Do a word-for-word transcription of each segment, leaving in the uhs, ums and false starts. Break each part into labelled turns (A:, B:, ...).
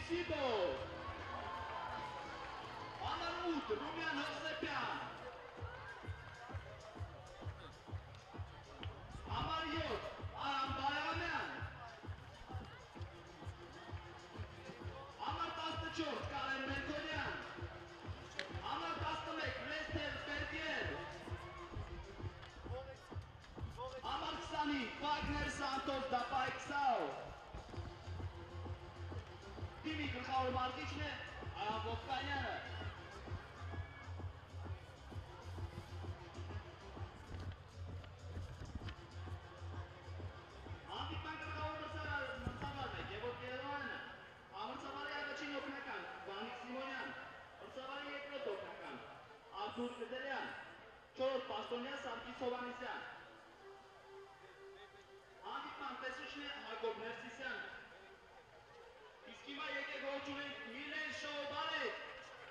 A: Wagner Santos Dapaiksau. Timi գլխավոր մարզիչն է Արամ Ովկանյանը։ Հանդիպման գլխավոր մրցավարն է Գևորգ Երևանը, ամրցավարի առաջին օգնական Վանիկ Սիմոնյան, մրցավարի երկրորդ օգնական Արթուր Կդերյան, չորրորդ պաշտոնյա Սարգիս Հովհաննիսյան։ Հանդիպման տեսուչն է Հակոբ Ներսիսյանը։ Իսկ հիմա եկեք ողջունենք Միլեն Շոու բալետ։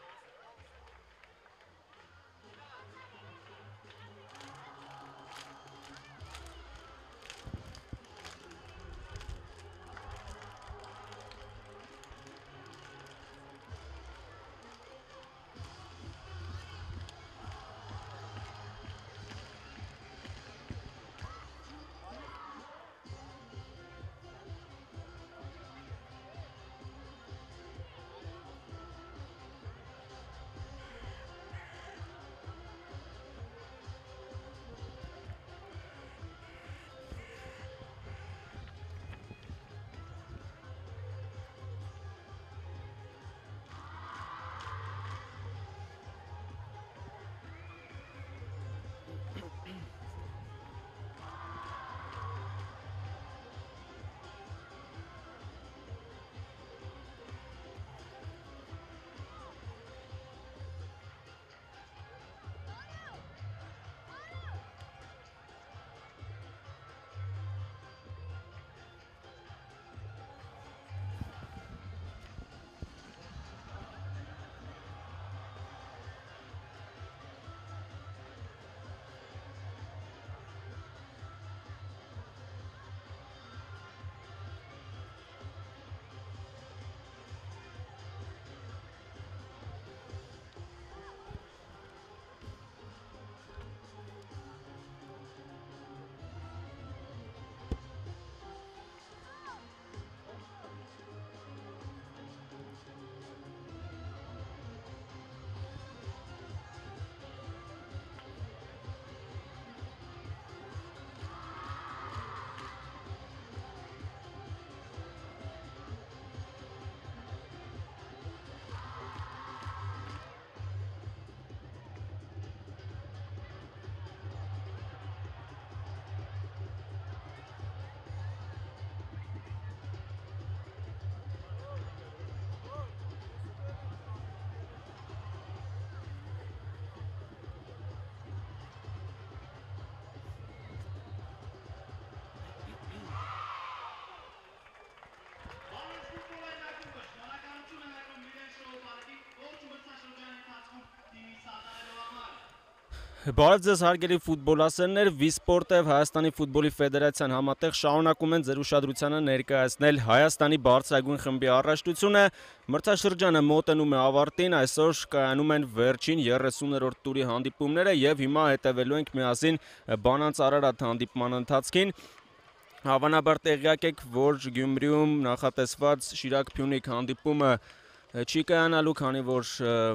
B: Բարև ձեզ հարգելի ֆուտբոլասերներ, Վիսպորտ և Հայաստանի ֆուտբոլի ֆեդերացիան համատեղ շարունակում են ձեր ուշադրությանը ներկայացնել Հայաստանի բարձրագույն խմբի առաջնությունը։ Մրցաշրջանը մոտենում է ավարտին, այսօր կայանում են վերջին երեսուներորդ տուրի հանդիպումները և հիմա հետևելու ենք միասին Բանանց Արարատ հանդիպման ընթացքին։ Հավանաբար տեղյակ եք, որ Գյումրիում նախատեսված Շիրակ-Փյունիկ հանդիպումը չի կայանալու, քանի որ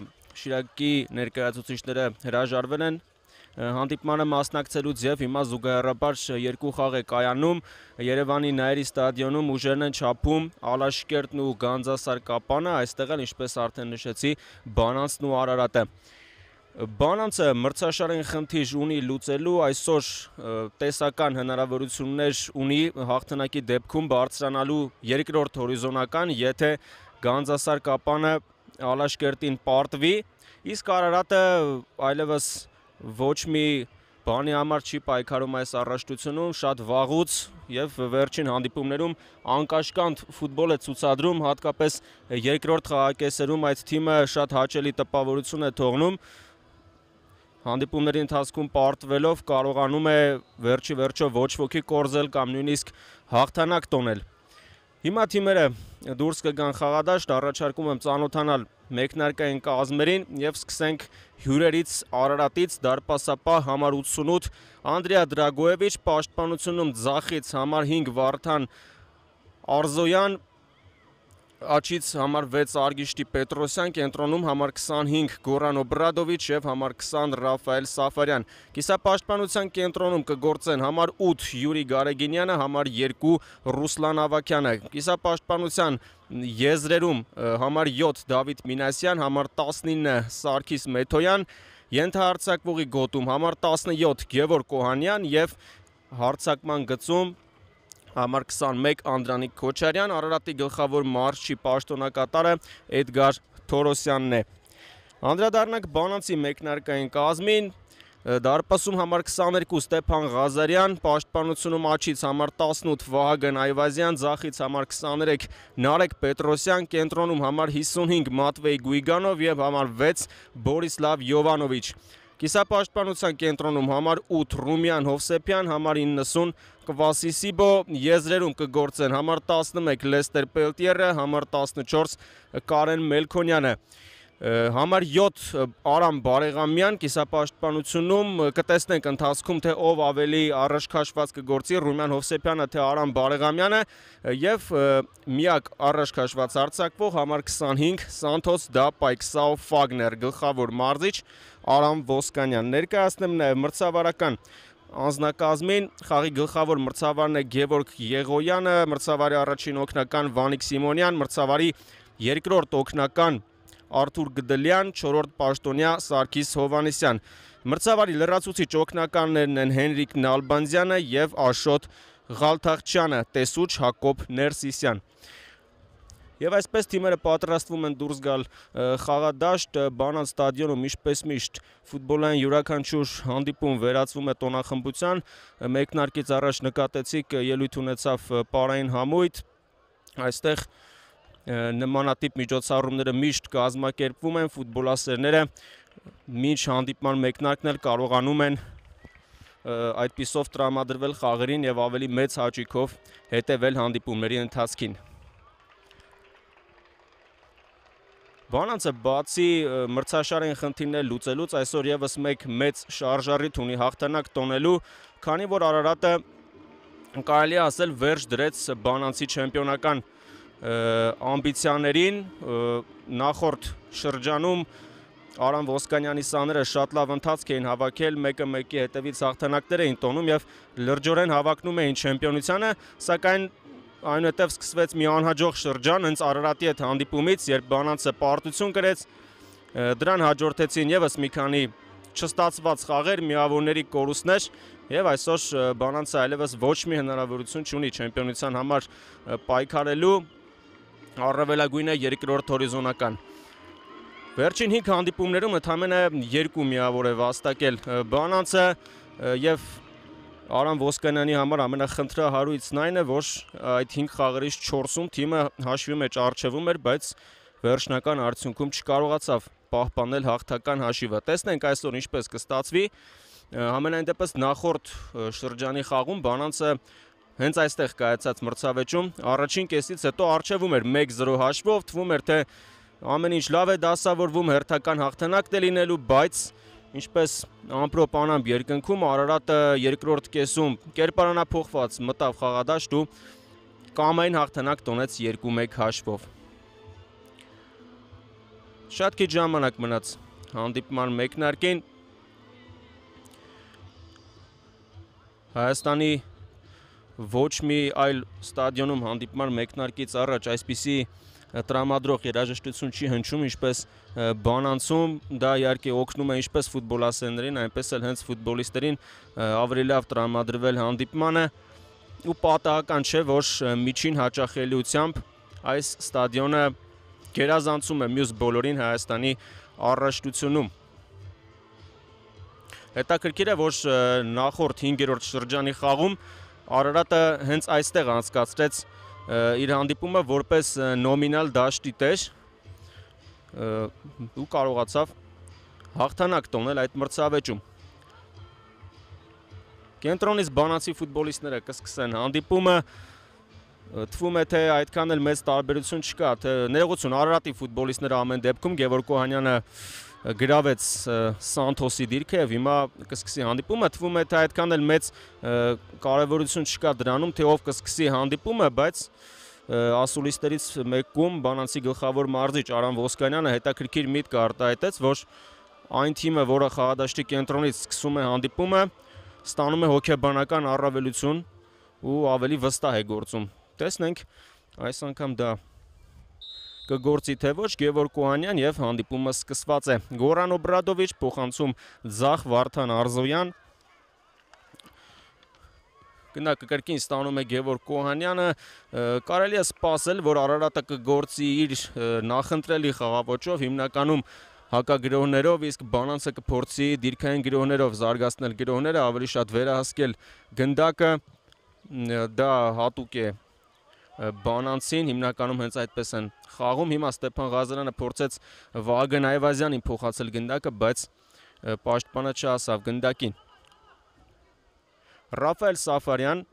B: Շիրակի ներկայացուցիչները հրաժարվել են հանդիպմանը մասնակցելուց և հիմա զուգահեռաբար երկու խաղ է կայանում Երևանի Նայիրի ստադիոնում ուժերն են չափում Ալաշկերտն ու Գանձասար Կապանը, այստեղ էլ ինչպես արդեն նշեցի Բանանցն ու Արարատը։ Բանանցը մրցաշարային խնդիր ունի լուծելու, այսօր տեսական հնարավորություններ ունի հաղթանակի դեպքում բարձրանալու երկրորդ հորիզոնական, եթե Գանձասար Կապանը Ալաշկերտին պարտվի, իսկ Արարատը այլևս ոչ մի բանի համար չի պայքարում այս առաջնությունում, շատ վաղուց և վերջին հանդիպումներում անկաշկանդ ֆուտբոլ է ցուցադրում, հատկապես երկրորդ խաղակեսերում այդ թիմը շատ հաճելի տպավորություն է թողնում, հանդիպումների ընթացքում պարտվելով կարողանում է վերջի վերջո ոչ ոքի կորզել կամ նույնիսկ հաղթանակ տոնել։ Հիմա թիմերը դուրս կգան խաղադաշտ, առաջարկում եմ ծանոթանալ մեկնարկային կազմերին եւ սկսենք հյուրերից Արարատից դարպասապահ համար ութսունութ Անդրեա Դրագոևիչ, պաշտպանությունում ձախից համար հինգ Վարդան Արզոյան, աջից համար վեց Արգիշտի Պետրոսյան, կենտրոնում համար քսանհինգ Գորան Օբրադովիչ եւ համար քսան Ռաֆայել Սաֆարյան։ Կիսապաշտպանության կենտրոնում կգործեն համար ութ Յուրի Գարեգինյանը, համար երկու Ռուսլան Ավակյանը։ Կիսապաշտպանության եզրերում համար յոթ Դավիթ Մինասյան, համար տասնինը Սարգիս Մեթոյան, ենթահարձակվողի գոտում համար տասնյոթ Գևորգ Կոհանյան եւ հարձակման գծում համար քսանմեկ Անդրանիկ Քոչարյան, Արարատի գլխավոր մարզչի պաշտոնակատարը Էդգար Թորոսյանն է։ Անդրադառնանք Բանանցի մեկնարկային կազմին, դարպասում համար քսաներկու Ստեփան Ղազարյան, պաշտպանությունում աջից համար տասնութ Վահագն Այվազյան, ձախից համար քսաներեք Նարեկ Պետրոսյան, կենտրոնում համար հիսունհինգ Մատվեյ Գույգանով եւ համար վեց Բորիսլավ Յովանովիչ։ Կիսապաշտպանության կենտրոնում համար ութ Ռումյան Հովսեփյան, համար իննսուն Կվասի Սիբո, եզրերում կգործեն համար տասնմեկ Լեստեր Պելտիերը, համար տասնչորս Կարեն Մելքոնյանը, համար յոթ Արամ Բարեղամյան, կիսապաշտպանությունում կտեսնենք ընթացքում, թե ով ավելի առաջքաշված կգործի, Ռումյան Հովսեփյանը, թե Արամ Բարեղամյանը, եւ միակ առաջքաշված արձակվող համար քսանհինգ Սանթոս դա Պայքսաո Ֆագներ, գլխավոր մարզիչ Արամ Ոսկանյան։ Ներկայացնեմ նաև մրցավարական անձնակազմին, խաղի գլխավոր մրցավարն է Գևորգ Եղոյանը, մրցավարի առաջին օգնական Վանիկ Սիմոնյան, մրցավարի երկրորդ օգնական Արթուր Գդլյան, չորրորդ պաշտոնյա Սարգիս Հովանեսյան։ Մրցավարի լրացուցիչ օգնականներն են Հենրիկ Նալբանդյանը եւ Աշոտ Ղալթախչյանը, տեսուչ Հակոբ Ներսիսյան։ Եվ այսպես թիմերը պատրաստվում են դուրս գալ խաղադաշտ, Բանան ստադիոնում ինչպես միշտ ֆուտբոլային յուրաքանչյուր հանդիպում վերածվում է տոնախմբության, մեկնարկից առաջ նկատեցիք ելույթ ունեցավ պարային համույթ, այստեղ նմանատիպ միջոցառումները միշտ կազմակերպվում են, ֆուտբոլասերները մինչ հանդիպման մեկնարկն էլ կարողանում են այդպիսով տրամադրվել խաղերին եւ ավելի մեծ հաճույքով հետեւել հանդիպումների ընթացքին։ Բանանցը բացի մրցաշարային խնդիրներ լուծելուց այսօր եւս մեկ մեծ շարժառիթ ունի հաղթանակ տոնելու, քանի որ Արարատը կարելի է ասել վերջ դրեց Բանանցի չեմպիոնական ամբիցիաներին, նախորդ շրջանում Արամ Ոսկանյանի սաները շատ լավ ընթացք էին հավաքել, մեկը մեկի հետևից հաղթանակներ էին տոնում եւ լրջորեն հավակնում էին չեմպիոնությանը, սակայն այնուհետև սկսվեց մի անհաջող շրջան հենց Արարատի հետ հանդիպումից, երբ Բանանցը պարտություն կրեց, դրան հաջորդեցին եւս մի քանի չստացված խաղեր, միավորների կորուստներ եւ այսօր Բանանցը այլևս ոչ մի հնարավորություն չունի չեմպիոնության համար պայքարելու, առավելագույնը երկրորդ հորիզոնական։ Վերջին հինգ հանդիպումներում ընդամենը երկու միավոր է վաստակել Բանանցը եւ Արամ Ոսկանյանի համար ամենախնդրահարույցն այն է, որ այդ հինգ խաղերից չորսում թիմը հաշվի մեջ առջևում էր, բայց վերջնական արդյունքում չկարողացավ պահպանել հաղթական հաշիվը։ Տեսնենք այսօր ինչպես կստացվի։ Համենայն դեպս նախորդ շրջանի խաղում Բանանցը հենց այստեղ կայացած մրցավեճում առաջին կեսից հետո առջևում էր մեկ զրո հաշվով, թվում էր թե ամեն ինչ լավ է դասավորվում, հերթական հաղթանակն է լինելու, բայց ինչպես ամպրոպ անամբ երկնքում Արարատը երկրորդ կեսում կերպարանափոխված մտավ խաղադաշտ ու կամային հաղթանակ տոնեց երկու մեկ հաշվով։ Շատ քիչ ժամանակ մնաց հանդիպման մեկնարկին։ Հայաստանի ոչ մի այլ ստադիոնում հանդիպման մեկնարկից առաջ այսպիսի տրամադրող երաժշտություն չի հնչում, ինչպես Բանանցում, դա իհարկե օգնում է ինչպես ֆուտբոլասերներին, այնպես էլ հենց ֆուտբոլիստերին ավելի լավ տրամադրվել հանդիպմանը ու պատահական չէ, որ միջին հաճախելիությամբ այս ստադիոնը գերազանցում է մյուս բոլորին Հայաստանի առաջնությունում։ Հետաքրքիր է, որ նախորդ հինգերորդ շրջանի խաղում Արարատը հենց այստեղ անցկացրեց իր հանդիպումը որպես նոմինալ դաշտի տեր ու կարողացավ հաղթանակ տոնել այդ մրցավեճում։ Կենտրոնից Բանանցի ֆուտբոլիստները կսկսեն հանդիպումը, Թվում է թե այդքան էլ մեծ տարբերություն չկա, թե ներողություն Արարատի ֆուտբոլիստները ամեն դեպքում Գևորգ Կոհանյանը գրավեց Սանթոսի դիրքը եւ հիմա կսկսի հանդիպումը, թվում է թե այդքան էլ մեծ կարեւորություն չկա դրանում, թե ով կսկսի հանդիպումը, բայց ասուլիստերից մեկում Բանանցի գլխավոր մարզիչ Արամ Ոսկանյանը հետաքրքիր միտք արտահայտեց, որ այն թիմը, որը խաղադաշտի կենտրոնից սկսում է հանդիպումը, ստանում է հոգեբանական առավելություն ու ավելի վստահ է գործում։ Տեսնենք այս անգամ դա կգործի թե ոչ, Գևորգ Կոհանյան եւ հանդիպումը սկսված է։ Գոռան Օբրադովիչ փոխանցում ձախ Վարդան Արզոյան։ Գնդակը կրկին ստանում է Գևորգ Կոհանյանը, կարելի է սպասել, որ Արարատը կգործի իր նախընտրելի խաղաոճով, հիմնականում հակագրոհներով, իսկ Բանանցը կփորձի դիրքային գրոհներով զարգացնել գրոհները, ավելի շատ վերահսկել գնդակը, դա հատուկ է Բանանցին, հիմնականում հենց այդպես են խաղում։ Հիմա Ստեփան Ղազարյանը փորձեց Վահագն Այվազյանին փոխացել գնդակը, բայց պաշտպանը չհասավ գնդակին։ Ռաֆայել Սաֆարյան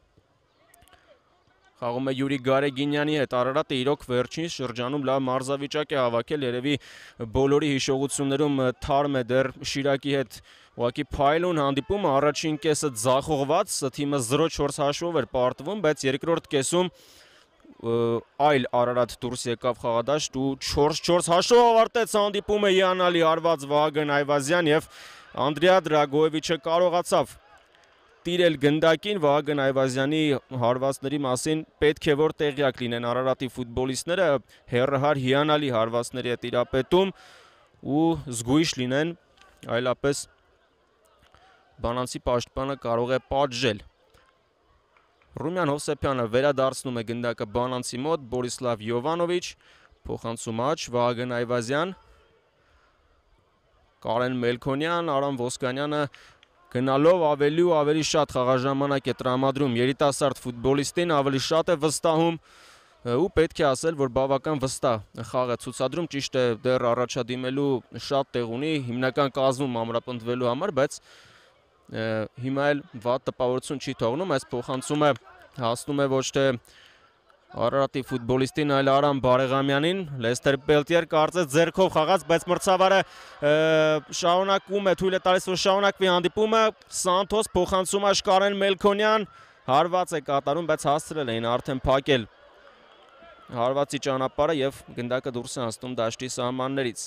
B: խաղում է Յուրի Գարեգինյանի հետ, Արարատը իրոք վերջին շրջանում լավ մարզավիճակ է հավաքել, երևի բոլորի հիշողություններում թարմ է դեռ Շիրակի հետ ուղղակի փայլուն հանդիպումը, առաջին կեսը ձախողված, թիմը զրո չորս հաշվով էր պարտվում, բայց երկրորդ կեսում այլ Արարատ դուրս եկավ խաղադաշտ ու չորս չորս հաշվով ավարտեց հանդիպումը, հիանալի հարված Վահագն Այվազյան եւ Անդրեա Դրագոևիչը կարողացավ տիրել գնդակին։ Վահագն Այվազյանի հարվածների մասին պետք է որ տեղյակ լինեն Արարատի ֆուտբոլիստները, հեռահար հիանալի հարվածների է տիրապետում ու զգույշ լինեն, այլապես Բանանցի պաշտպանը կարող է պատժել։ Ռումյան Հովսեփյանը վերադարձնում է գնդակը Բանանցի մոտ, Բորիսլավ Յովանովիչ, փոխանցում աճ, Վահագն Այվազյան, Կարեն Մելքոնյան, Արամ Ոսկանյանը գնալով ավելի ու ավելի շատ խաղաժամանակ է տրամադրում երիտասարդ ֆուտբոլիստին, ավելի շատ է վստահում ու պետք է ասել, որ բավական վստահ խաղ է ցուցադրում, ճիշտ է դեռ առաջադիմելու շատ տեղ ունի հիմնական կազմում ամրապնդվելու համար, բայց հիմա էլ վատ տպավորություն չի թողնում, այս փոխանցումը հասնում է ոչ թե Արարատի ֆուտբոլիստին, այլ Արամ Բարեղամյանին, Լեստեր Պելտիեր կարծես ձեռքով խաղաց, բայց մրցավարը շարունակում է, թույլ է տալիս, որ շարունակվի հանդիպումը, Սանթոս փոխանցում է Կարեն Մելքոնյան, հարված է կատարում, բայց հասցրել էին արդեն փակել հարվածի ճանապարհը եւ գնդակը դուրս է անցնում դաշտի սահմաններից։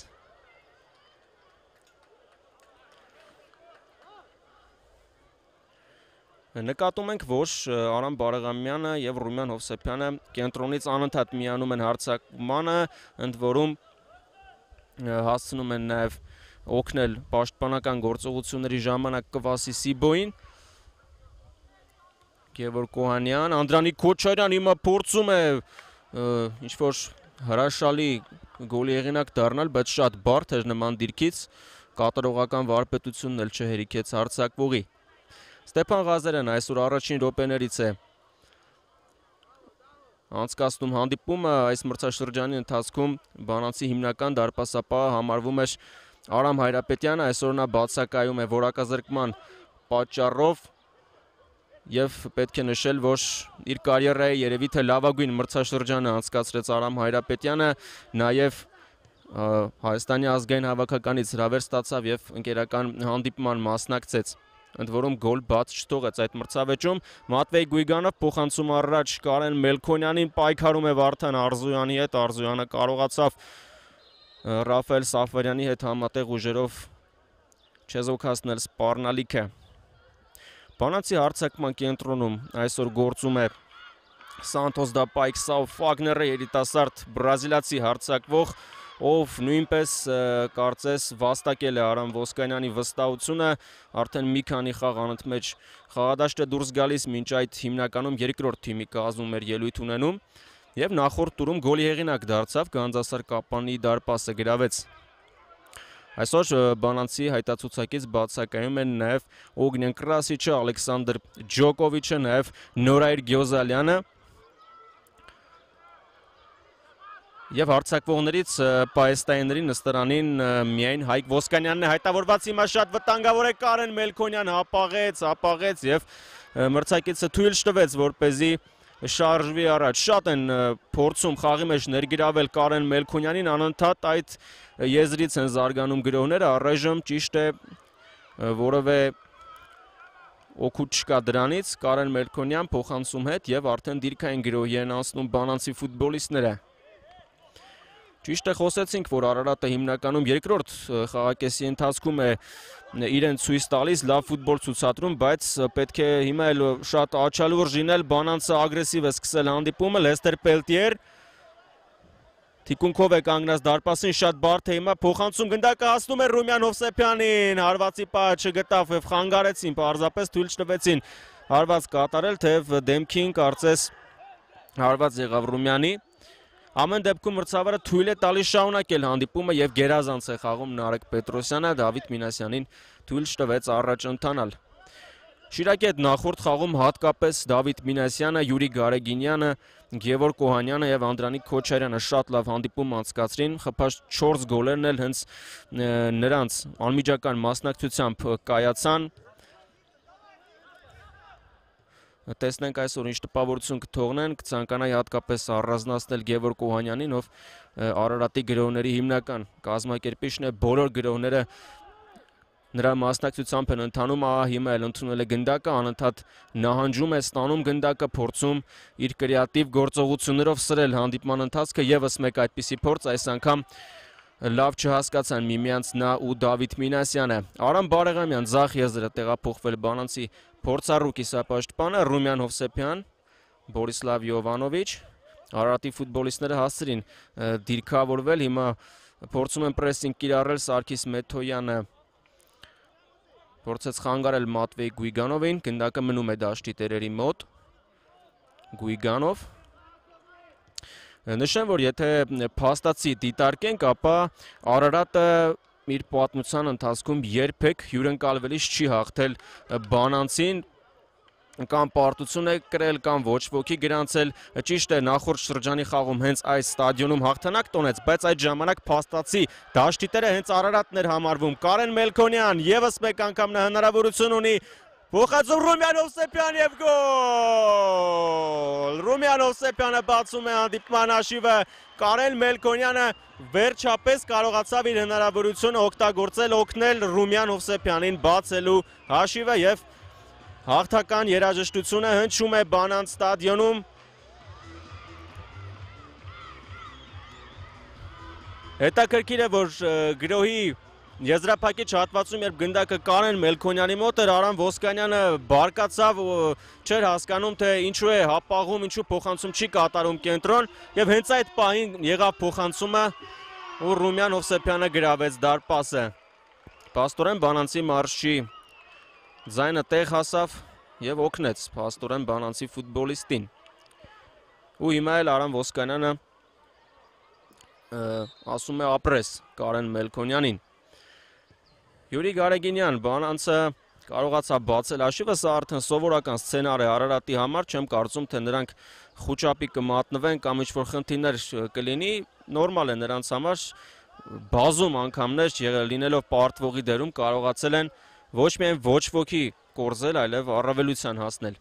B: Նկատում ենք, որ Արամ Բարեղամյանը եւ Ռումյան Հովսեփյանը կենտրոնից անընդհատ միանում են հարձակմանը, ընդ որում հասցնում են նաեւ օգնել պաշտպանական գործողությունների ժամանակ Կվասի Սիբոին։ Գևորգ Կոհանյան, Անդրանիկ Քոչարյան հիմա փորձում է ինչ-որ հրաշալի գոլի հեղինակ դառնալ, բայց շատ բարդ էր նման դիրքից, կատարողական վարպետությունն էլ չհերիքեց հարձակվողի։ Ստեփան Ղազարյանը այսօր առաջին րոպեներից է անցկացնում հանդիպումը, այս մրցաշրջանի ընթացքում Բանանցի հիմնական դարպասապահը համարվում էր Արամ Հայրապետյանը, այսօր նա բացակայում է որակազրկման պատճառով եւ պետք է նշել, որ իր կարիերայի երևի թե լավագույն մրցաշրջանը անցկացրեց Արամ Հայրապետյանը, նաեւ Հայաստանի ազգային հավաքականից հրավեր ստացավ եւ ընկերական հանդիպման մասնակցեց, ընդ որում գոլ բաց չթողեց այդ մրցավեճում։ Մատվեյ Գույգանով փոխանցում առաջ Կարեն Մելքոնյանին, պայքարում է Վարդան Արզոյանի հետ, Արզոյանը կարողացավ Ռաֆայել Սաֆարյանի հետ համատեղ ուժերով չեզոքացնել սպառնալիքը։ Բանանցի հարձակման կենտրոնում այսօր գործում է Սանթոս դա Պայքսավ Ֆագները, երիտասարդ բրազիլացի հարձակվող, ով նույնպես կարծես վաստակել է Արամ Ոսկանյանի վստահությունը, արդեն մի քանի խաղ անընդմեջ խաղադաշտ է դուրս գալիս, մինչ այդ հիմնականում երկրորդ թիմի կազմում էր ելույթ ունենում եւ նախորդ տուրում գոլի հեղինակ դարձավ, Գանձասար Կապանի դարպասը գրավեց։ Այսօր Բանանցի հայտացուցակից բացակայում են նաեւ Օգնեն Կրասիչը, Ալեքսանդր Ջոկովիչը, նաեւ Նորայր Գյոզալյանը։ Եվ հարձակվողներից պահեստայինների նստարանին միայն Հայկ Ոսկանյանն է հայտավորված, հիմա շատ վտանգավոր է Կարեն Մելքոնյան, հապաղեց, հապաղեց եւ մրցակիցը թույլ չտվեց, որպեսզի շարժվի առաջ։ Շատ են փորձում խաղի մեջ ներգրավել Կարեն Մելքոնյանին, անընդհատ այդ եզրից են զարգանում գրողները, առայժմ ճիշտ է որևէ օգուտ չկա դրանից, Կարեն Մելքոնյան փոխանցում հետ եւ արդեն դիրքային գրոհի են անցնում բանանցի ֆուտբոլիստները։ Ճիշտ է, խոսեցինք, որ Արարատը հիմնականում երկրորդ խաղակեսի ընթացքում է իրեն ցույց տալիս, լավ ֆուտբոլ ցուցադրում, բայց պետք է հիմա էլ շատ աչալուրջ լինել, բանանցը ագրեսիվ է սկսել հանդիպումը, Լեստեր Պելտիեր թիկունքով է կանգնած դարպասին, շատ բարդ է հիմա, փոխանցում գնդակը հասնում է Ռումյան Հովսեփյանին, հարվածի պահը չգտավ եւ խանգարեցին, պարզապես թույլ չտվեցին հարված կատարել, թեև դեմքին կարծես հարված եղավ Ռումյանի։ Ամեն դեպքում մրցավարը թույլ է տալիս շարունակել հանդիպումը եւ գերազանց է խաղում Նարեկ Պետրոսյանը, Դավիթ Մինասյանին թույլ չտվեց առաջ ընթանալ։ Շիրակի հետ նախորդ խաղում հատկապես Դավիթ Մինասյանը, Յուրի Գարեգինյանը, Գևորգ Օհանյանը եւ Անդրանիկ Քոչարյանը շատ լավ հանդիպում անցկացրին, խփած չորս գոլերն էլ հենց նրանց անմիջական մասնակցությամբ կայացան։ Տեսնենք այսօր ինչ տպավորություն կթողնեն, կցանկանայի հատկապես առանձնացնել Գևորգ Օհանյանին, ով Արարատի գրողների հիմնական կազմակերպիչն է, բոլոր գրողները նրա մասնակցությամբ են ընթանում, ահա հիմա էլ ընդունել է գնդակը, անընդհատ նահանջում է, ստանում գնդակը, փորձում իր կրեատիվ գործողություններով սրել հանդիպման ընթացքը, եւս մեկ այդպիսի փորձ, այս անգամ լավ չհասկացան միմյանց նա ու Դավիթ Մինասյանը։ Արամ Բարեղամյան ձախ եզրը տեղափոխվել բանանցի փորձառու կիսապաշտպանը, Ռումյան Հովսեփյան, Բորիսլավ Յովանովիչ, Արարատի ֆուտբոլիստները հասցրին դիրքավորվել, հիմա փորձում են պրեսինգ կիրառել, Սարգիս Մեթոյանը փորձեց խանգարել Մատվեյ Գույգանովին, գնդակը մնում է դաշտի տերերի մոտ, Գույգանով։ Նշեմ, որ եթե փաստացի դիտարկենք, ապա Արարատը իր պատմության ընթացքում երբեք հյուրընկալվելիս չի հաղթել բանանցին, կամ պարտություն է կրել, կամ ոչ ոքի գրանցել, ճիշտ է նախորդ շրջանի խաղում հենց այս ստադիոնում հաղթանակ տոնեց, բայց այդ ժամանակ փաստացի դաշտի տերը հենց Արարատն էր համարվում։ Կարեն Մելքոնյան եւս մեկ անգամ նա հնարավորություն ունի, փոխանցում Ռումյան Հովսեփյան եւ գոլ։ Ռումյան Հովսեփյանը բացում է հանդիպման հաշիվը, Կարեն Մելքոնյանը վերջապես կարողացավ իր հնարավորությունը օգտագործել, օգնել Ռումյան Հովսեփյանին բացելու հաշիվը եւ հաղթական երաժշտությունը հնչում է Բանան ստադիոնում։ Հետաքրքիր է, որ գրոհի եզրափակիչ հատվածում, երբ գնդակը Կարեն Մելքոնյանի մոտ էր, Արամ Ոսկանյանը բարկացավ, չէր հասկանում, թե ինչու է հապաղում, ինչու փոխանցում չի կատարում կենտրոն, եւ հենց այդ պահին եղավ փոխանցումը, ու Ռումյան Հովսեփյանը գրավեց դարպասը։ Փաստորեն բանանցի մարշչի ձայնը տեղ հասավ եւ օգնեց փաստորեն բանանցի ֆուտբոլիստին։ Ու հիմա էլ Արամ Ոսկանյանը ասում է ապրես Կարեն Մելքոնյանին։ Յուրի Գարեգինյան, բանանցը կարողացավ բացել հաշիվը, սա արդեն սովորական սցենար է Արարատի համար, չեմ կարծում, թե նրանք խուճապի կմատնվեն կամ ինչ-որ խնդիրներ կլինի, նորմալ է նրանց համար, բազում անգամներ լինելով պարտվողի դերում կարողացել են ոչ միայն ոչ ոքի կորզել, այլև առավելության հասնել։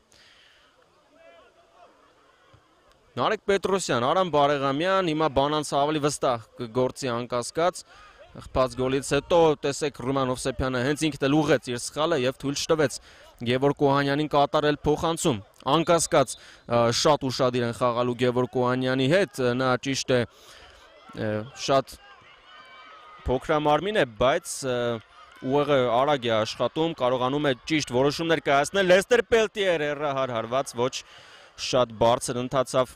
B: Նարեկ Պետրոսյան, Արամ Բարեղամյան, հիմա բանանցը ավելի վստահ կգործի անկասկած, խփած գոլից հետո տեսեք Ռումյան Հովսեփյանը հենց ինքն էլ ուղղեց իր սխալը եւ թույլ չտվեց Գևորգ Օհանյանին կատարել փոխանցում։ Անկասկած շատ ուշադիր են խաղալու Գևորգ Օհանյանի հետ, նա ճիշտ է շատ փոքրամարմին է, բայց ուղեղը արագ է աշխատում, կարողանում է ճիշտ որոշումներ կայացնել։ Լեստեր Պելտիեր հեռահար հարված, ոչ շատ բարձր ընթացավ։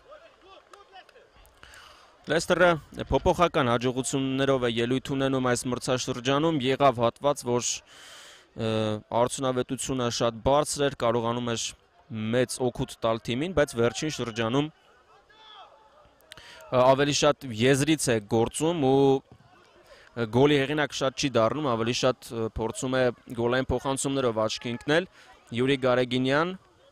B: Լեստերը փոփոխական հաջողություններով է ելույթ ունենում այս մրցաշրջանում, եղավ հատված, որ արդյունավետությունը շատ բարձր էր, կարողանում էր մեծ օգուտ տալ թիմին, բայց վերջին շրջանում ավելի շատ եզրից է գործում ու գոլի հեղինակ շատ չի դառնում, ավելի շատ փորձում է գոլային փոխանցումներով աչքի ընկնել։ Յուրի Գարեգինյան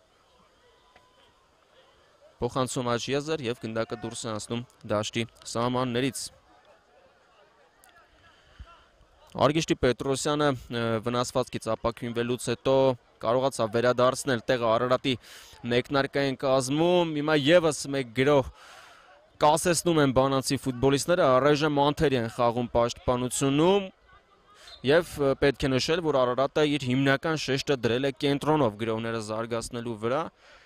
B: փոխանցում աչ եզր եւ գնդակը դուրս է անցնում դաշտի սահմաններից։ Արգիշտի Պետրոսյանը վնասվածքից ապաքինվելուց հետո կարողացավ վերադարձնել տեղը Արարատի մեկնարկային կազմում։ Հիմա եւս մեկ գրոհ կասեցնում են բանանցի ֆուտբոլիստները, առայժմ անթերի են խաղում պաշտպանությունում եւ պետք է նշել, որ Արարատը իր հիմնական շեշտը դրել է կենտրոնով գրոհները զարգացնելու վրա։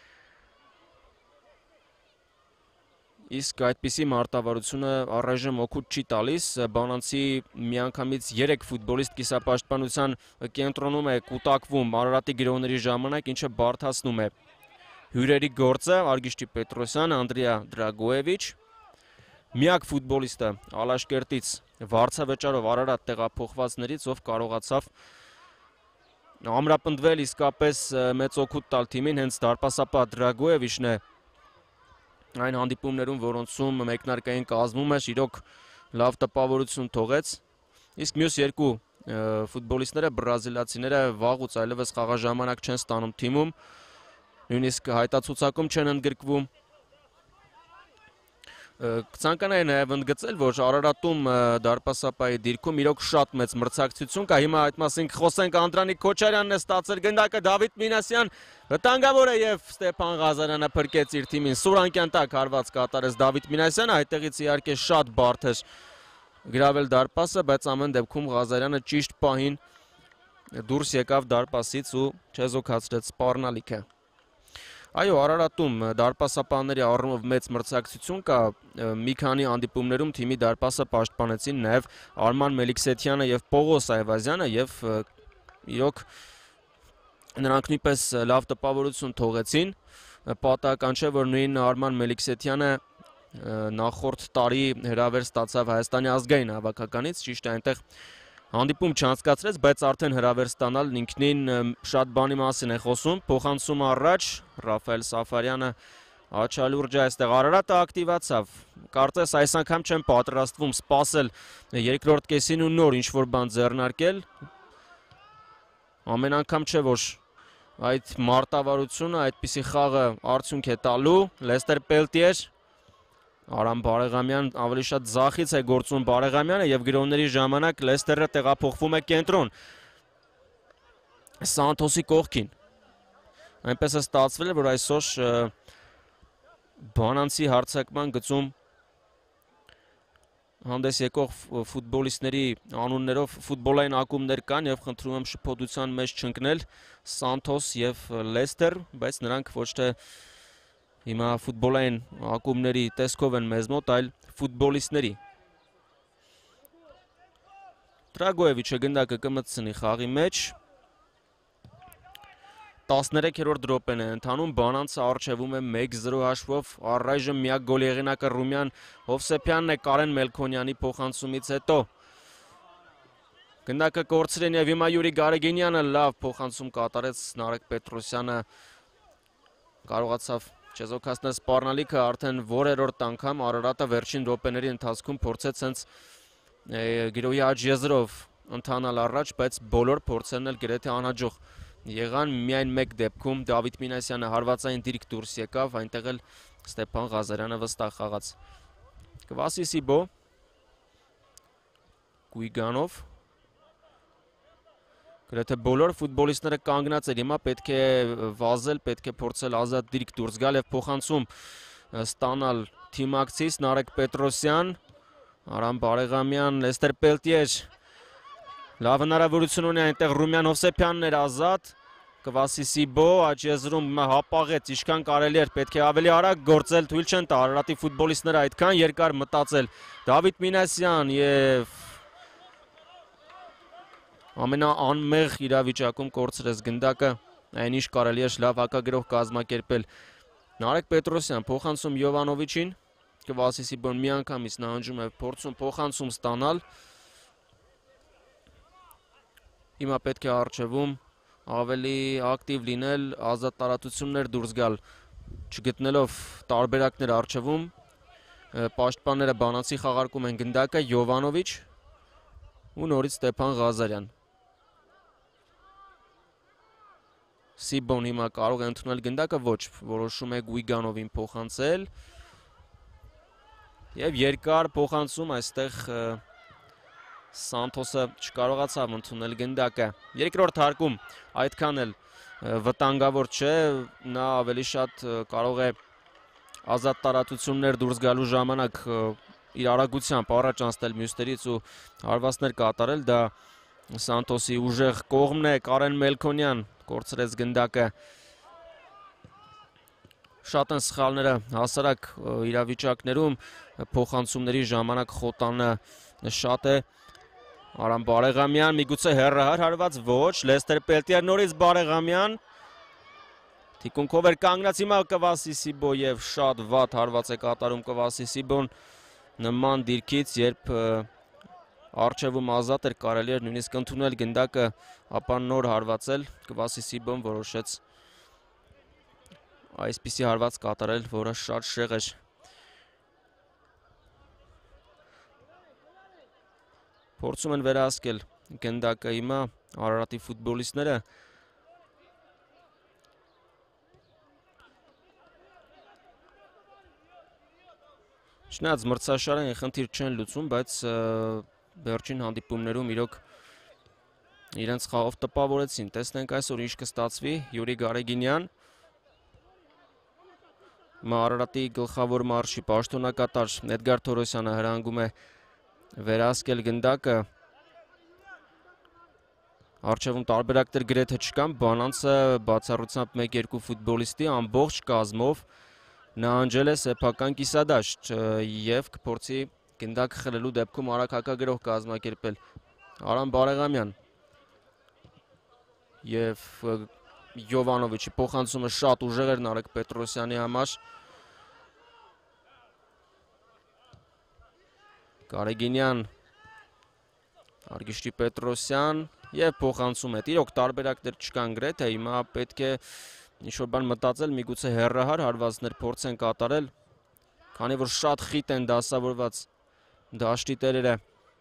B: Իսկ այդպիսի մարտավարությունը առայժմ օգուտ չի տալիս, բանանցի միանգամից երեք ֆուտբոլիստ կիսապաշտպանության կենտրոնում է կուտակվում Արարատի գրոհների ժամանակ, ինչը բարդացնում է հյուրերի գործը, Արգիշտի Պետրոսյան, Անդրեա Դրագոևիչ, միակ ֆուտբոլիստը Ալաշկերտից վարձավճարով Արարատ տեղափոխվածներից, ով կարողացավ ամրապնդվել իսկապես մեծ օգուտ տալ թիմին, հենց դարպասապահ Դրագոևիչն է այն հանդիպումներում, որոնցում մեկնարկային կազմում էր, իրոք լավ տպավորություն թողեց, իսկ մյուս երկու ֆուտբոլիստները, բրազիլացիները վաղուց այլևս խաղաժամանակ չեն ստանում թիմում, նույնիսկ հայտացուցակում չեն ընդգրկվում։ Կցանկանայի նաև ընդգծել, որ Արարատում դարպասապահի դիրքում իրոք շատ մեծ մրցակցություն կա։ Հիմա այդ մասին կխոսենք, Անդրանիկ Քոչարյանն է ստացել գնդակը, Դավիթ Մինասյան վտանգավոր է եւ Ստեփան Ղազարյանը փրկեց իր թիմին։ Սուրանկյան տակ հարված կատարեց Դավիթ Մինասյանը, այդտեղից իհարկե շատ բարդ էր գրավել դարպասը, բայց ամեն դեպքում Ղազարյանը ճիշտ պահին դուրս եկավ դարպասից ու չեզոքացրեց սպառնալիքը։ Այո, Արարատում դարպասապահների առումով մեծ մրցակցություն կա, մի քանի հանդիպումներում թիմի դարպասը պաշտպանեցին նաև Արման Մելիքսեթյանը եւ Պողոս Այվազյանը եւ իրոք նրանք նույնպես լավ տպավորություն թողեցին։ Պատահական չէ, որ նույն Արման Մելիքսեթյանը նախորդ տարի հրավեր ստացավ Հայաստանի ազգային հավաքականից, ճիշտ է այնտեղ հանդիպում չանցկացրեց, բայց արդեն հրավեր ստանալ ինքնին շատ բանի մասին է խոսում։ Փոխանցում առաջ Ռաֆայել Սաֆարյանը աչալուրջ է այստեղ, Արարատը ակտիվացավ, կարծես այս անգամ չեն պատրաստվում սպասել երկրորդ կեսին ու նոր ինչ-որ բան ձեռնարկել։ Ամեն անգամ չէ, որ այդ մարտավարությունը, այդպիսի խաղը արդյունք է տալու։ Լեստեր Պելտիեր, Արամ Բարեգամյան ավելի շատ ձախից է գործում Բարեգամյանը եւ գրոհների ժամանակ Լեստերը տեղափոխվում է կենտրոն Սանթոսի կողքին։ Այնպես է ստացվել, որ այսօր բանանցի հարձակման գծում հանդես եկող ֆուտբոլիստների անուններով ֆուտբոլային ակումբներ կան եւ խնդրում եմ շփոթության մեջ չընկնել Սանթոս եւ Լեստեր, բայց նրանք ոչ թե հիմա ֆուտբոլային ակումբների տեսքով են մեզ մոտ, այլ ֆուտբոլիստների։ Դրագոևիչը գնդակը կմտցնի խաղի մեջ։ տասներեքերորդ րոպեն է ընթանում, բանանցը առջևում է մեկ զրո հաշվով, առայժմ միակ գոլ եղանակը Ռումյան Հովսեփյանն է Կարեն Մելքոնյանի փոխանցումից հետո։ Գնդակը կորցրին եւ հիմա Յուրի Գարեգինյանը լավ փոխանցում կատարեց, Նարեկ Պետրոսյանը կարողացավ չեզոքացնել սպառնալիքը, արդեն որերորդ անգամ Արարատը վերջին րոպեների ընթացքում փորձեց հենց գրոհի աջ եզրով ընթանալ առաջ, բայց բոլոր փորձերն էլ գրեթե անհաջող եղան, միայն մեկ դեպքում Դավիթ Մինասյանը հարվածային դիրք դուրս եկավ, այնտեղ էլ Ստեփան Ղազարյանը վստահ խաղաց։ Կվասի Սիբո Գուիգանով գրեթե բոլոր ֆուտբոլիստները կանգնած էր, հիմա պետք է վազել, պետք է փորձել ազատ դիրք դուրս գալ եւ փոխանցում ստանալ թիմակցից Նարեկ Պետրոսյան, Արամ Բարեգամյան, Լեստեր Պելտիեր լավ հնարավորություն ունի այնտեղ Ռումյան Հովսեփյանն էր ազատ, Կվասի Սիբո աճեզրում հապաղեց, ինչքան կարելի էր, պետք է ավելի արագ գործել, թույլ չեն տա Արարատի ֆուտբոլիստները այդքան երկար մտածել։ Դավիթ Մինասյան եւ ամենաանմեղ իրավիճակում կորցրեց գնդակը, այնինչ կարելի էր լավ հակագրող կազմակերպել։ Նարեկ Պետրոսյան փոխանցում Յովանովիչին, Կվասի Սիբոն միանգամից նահանջում է փորձում փոխանցում ստանալ։ Հիմա պետք է առջևում ավելի ակտիվ լինել, ազատ տարածություններ դուրս գալ, չգտնելով տարբերակներ առջևում, պաշտպանները բանանցի խաղարկում են գնդակը, Յովանովիչ ու նորից Ստեփան Ղազարյան։ Սիբոն հիմա կարող է ընդունել գնդակը, ոչ, որոշում է Գուիգանովին փոխանցել եւ երկար փոխանցում այստեղ Սանթոսը չկարողացավ ընդունել գնդակը։ Երկրորդ հարկում այդքան էլ վտանգավոր չէ, նա ավելի շատ կարող է ազատ տարածություններ դուրս գալու ժամանակ իր արագությամբ առաջ անցնել մյուսներից ու հարվածներ կատարել, դա Սանթոսի ուժեղ կողմն է, Կարեն Մելքոնյան կորցրեց գնդակը։ Շատ են սխալները հասարակ իրավիճակներում, փոխանցումների ժամանակ խոտանը շատ է։ Արամ Բարեգամյան, միգուցե հեռահար հարված, ոչ, Լեսթեր Պելտիեր, նորից Բարեգամյան, թիկունքով էր կանգնած, հիմա Կվասի Սիբո և շատ վատ հարված է կատարում Կվասի Սիբոն նման դիրքից, երբ առջևում ազատ էր, կարելի էր նույնիսկ ընդունել գնդակը, ապա նոր հարվածել, Կվասի Սիբոն որոշեց այսպիսի հարված կատարել, որը շատ շեղ էր։ Փորձում են վերահսկել գնդակը հիմա Արարատի ֆուտբոլիստները։ Չնայած մրցաշարային խնդիր չեն լուծում, բայց վերջին հանդիպումներում իրոք իրենց խաղով տպավորեցին։ Տեսնենք այսօր ինչ կստացվի։ Յուրի Գարեգինյան, Արարատի գլխավոր մարշի պաշտոնակատար Էդգար Թորոսյանը հրանգում է վերահսկել գնդակը։ Առջևում տարբերակներ գրեթե չկան, Բանանցը բացառությամբ մեկ երկու ֆուտբոլիստի ամբողջ կազմով նահանջել է սեփական կիսադաշտ և կփորձի գնդակը խլելու դեպքում արագ հակագրոհ կազմակերպել։ Արամ Բարեգամյան և Յովանովիչի փոխանցումը շատ ուժեղ էր Նարեկ Պետրոսյանի համար։ Գարեգինյան, Արգիշտի Պետրոսյան և փոխանցում է։ Իրոք տարբերակներ չկան գրեթե, հիմա պետք է ինչ-որ բան մտածել, միգուցե հեռահար հարվածներ փորձեն կատարել, քանի որ շատ խիտ են դասավորված դաշտի տերերը։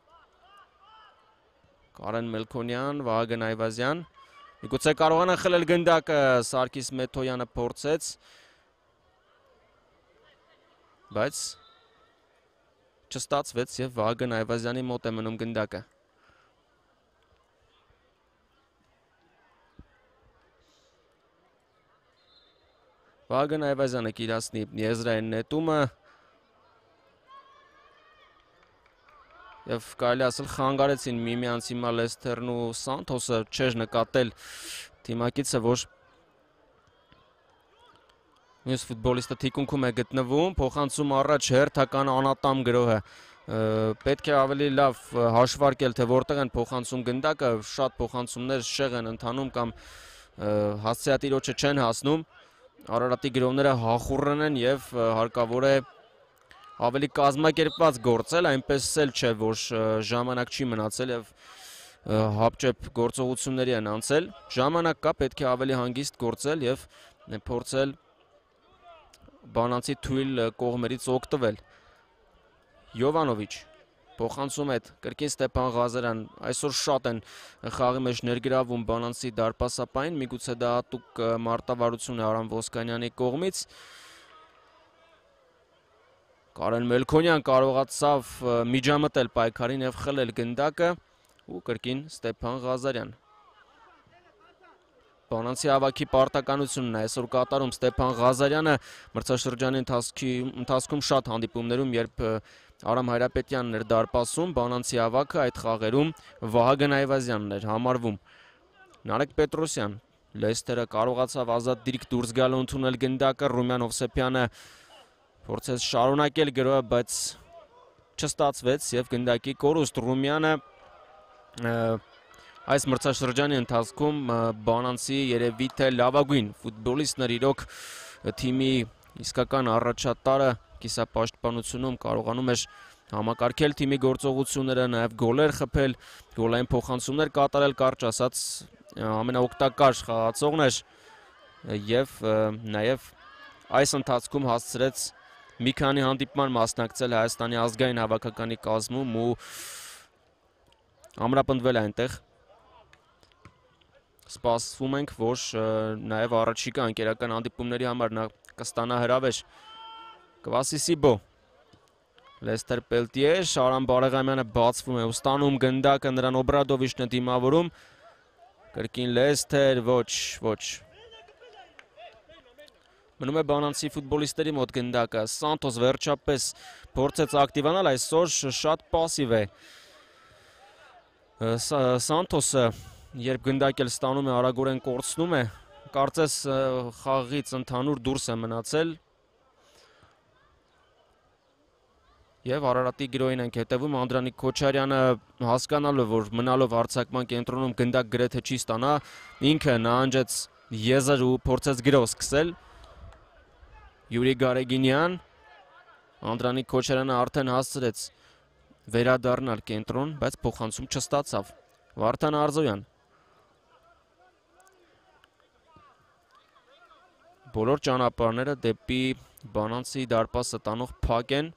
B: Կարեն Մելքոնյան, Վահագն Այվազյան, միգուցե կարողանա խլել գնդակը, Սարգիս Մեթոյանը փորձեց, բայց չստացվեց և Վահագն Այվազյանի մոտ է մնում գնդակը։ Վահագն Այվազյանը կիրացնի եզրային նետումը և կարելի ասել խանգարեցին միմյանց հիմա Լեսթերն ու Սանթոսը, չէր նկատել թիմակիցը, որ մյուս ֆուտբոլիստը թիկունքում է գտնվում, փոխանցում առաջ հերթական անատամ գրոհը։ Պետք է ավելի լավ հաշվարկել, թե որտեղ են փոխանցում գնդակը, շատ փոխանցումներ շեղ են ընթանում կամ հասցեատիրոջը չեն հասնում։ Արարատի գրոհները հախուռն են և հարկավոր է ավելի կազմակերպված գործել, այնպես էլ չէ, որ ժամանակ չի մնացել և հապճեպ գործողությունների են անցել։ Ժամանակ կա, պետք է ավելի հանգիստ գործել և փորձել բանանցի թույլ կողմերից օգտվել։ Յովանովիչ փոխանցում է կրկին Ստեփան Ղազարյան, այսօր շատ են խաղի մեջ ներգրավում բանանցի դարպասապային, միգուցե դա հատուկ մարտավարություն է Արամ Ոսկանյանի կողմից։ Կարեն Մելքոնյան կարողացավ միջամտել պայքարին և խլել գնդակը ու կրկին Ստեփան Ղազարյան։ Բանանցի հավաքի պարտականությունն է այսօր կատարում Ստեփան Ղազարյանը մրցաշրջանի ընթացքում շատ հանդիպումներում, երբ Արամ Հայրապետյանն էր դարպասում, Բանանցի հավաքը այդ խաղերում Վահագն Այվազյանն էր համարվում։ Նարեկ Պետրոսյան, Լեսթերը կարողացավ ազատ դիրք դուրս գալ ու ընդունել գնդակը, Ռումյան Հովսեփյանը փորձեց շարունակել գրոհը, բայց չստացվեց և գնդակի կորուստ Ռումյանը այս մրցաշրջանի ընթացքում Բանանցի երևի թե լավագույն ֆուտբոլիստն էր, իրոք թիմի իսկական առաջատարը կիսապաշտպանությունում կարողանում էր համակարգել թիմի գործողությունները, նաև գոլեր խփել, գոլային փոխանցումներ կատարել, կարճ ասած ամենաօգտակար խաղացողն էր և նաև այս ընթացքում հասցրեց մի քանի հանդիպման մասնակցել Հայաստանի ազգային հավաքականի կազմում ու ամրապնդվել այնտեղ։ Սպասվում ենք, որ նաև առաջիկա ընկերական հանդիպումների համար նա կստանա հրավեր։ Կվասի Սիբո, Լեսթեր Պելտիեր, Արամ Բարեգամյանը բացվում է ու ստանում գնդակը, նրան Օբրադովիչն է դիմավորում, կրկին Լեսթեր, ոչ, ոչ, Մնում է բանանցի ֆուտբոլիստերի մոտ գնդակը, Սանթոս վերջապես փորձեց ակտիվանալ, այսօր շատ պասիվ է Սանթոսը, երբ գնդակել ստանում է, արագորեն կորցնում է, կարծես խաղից ընդհանուր դուրս է մնացել և Արարատի գրոյին ենք հետևում, Անդրանիկ Քոչարյանը հասկանալով, որ մնալով հարձակման կենտրոնում գնդակ գրեթե չի ստանա, ինքը նահանջեց եզր ու փորձեց գրով սկսել, Յուրի Գարեգինյան, Անդրանիկ Քոչարյանը արդեն հասցրեց վերադառնալ կենտրոն, բայց փոխանցում չստացավ, Վարդան Արզոյան, բոլոր ճանապարհները դեպի բանանցի դարպասը տանող փակ են,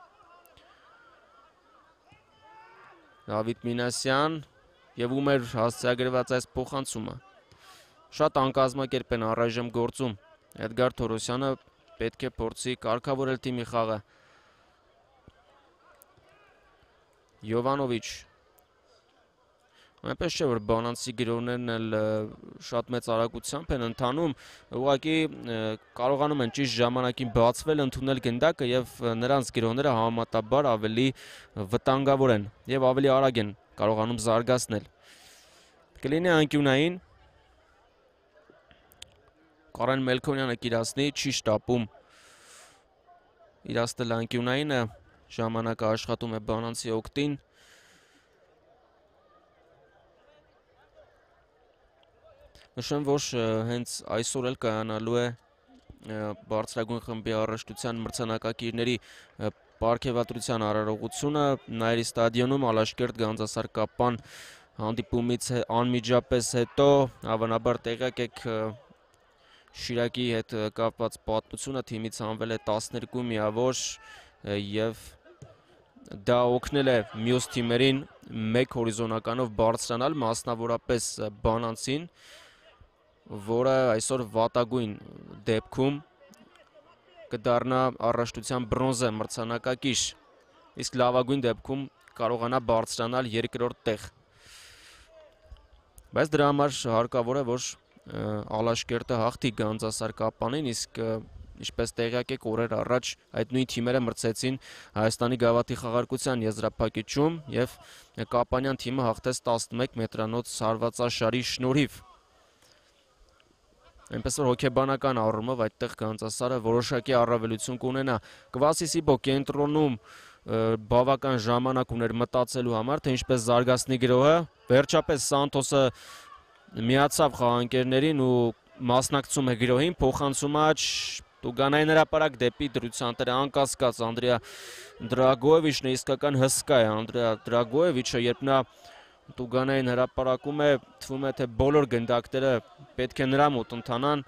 B: Դավիթ Մինասյան և ում էր հասցեագրված այս փոխանցումը, շատ անկազմակերպ են առայժմ գործում, Էդգար Թորոսյանը պետք է փորձի կարգավորել թիմի խաղը, Յովանովիչ, այնպես չէ, որ բանանցի գրոներն էլ շատ մեծ արագությամբ են ընթանում, ուղղակի կարողանում են ճիշտ ժամանակին բացվել, ընդունել գնդակը և նրանց գրոները համեմատաբար ավելի վտանգավոր են և ավելի արագ են կարողանում զարգացնել։ Կլինի անկյունային, Կարեն Մելքոնյանը կիրասնի, չի շտապում իրաստել անկյունայինը, ժամանակը աշխատում է բանանցի օգտին, նշեմ, որ հենց այսօր էլ կայանալու է բարձրագույն խմբի առաջնության մրցանակակիրների պարգևատրության արարողությունը Նայիրի ստադիոնում Ալաշկերտ Գանձասար-Կապան հանդիպումից անմիջապես հետո, հավանաբար տեղյակ եք Շիրակի հետ կապված պատմությունը, թիմից հանվել է տասներկու միավոր և դա օգնել է մյուս թիմերին մեկ հորիզոնականով բարձրանալ, մասնավորապես բանանցին, որը այսօր վատագույն դեպքում կդառնա առաջնության բրոնզե մրցանակակիր, իսկ լավագույն դեպքում կարողանա բարձրանալ երկրորդ տեղ։ Բայց դրա համար հարկավոր է, որ Ալաշկերտը հաղթի Գանձասար-Կապանին, իսկ ինչպես տեղյակ եք, օրեր առաջ այդ նույն թիմերը մրցեցին Հայաստանի գավաթի խաղարկության եզրափակիչում և Կապանյան թիմը հաղթեց տասնմեկ մետրանոց հարվածաշարի շնորհիվ։ Այնպես որ հոգեբանական առումով այդտեղ Գանձասարը որոշակի առավելություն կունենա։ Կվասի Սիբո կենտրոնում բավական ժամանակ ուներ մտածելու համար, թե ինչպես զարգացնի գրոհը, վերջապես Սանթոսը միացավ խաղանկերներին ու մասնակցում է գրոհին, փոխանցումը Տուգանային հրապարակ դեպի դրության տերը, անկասկած Անդրեա Դրագոևիչն է, իսկական հսկա է Անդրեա Դրագոևիչը, երբ նա Տուգանային հրապարակում է, թվում է, թե բոլոր գնդակները պետք է նրա մոտ ընթանան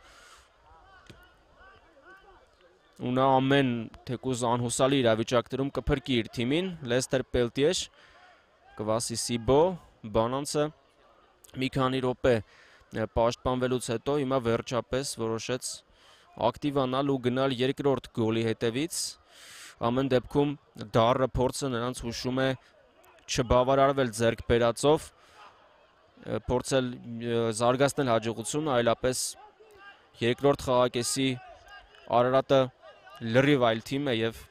B: ու նա ամեն թեկուզ անհուսալի իրավիճակներում կփրկի իր թիմին, Լեստեր Պելտիեշ, Կվասի Սիբո, բանանցը մի քանի րոպե պաշտպանվելուց հետո հիմա վերջապես որոշեց ակտիվանալ ու գնալ երկրորդ գոլի հետևից, ամեն դեպքում դառը փորձը նրանց հուշում է չբավարարվել ձեռք բերածով, փորձել զարգացնել հաջողությունը, այլապես երկրորդ խաղակեսի Արարատը լրիվ այլ թիմ է և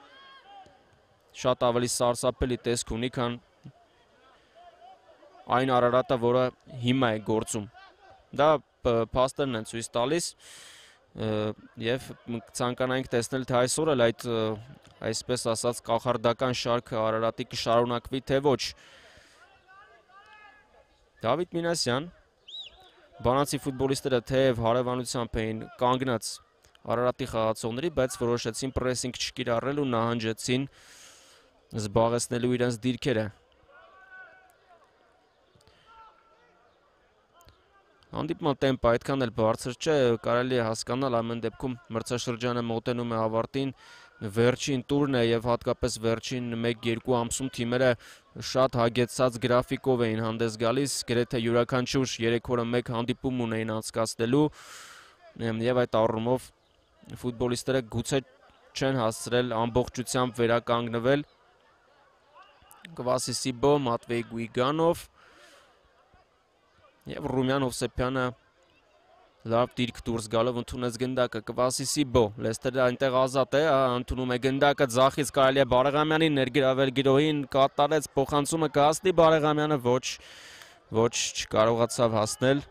B: շատ ավելի սարսափելի տեսք ունի, քան այն Արարատը, որը հիմա է գործում։ Դա փաստերն են ցույց տալիս և ցանկանայինք տեսնել, թե այսօր էլ այդ այսպես ասած կախարդական շարքը Արարատի կշարունակվի, թե ոչ։ Դավիթ Մինասյան, բանանցի ֆուտբոլիստները թեև հարևանությամբ էին կանգնած Արարատի խաղացողների, բայց որոշեցին պրեսինգ չկիրառել ու նահանջեցին զբաղեցնելու իրենց դիրքերը։ Հանդիպման տեմպը այդքան էլ բարձր չէ, կարելի է հասկանալ, ամեն դեպքում մրցաշրջանը մոտենում է ավարտին, վերջին տուրն է և հատկապես վերջին մեկ-երկու ամսում թիմերը շատ հագեցած գրաֆիկով էին հանդես գալիս, գրեթե յուրաքանչյուր երեք օրը մեկ հանդիպում ունեին անցկացնելու և այդ առումով ֆուտբոլիստները գուցե չեն հասցրել ամբողջությամբ վերականգնվել։ Կվասի Սիբո, Մատվեյ Գուիգանով և Ռումյան Հովսեփյանը Լավ դիրք դուրս գալով ընդունեց գնդակը Կվասի Սիբո, Լեստերը այնտեղ ազատ է, ընդունում է գնդակը ձախից կարելի է Բարեղամյանին ներգրավել գրոհին, կատարեց փոխանցումը կհասնի Բարեղամյանը, ոչ, ոչ չկարողացավ հասնել։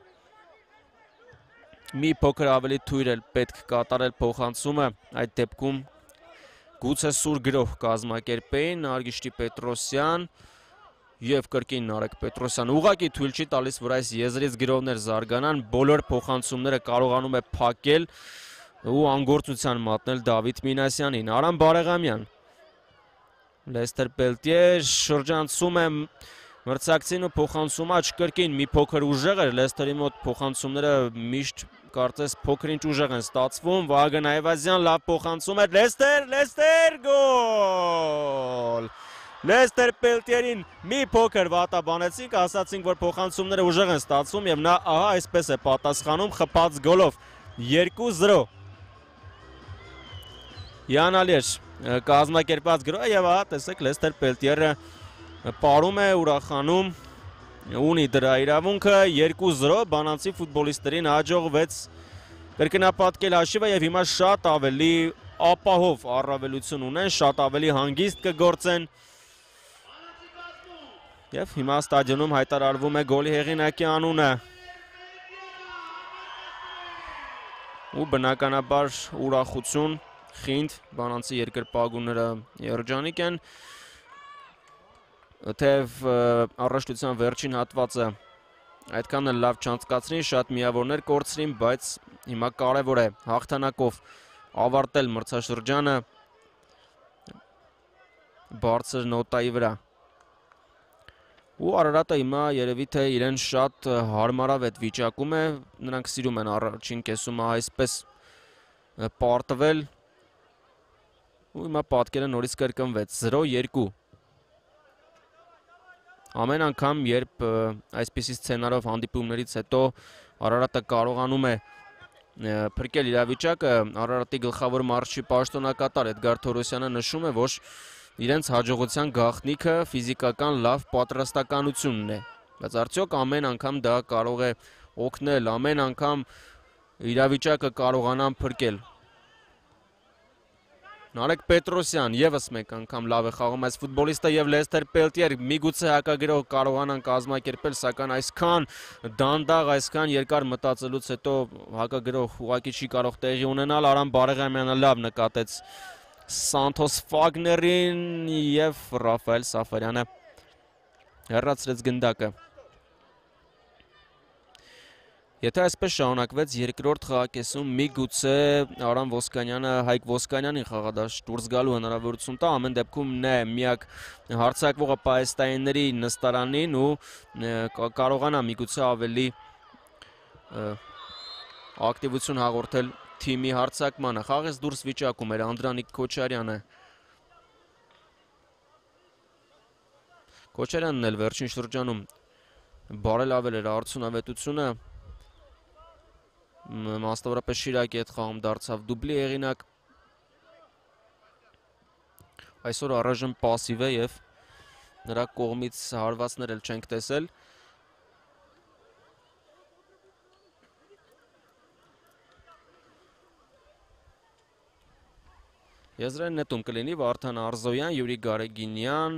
B: Մի փոքր ավելի թույլ էլ պետք կատարել փոխանցումը, այդ դեպքում գուցե սուր գրոհ կազմակերպեին Արգիշտի Պետրոսյան և կրկին Նարեկ Պետրոսյան ուղղակի թույլ չի տալիս, որ այս եզրից գրոհներ զարգանան, բոլոր փոխանցումները կարողանում է փակել ու անգործության մատնել Դավիթ Մինասյանին։ Արամ Բարեղամյան, Լեստեր Պելտիեր, շրջանցում է մրցակցին ու փոխանցում աճ կրկին մի փոքր ուժեղ էր, Լեստերի մոտ փոխանցումները միշտ կարծես փոքր-ինչ ուժեղ են ստացվում, Վահագն Այվազյան լավ փոխանցում է, Լեստեր, Լեստեր, գոլ! Լեստեր Պելտիերին մի փոքր վատաբանեցինք, ասացինք, որ փոխանցումները ուժեղ են ստացվում և նա ահա այսպես է պատասխանում խփած գոլով երկու զրո։ Հիանալի էր կազմակերպած գրոհը և ահա տեսեք Լեստեր Պելտիերը պարում է, ուրախանում, ունի դրա իրավունքը, երկու զրո բանանցի ֆուտբոլիստերին հաջողվեց կրկնապատկել հաշիվը և հիմա շատ ավելի ապահով առավելություն ունեն, շատ ավելի հանգիստ կգործեն։ Եվ հիմա ստադիոնում հայտարարվում է գոլի հեղինակի անունը։ Ու բնականաբար ուրախություն, խինդ, բանանցի երկրպագուները երջանիկ են, թեև առաջնության վերջին հատվածը այդքան էլ լավ չանցկացրին, շատ միավորներ կորցրին, բայց հիմա կարևոր է հաղթանակով ավարտել մրցաշրջանը բարձր նոտայի վրա։ Ու Արարատը հիմա երևի թե իրեն շատ հարմարավետ վիճակում է, նրանք սիրում են առաջին կեսումը այսպես պարտվել ու հիմա պատկերը նորից կրկնվեց զրո երկու։ Ամեն անգամ, երբ այսպիսի սցենարով հանդիպումներից հետո Արարատը կարողանում է փրկել իրավիճակը, Արարատի գլխավոր մարզչի պաշտոնակատար Էդգար Թորոսյանը նշում է, որ իրենց հաջողության գաղտնիքը ֆիզիկական լավ պատրաստականությունն է, բայց արդյոք ամեն անգամ դա կարող է օգնել, ամեն անգամ իրավիճակը կարողանան փրկել։ Նարեկ Պետրոսյան ևս մեկ անգամ լավ է խաղում այս ֆուտբոլիստը և Լեստեր Պելտիեր միգուցե հակագրոհ կարողանան կազմակերպել, սակայն այսքան դանդաղ, այսքան երկար մտածելուց հետո հակագրոհ ուղղակի չի կարող տեղի ունենալ, Արամ Բարեղամյանը լավ նկատեց Սանթոս Ֆագներին և Ռաֆայել Սաֆարյանը հեռացրեց գնդակը։ Եթե այսպես շարունակվեց երկրորդ խաղակեսում միգուցե Արամ Ոսկանյանը Հայկ Ոսկանյանին խաղադաշտ դուրս գալու հնարավորություն տա, ամեն դեպքում նա է միակ հարձակվողը պահեստայինների նստարանին ու կարողանա միգուցե ավելի ակտիվություն հաղորդել թիմի հարձակմանը։ Խաղից դուրս վիճակում էր Անդրանիկ Քոչարյանը։ Քոչարյանն էլ վերջին շրջանում բարելավել էր արդյունավետությունը, մասնավորապես Շիրակի հետ խաղում դարձավ դուբլի հեղինակ։ Այսօր առայժմ պասիվ է և նրա կողմից հարվածներ էլ չենք տեսել։ Եզրային նետում կլինի Վարդան Արզոյան, Յուրի Գարեգինյան,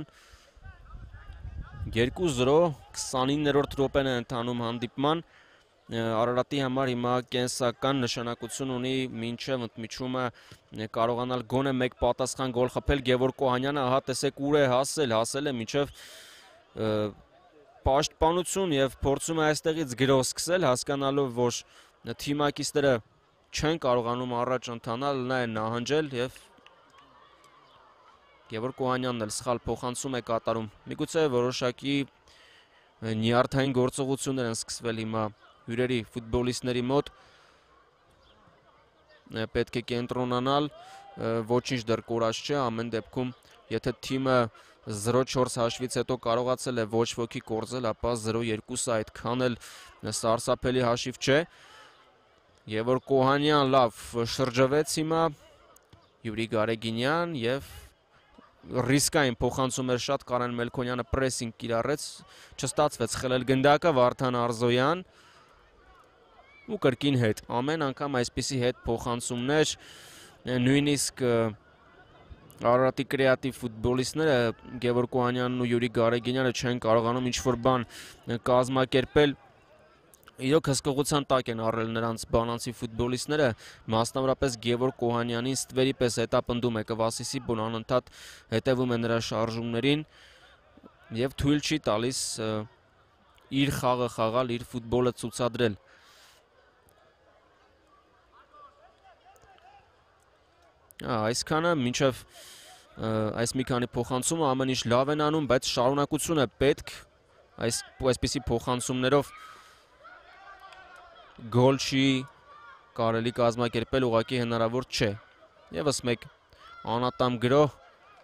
B: երկու զրո, քսանիններորդ րոպեն է ընթանում հանդիպման, Արարատի համար հիմա կենսական նշանակություն ունի մինչև ընդմիջումը կարողանալ գոնե մեկ պատասխան գոլ խփել, Գևորգ Օհանյանը ահա տեսեք ուր է հասել, հասել է մինչև պաշտպանություն և փորձում է այստեղից գրոհ սկսել, հասկանալով, որ թիմակիցները չեն կարողանում առաջ ընթանալ, նա է նահանջել և Գևորգ Օհանյանն էլ սխալ փոխանցում է կատարում։ Միգուցե որոշակի նյարդային գործողություններ են սկսվել հիմա հյուրերի ֆուտբոլիստների մոտ, պետք է կենտրոնանալ, ոչինչ դեռ կորած չէ, ամեն դեպքում, եթե թիմը զրո չորս հաշվից հետո կարողացել է ոչ ոքի կորզել, ապա զրո երկուսը այդքան էլ սարսափելի հաշիվ չէ։ Գևորգ Օհանյան լավ շրջվեց հիմա, Յուրի Գարեգինյան և ռիսկային փոխանցում էր շատ, Կարեն Մելքոնյանը պրեսինգ կիրառեց, չստացվեց խլել գնդակը, Վարդան Արզոյան ու կրկին հետ։ Ամեն անգամ այսպիսի հետ փոխանցումներ, նույնիսկ Արարատի կրեատիվ ֆուտբոլիստները Գևորգ Օհանյանն ու Յուրի Գարեգինյանը չեն կարողանում ինչ-որ բան կազմակերպել։ Իրոք հսկողության տակ են առել նրանց բանանցի ֆուտբոլիստները, մասնավորապես Գևորգ Օհանյանին ստվերի պես հետապնդում է Կվասիսի Սիբոն, անընդհատ հետևում է նրա շարժումներին եւ թույլ չի տալիս իր խաղը խաղալ, իր ֆուտբոլը ցուցադրել։ Այսքանը մինչև այս մի քանի փոխանցումը ամեն ինչ լավ են անում, բայց շարունակությունը պետք այս այսպիսի փոխանցումներով գոլ չի կարելի կազմակերպել, ուղղակի հնարավոր չէ։ Եվս մեկ անատամ գրոհ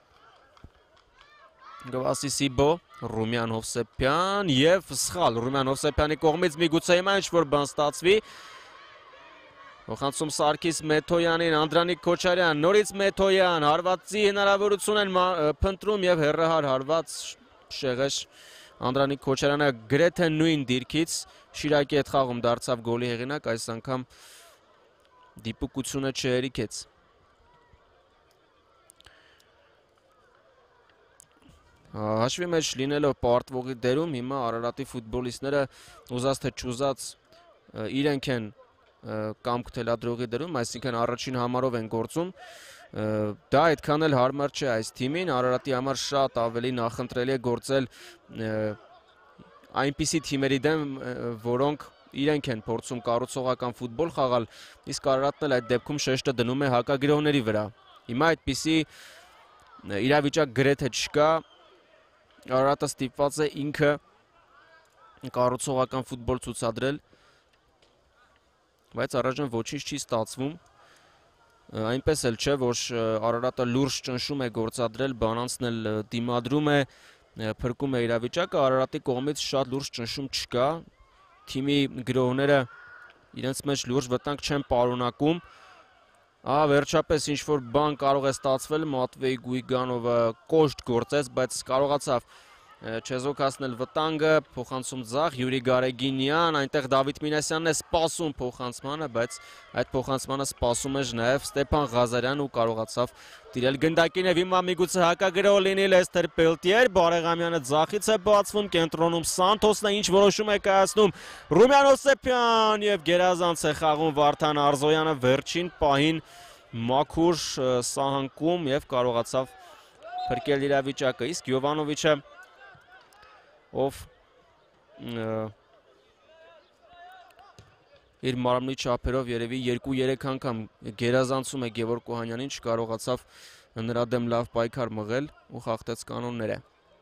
B: Կվասիսի Սիբո, Ռումյան Հովսեփյան եւ սխալ Ռումյան Հովսեփյանի կողմից միգուցե հիմա ինչ-որ բան ստացվի։ Փոխանցում Սարգիս Մեթոյանին, Անդրանիկ Քոչարյան, նորից Մեթոյան, հարվածի հնարավորություն են փնտրում եւ հերրահար հարված շեղեշ Անդրանիկ Քոչարյանը գրեթե նույն դիրքից Շիրակի հետ խաղում դարձավ գոլի հեղինակ, այս անգամ դիպուկությունը չհերիքեց։ Հաշվի մեջ լինելով պարտվողի դերում, հիմա Արարատի ֆուտբոլիստները ուզած թե չուզած իրենք են կամք թելադրողի դերում, այսինքն առաջին համարով են գործում, դա այդքան էլ հարմար չէ այս թիմին, Արարատի համար շատ ավելի նախընտրելի է գործել այնպիսի թիմերի դեմ, որոնք իրենք են փորձում կառուցողական ֆուտբոլ խաղալ, իսկ Արարատն էլ այդ դեպքում շեշտը դնում է հակագրողների վրա։ Հիմա այդպիսի իրավիճակ գրեթե չկա, Արարատը ստիպված է ինքը կառուցողական ֆուտբոլ ցուցադրել, բայց առայժմ ոչինչ չի ստացվում։ Այնպես էլ չէ, որ Արարատը լուրջ ճնշում է գործադրել, բանանցն էլ դիմադրում է, փրկում է իրավիճակը, Արարատի կողմից շատ լուրջ ճնշում չկա, թիմի գրողները իրենց մեջ լուրջ վտանգ չեն պարունակում։ Ահա վերջապես ինչ-որ բան կարող է ստացվել, Մատվեյ Գույգանովը կոշտ գործեց, բայց կարողացավ չեզոքացնել վտանգը, փոխանցում ձախ, Յուրի Գարեգինյան, այնտեղ Դավիթ Մինասյանն է սպասում փոխանցմանը, բայց այդ փոխանցմանը սպասում է նաև Ստեփան Ղազարյանն ու կարողացավ տիրել գնդակին եւ հիմա միգուցե հակագրող լինի Լեսթեր Պելտիեր, Բարեղամյանը ձախից է բացվում, կենտրոնում Սանթոսն է, ինչ որոշում է կայացնում Ռումյան Հովսեփյան եւ գերազանց է խաղում Վարդան Արզոյանը վերջին պահին մաքուր սահանքում եւ կարողացավ փրկել իրավիճակը, իսկ Յովանովիչը ով իր մարմնի չափերով երևի երկու-երեք անգամ գերազանցում է Գևորգ Օհանյանին, չկարողացավ նրա դեմ լավ պայքար մղել ու խախտեց կանոնները։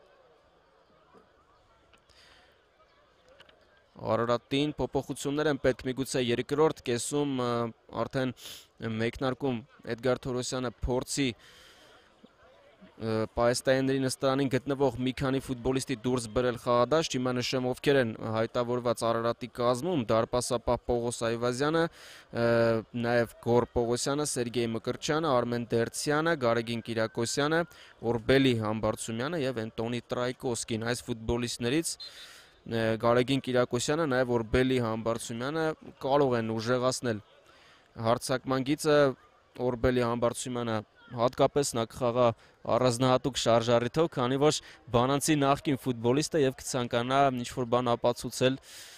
B: Արարատին փոփոխություններ են պետք, միգուցե երկրորդ կեսում արդեն մեկնարկում Էդգար Թորոսյանը փորձի Պայստայինների նստարանին գտնվող մի քանի ֆուտբոլիստի դուրս բերել խաղադաշտ, հիմա նշեմ ովքեր են հայտավորված Արարատի կազմում, դարպասապահ Պողոս Այվազյանը, նաև Գոր Պողոսյանը, Սերգեյ Մկրտչյանը, Արմեն Դերցյանը, Գարեգին Կիրակոսյանը, Օրբելի Համբարձումյանը եւ Անտոնի Տրայկոսկին։ Այս ֆուտբոլիստներից Գարեգին Կիրակոսյանը, նաև Օրբելի Համբարձումյանը կարող են ուժեղացնել հարձակման գիծը, Օրբելի Համբարձումյանը հատկապես նա կխաղա առանձնահատուկ շարժառիթով, քանի որ բանանցի նախկին ֆուտբոլիստ է եւ կցանկանա ինչ-որ բան ապացուցել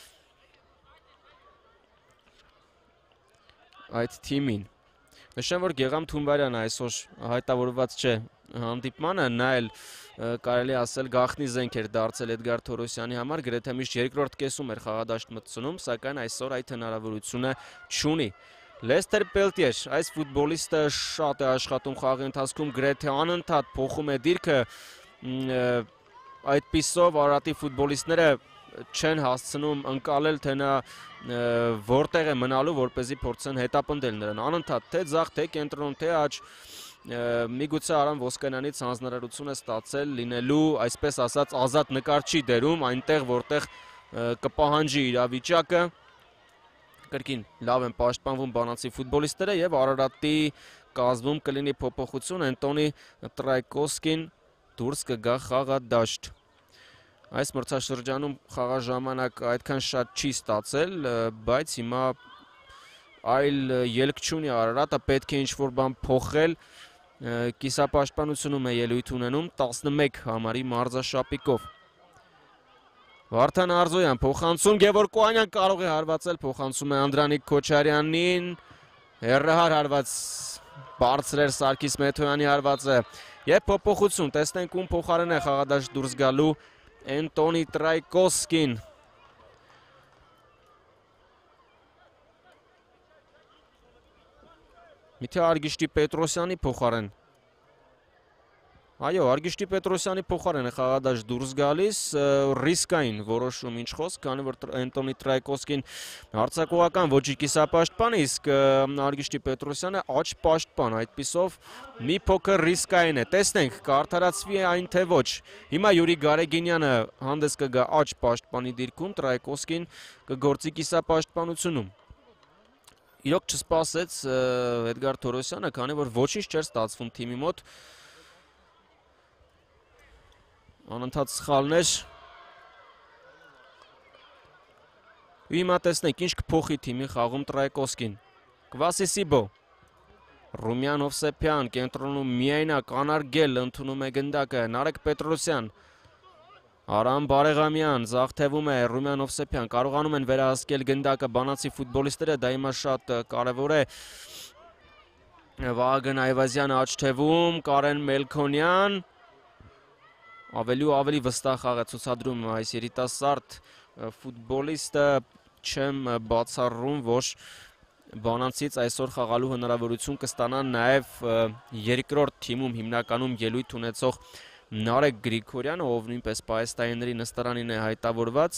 B: այդ թիմին։ Նշեմ, որ Գեգամ Թունվարյանը այսօր հայտավորված չէ հանդիպմանը, նա էլ կարելի ասել գաղտնի զենք էր դարձել Էդգար Թորոսյանի համար, գրեթե միշտ երկրորդ կեսում էր խաղադաշտ մտցնում, սակայն այսօր այդ հնարավորությունը չունի։ Լեսթեր Պելտիեր, այս ֆուտբոլիստը շատ է աշխատում խաղի ընթացքում, գրեթե անընդհատ փոխում է դիրքը, այդպիսով Արարատի ֆուտբոլիստները չեն հասցնում ընկալել, թե նա որտեղ է մնալու, որպեսզի փորձեն հետապնդել նրան, անընդհատ թե ձախ, թե կենտրոն, թե աջ, միգուցե Արամ Ոսկանյանից հանձնարարություն է ստացել լինելու, այսպես ասած, ազատ նկարչի դերում, այնտեղ որտեղ կպահանջի իրավիճակը, կրկին լավ են պաշտպանվում բանանցի ֆուտբոլիստները եւ Արարատի կազմում կլինի փոփոխություն, Անտոնի Տրայկոսկին դուրս կգա խաղադաշտ։ Այս մրցաշրջանում խաղաժամանակ այդքան շատ չի ստացել, բայց հիմա այլ ելք չունի Արարատը, պետք է ինչ-որ բան փոխել։ Կիսապաշտպանությունում է ելույթ ունենում տասնմեկ համարի մարզաշապիկով։ Վարդան Արզոյան փոխանցում, Գևորգ Կոհանյան կարող է հարվածել, փոխանցում է Անդրանիկ Քոչարյանին, հեռահար հարված բարձր էր Սարգիս Մեթոյանի հարվածը եւ փոփոխություն, տեսնենք ում փոխարեն է խաղադաշտ դուրս գալու Էնտոնի Տրայկոսկին։ Միթե Արգիշտի Պետրոսյանի փոխարեն։ Այո, Արգիշտի Պետրոսյանի փոխարեն է խաղադաշտ դուրս գալիս, ռիսկային որոշում ինչ խոսք, քանի որ Էնտոնի Տրայկոսկին հարձակողական ոճի կիսապաշտպան է, իսկ Արգիշտի Պետրոսյանը աջ պաշտպան, այդպիսով մի փոքր ռիսկային է։ Տեսնենք, կարդարացվի այն թե ոչ։ Հիմա Յուրի Գարեգինյանը հանդես կգա աջ պաշտպանի դիրքում, Տրայկոսկին կգործի կիսապաշտպանությունում։ Իրոք չսպասեց Էդգար Թորոսյանը, քանի որ ոչինչ չէր ստացվում թիմի մոտ։ Անընդհատ սխալներ։ Ու հիմա տեսնենք ինչ կփոխի թիմի խաղում Տրայկոսկին։ Կվասի Սիբո, Ռումյան Հովսեփյան, կենտրոնում միայնակ, անարգել ընդունում է գնդակը, Նարեկ Պետրոսյան, Արամ Բարեգամյան, ձախ թևում է Ռումյան Հովսեփյան, կարողանում են վերահասկել գնդակը բանացի ֆուտբոլիստները, դա հիմա շատ կարևոր է։ Վահագն Այվազյանը աջ թևում, Կարեն Մելքոնյան, ավելի ու ավելի վստահ խաղ է ցուցադրում այս երիտասարդ ֆուտբոլիստը, չեմ բացառում, որ բանանցից այսօր խաղալու հնարավորություն կստանան նաև երկրորդ թիմում հիմնականում ելույթ ունեցող Նարեկ Գրիգորյանը, ով նույնպես պահեստայինների նստարանին է հայտավորված։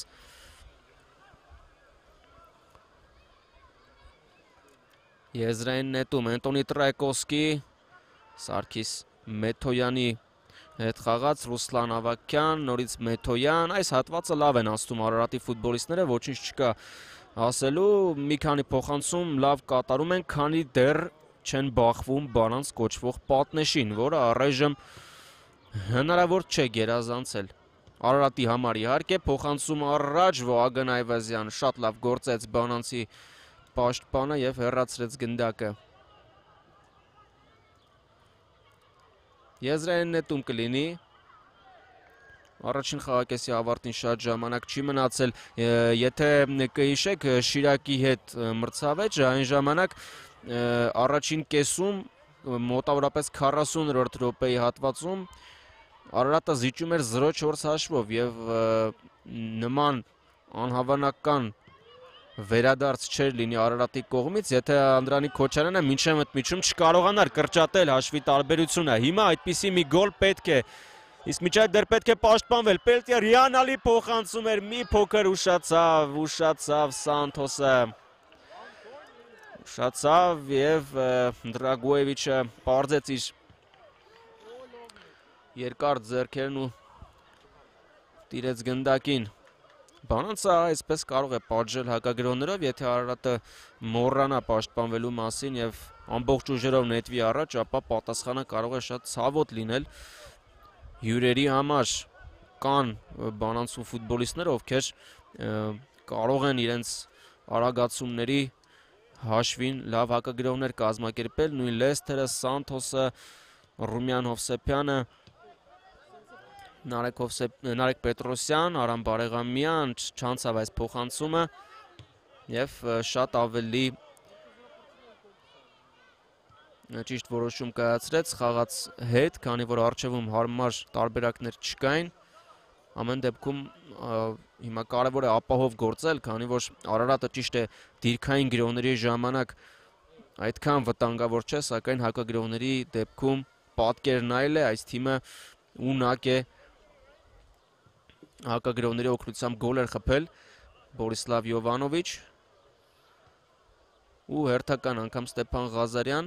B: Եզրային նետում Էնտոնի Տրայկոսկի, Սարգիս Մեթոյանի հետ խաղաց, Ռուսլան Ավագյան, նորից Մեթոյան, այս հատվածը լավ են ասում Արարատի ֆուտբոլիստները, ոչինչ չկա ասելու, մի քանի փոխանցում լավ կատարում են, քանի դեռ չեն բախվում բանանց կոչվող պատնեշին, որը առայժմ հնարավոր չէ գերազանցել։ Արարատի համար իհարկե, փոխանցում առաջ, Վահագն Այվազյան շատ լավ գործեց բանանցի պաշտպանը եւ հեռացրեց գնդակը։ Եզրային նետում կլինի։ Առաջին խաղակեսի ավարտին շատ ժամանակ չի մնացել, եթե կհիշեք Շիրակի հետ մրցավեճը, այն ժամանակ առաջին կեսում մոտավորապես քառասուններորդ րոպեի հատվածում Արարատը զիջում էր զրո չորս հաշվով եւ նման անհավանական վերադարձ չէր լինի Արարատի կողմից, եթե Անդրանիկ Քոչարյանը մինչև մտմիջում չկարողանար կրճատել հաշվի տարբերությունը։ Հիմա այդպիսի մի գոլ պետք է, իսկ միջայդ դեռ պետք է պաշտպանվել։ Պելտիեր հիանալի փոխանցում էր, մի փոքր ուշացավ, ուշացավ Սանթոսը։ Ուշացավ եւ Դրագոևիչը պարզեց իր երկար ձեռքերն ու տիրեց գնդակին։ Բանանցը այսպես կարող է պատժել հակագրողներով, եթե Արարատը մոռանա պաշտպանվելու մասին եւ ամբողջ ուժերով նետվի առաջ, ապա պատասխանը կարող է շատ ցավոտ լինել հյուրերի համար։ Կան բանանցու ֆուտբոլիստներ, ովքեր կարող են իրենց արագացումների հաշվին լավ հակագրողներ կազմակերպել, նույն Լեսթերը, Սանթոսը, Ռումյան Հովսեփյանը, Նարեկ Պետրոսյան, Արամ Բարեգամյան չանցավ այս փոխանցումը եւ շատ ավելի ճիշտ որոշում կայացրեց խաղաց հետ, քանի որ առջևում հարմար տարբերակներ չկային։ Ամեն դեպքում հիմա կարևոր է ապահով գործել, քանի որ Արարատը ճիշտ է դիրքային գրողների ժամանակ այդքան վտանգավոր չէ, սակայն հակագրողների դեպքում պատկերն այլ է, այս թիմը ունակ է հակագրողների օգնությամբ գոլ էր խփել Բորիսլավ Յովանովիչ ու հերթական անգամ Ստեփան Ղազարյան։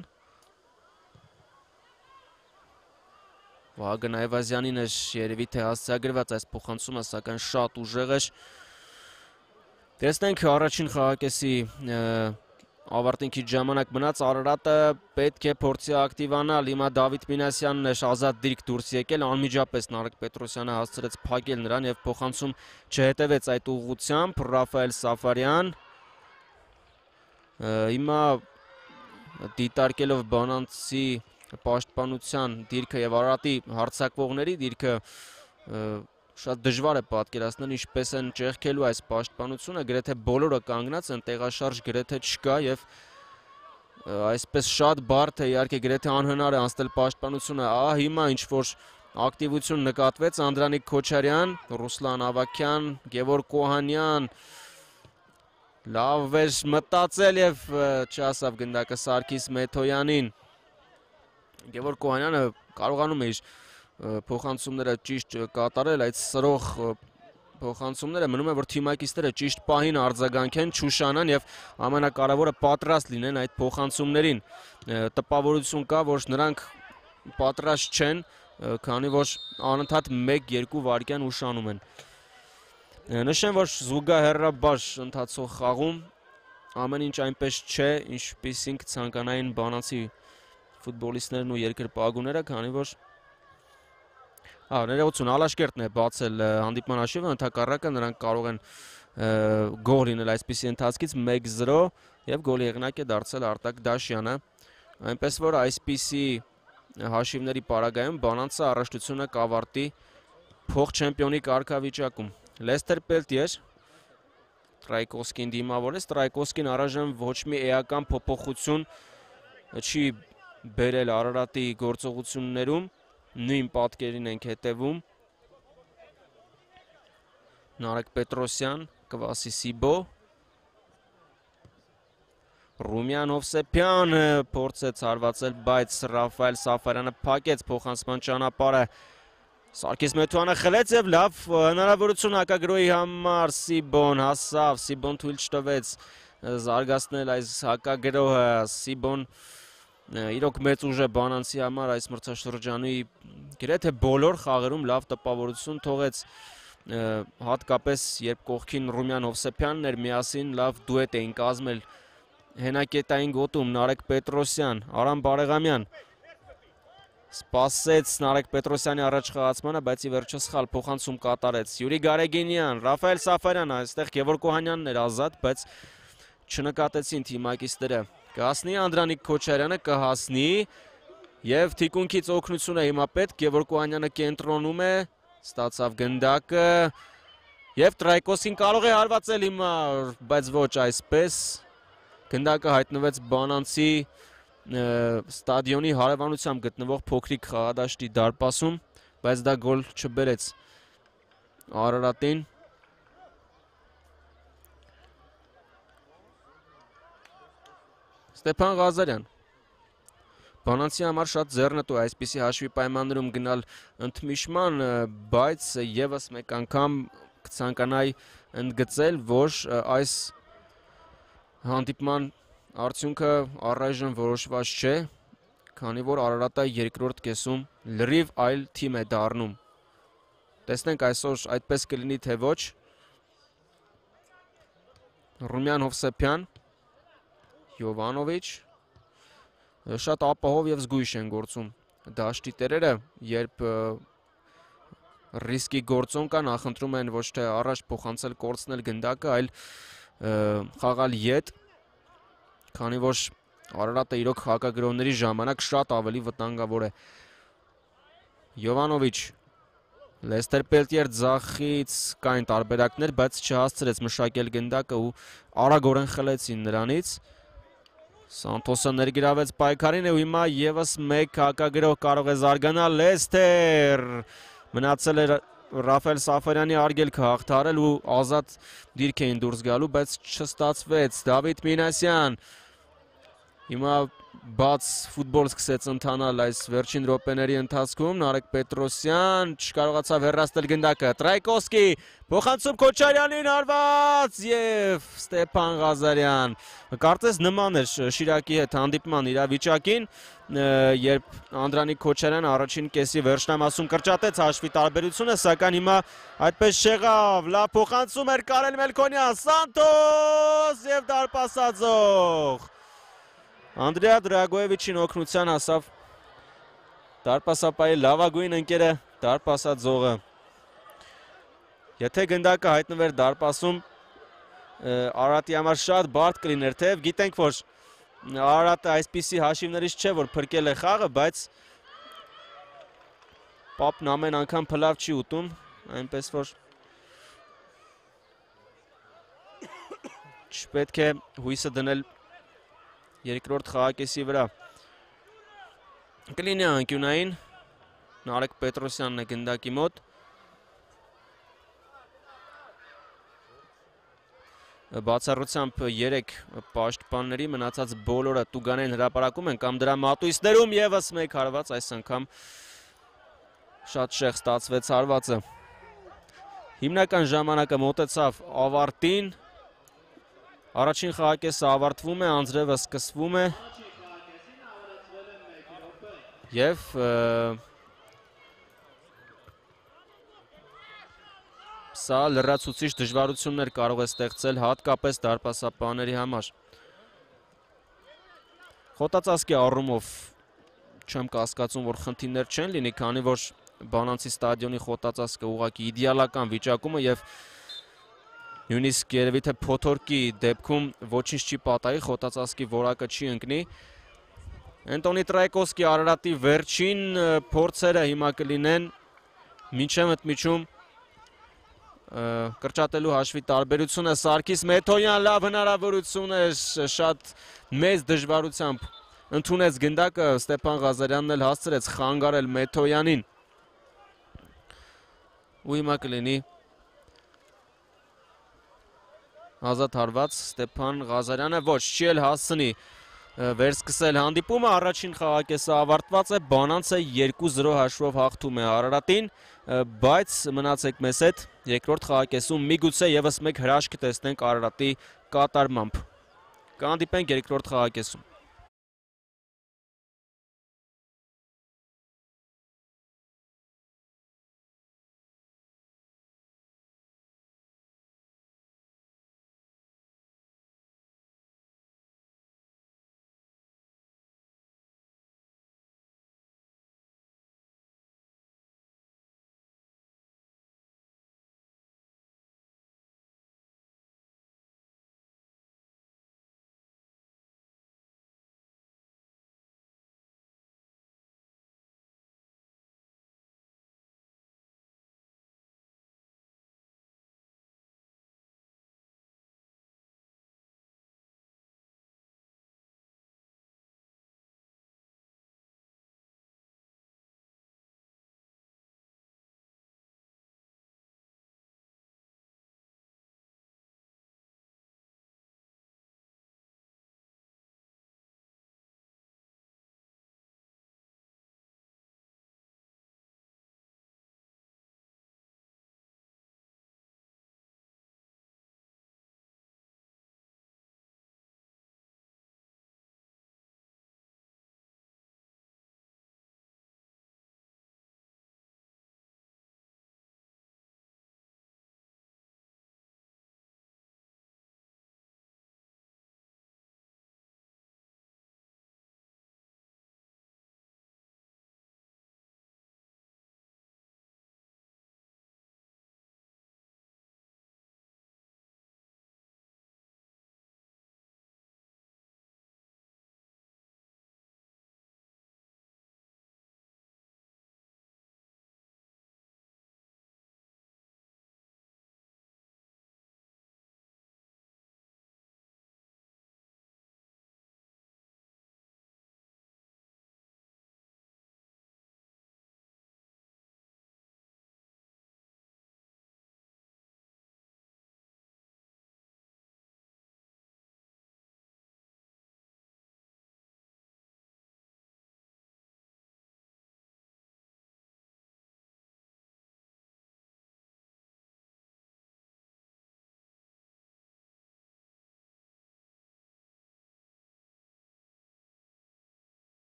B: Վահագն Այվազյանին էր երևի թե հասցեագրված այս փոխանցումը, սակայն շատ ուժեղ էր։ Տեսնենք առաջին խաղակեսի ավարտին քիչ ժամանակ մնաց, Արարատը պետք է փորձի ակտիվանալ, հիմա Դավիթ Մինասյանն էր ազատ դիրք դուրս եկել, անմիջապես Նարեկ Պետրոսյանը հասցրեց փակել նրան եւ փոխանցում չհետևեց այդ ուղղությամբ, Ռաֆայել Սաֆարյան, Հիմա դիտարկելով Բանանցի պաշտպանության դիրքը եւ Արարատի հարձակվողների դիրքը շատ դժվար է պատկերացնել ինչպես են ճեղքելու այս պաշտպանությունը, գրեթե բոլորը կանգնած են, տեղաշարժ գրեթե չկա եւ այսպես շատ բարդ է, իհարկե գրեթե անհնար է անցնել պաշտպանությունը։ Ահա հիմա ինչ որ ակտիվություն նկատվեց, Անդրանիկ Քոչարյան, Ռուսլան Ավակյան, Գևորգ Կոհանյան լավ էր մտածել եւ չհասավ գնդակը Սարգիս Մեթոյանին։ Գևորգ Կոհանյանը կարողանում է իր փոխանցումները ճիշտ կատարել, այդ սրող փոխանցումները մնում է որ թիմակիցները ճիշտ պահին արձագանքեն, չուշանան եւ ամենակարևորը պատրաստ լինեն այդ փոխանցումներին։ Տպավորություն կա, որ նրանք պատրաստ չեն, քանի որ անընդհատ մեկ երկու վայրկյան ուշանում են։ Նշեմ, որ զուգահեռաբար ընթացող խաղում ամեն ինչ այնպես չէ, ինչպիսին կցանկանային Բանանցի ֆուտբոլիստներն ու երկրպագուները, քանի որ ներողություն, Ալաշկերտն է բացել հանդիպման հաշիվը, ընդհակառակը նրանք կարող են գոլ լինել այսպիսի ընթացքից մեկ զրո եւ գոլի եղնակ է դարձել Արտակ Դաշյանը, այնպես որ այսպիսի հաշիվների պարագայում Բանանցը առաջնությունը կավարտի փոխ-չեմպիոնի կարգավիճակում։ Լեսթեր Պելտիեր Տրայկովսկին դիմավորեց, Տրայկովսկին առայժմ ոչ մի էական փոփոխություն չի բերել Արարատի գործողություններում, նույն պատկերին ենք հետևում։ Նարեկ Պետրոսյան, Կվասի Սիբո, Ռումյան Հովսեփյանը փորձեց հարվածել, բայց Ռաֆայել Սաֆարյանը փակեց փոխանցման ճանապարհը։ Սարգիս Մեթոյանը խլեց եւ լավ հնարավորություն հակագրոյի համար Սիբոն հասավ, Սիբոն թույլ չտվեց զարգացնել այս հակագրոհը, Սիբոն իրոք մեծ ուժ է Բանանցի համար այս մրցաշրջանի գրեթե բոլոր խաղերում լավ տպավորություն թողեց, հատկապես երբ կողքին Ռումյան Հովսեփյանն էր, միասին լավ դուետ էին կազմել հենակետային գոտում Նարեկ Պետրոսյան, Արամ Բարեղամյան սպասեց Նարեկ Պետրոսյանի առաջխաղացմանը, բայց ի վերջո սխալ փոխանցում կատարեց Յուրի Գարեգինյան, Ռաֆայել Սաֆարյան, այստեղ Գևորգ Կոհանյանն էր ազատ, բայց չնկատեցին թիմակիցները։ Կհասնի Անդրանիկ Քոչարյանը, կհասնի եւ թիկունքից օգնություն է հիմա պետք, Գևորգ Կոհանյանը կենտրոնում է, ստացավ գնդակը եւ Տրայկոսին կարող է հարվածել հիմա, բայց ոչ այսպես։ Գնդակը հայտնվեց Բանանցի ստադիոնի հարևանությամբ գտնվող փոքրիկ խաղադաշտի դարպասում, բայց դա գոլ չբերեց Արարատին։ Ստեփան Ղազարյան Բանանցի համար շատ ձեռնտու այսպիսի հաշվի պայմաններում գնալ ընդմիջման, բայց եւս մեկ անգամ կցանկանայի ընդգծել, որ այս հանդիպման արդյունքը առայժմ որոշված չէ, քանի որ Արարատը երկրորդ կեսում լրիվ այլ թիմ է դառնում։ Տեսնենք այսօր այդպես կլինի թե ոչ։ Ռումյան Հովսեփյան, Յովանովիչ շատ ապահով եւ զգույշ են գործում դաշտի տերերը, երբ ռիսկի գործոն կա, նախընտրում են ոչ թե առաջ փոխանցել կորցնել գնդակը, այլ խաղալ ետ, քանի որ Արարատը իրոք հակագրոհների ժամանակ շատ ավելի վտանգավոր է։ Յովանովիչ, Լեսթեր Պելտիեր ձախից կային տարբերակներ, բայց չհասցրեց մշակել գնդակը ու արագորեն խլեցին նրանից։ Սանթոսը ներգրավեց պայքարին ու հիմա եւս մեկ հակագրոհ կարող է զարգանալ Լեսթեր։ Մնացել էր Ռաֆայել Սաֆարյանի արգելքը հաղթարել ու ազատ դիրք էին դուրս գալու, բայց չստացվեց։ Դավիթ Մինասյան հիմա բաց ֆուտբոլ սկսեց ընթանալ այս վերջին րոպեների ընթացքում, Նարեկ Պետրոսյան չկարողացավ հեռացնել գնդակը, Տրայկովսկի փոխանցում Քոչարյանին հարված եւ Ստեփան Ղազարյան։ Կարծես նման էր Շիրակի հետ հանդիպման իրավիճակին, երբ Անդրանիկ Քոչարյանը առաջին կեսի վերջնամասում կրճատեց հաշվի տարբերությունը, սակայն հիմա այդպես չեղավ, լավ փոխանցում էր Կարել Մելքոնյան, Սանթոս եւ դարպասաձող Անդրեա Դրագոևիչին օգնության հասավ դարպասապայի լավագույն ընկերը դարպասաձողը։ Եթե գնդակը հայտնվեր դարպասում, Արարատի համար շատ բարդ կլիներ, թեև գիտենք, որ Արարատը այսպիսի հաշիվներից չէ, որ փրկել է խաղը, բայց Պապն ամեն անգամ փլավ չի ուտում, այնպես որ չպետք է հույսը դնել երկրորդ խաղակեսի վրա։ Կլինի անկյունային, Նարեկ Պետրոսյանն է գնդակի մոտ։ Բացառությամբ երեք պաշտպանների մնացած բոլորը Տուգանեն հրապարակում են կամ դրա մատույցներում ևս մեկ հարված, այս անգամ շատ շեղ ստացվեց հարվածը։ Հիմնական ժամանակը մոտեցավ ավարտին, առաջին խաղակեսը ավարտվում է, անձրևը սկսվում է և սա լրացուցիչ դժվարություններ կարող է ստեղծել հատկապես դարպասապահների համար։ Խոտածածկի առումով չեմ կասկածում, որ խնդիրներ չեն լինի, քանի որ Բանանցի ստադիոնի խոտածածկը ուղղակի իդեալական վիճակում է և նույնիսկ երևի թե փոթորկի դեպքում ոչինչ չի պատահի, խոտածածկի որակը չի ընկնի։ Անտոնի Տրայկովսկի Արարատի վերջին փորձերը հիմա կլինեն մինչև ընդմիջում կրճատելու հաշվի տարբերությունը։ Սարգիս Մեթոյան լավ հնարավորություն է, շատ մեծ դժվարությամբ ընդունեց գնդակը, Ստեփան Ղազարյանն էլ հասցրեց խանգարել Մեթոյանին։ Ու հիմա կլինի ազատ հարված, Ստեփան Ղազարյանը ոչ, չի էլ հասցնի վերսկսել հանդիպումը, առաջին խաղակեսը ավարտված է, Բանանցը երկու զրո հաշվով հաղթում է Արարատին, բայց մնացեք մեզ հետ, երկրորդ խաղակեսում միգուցե ևս մեկ հրաշք տեսնենք Արարատի կատարմամբ։ Կհանդիպենք երկրորդ խաղակեսում։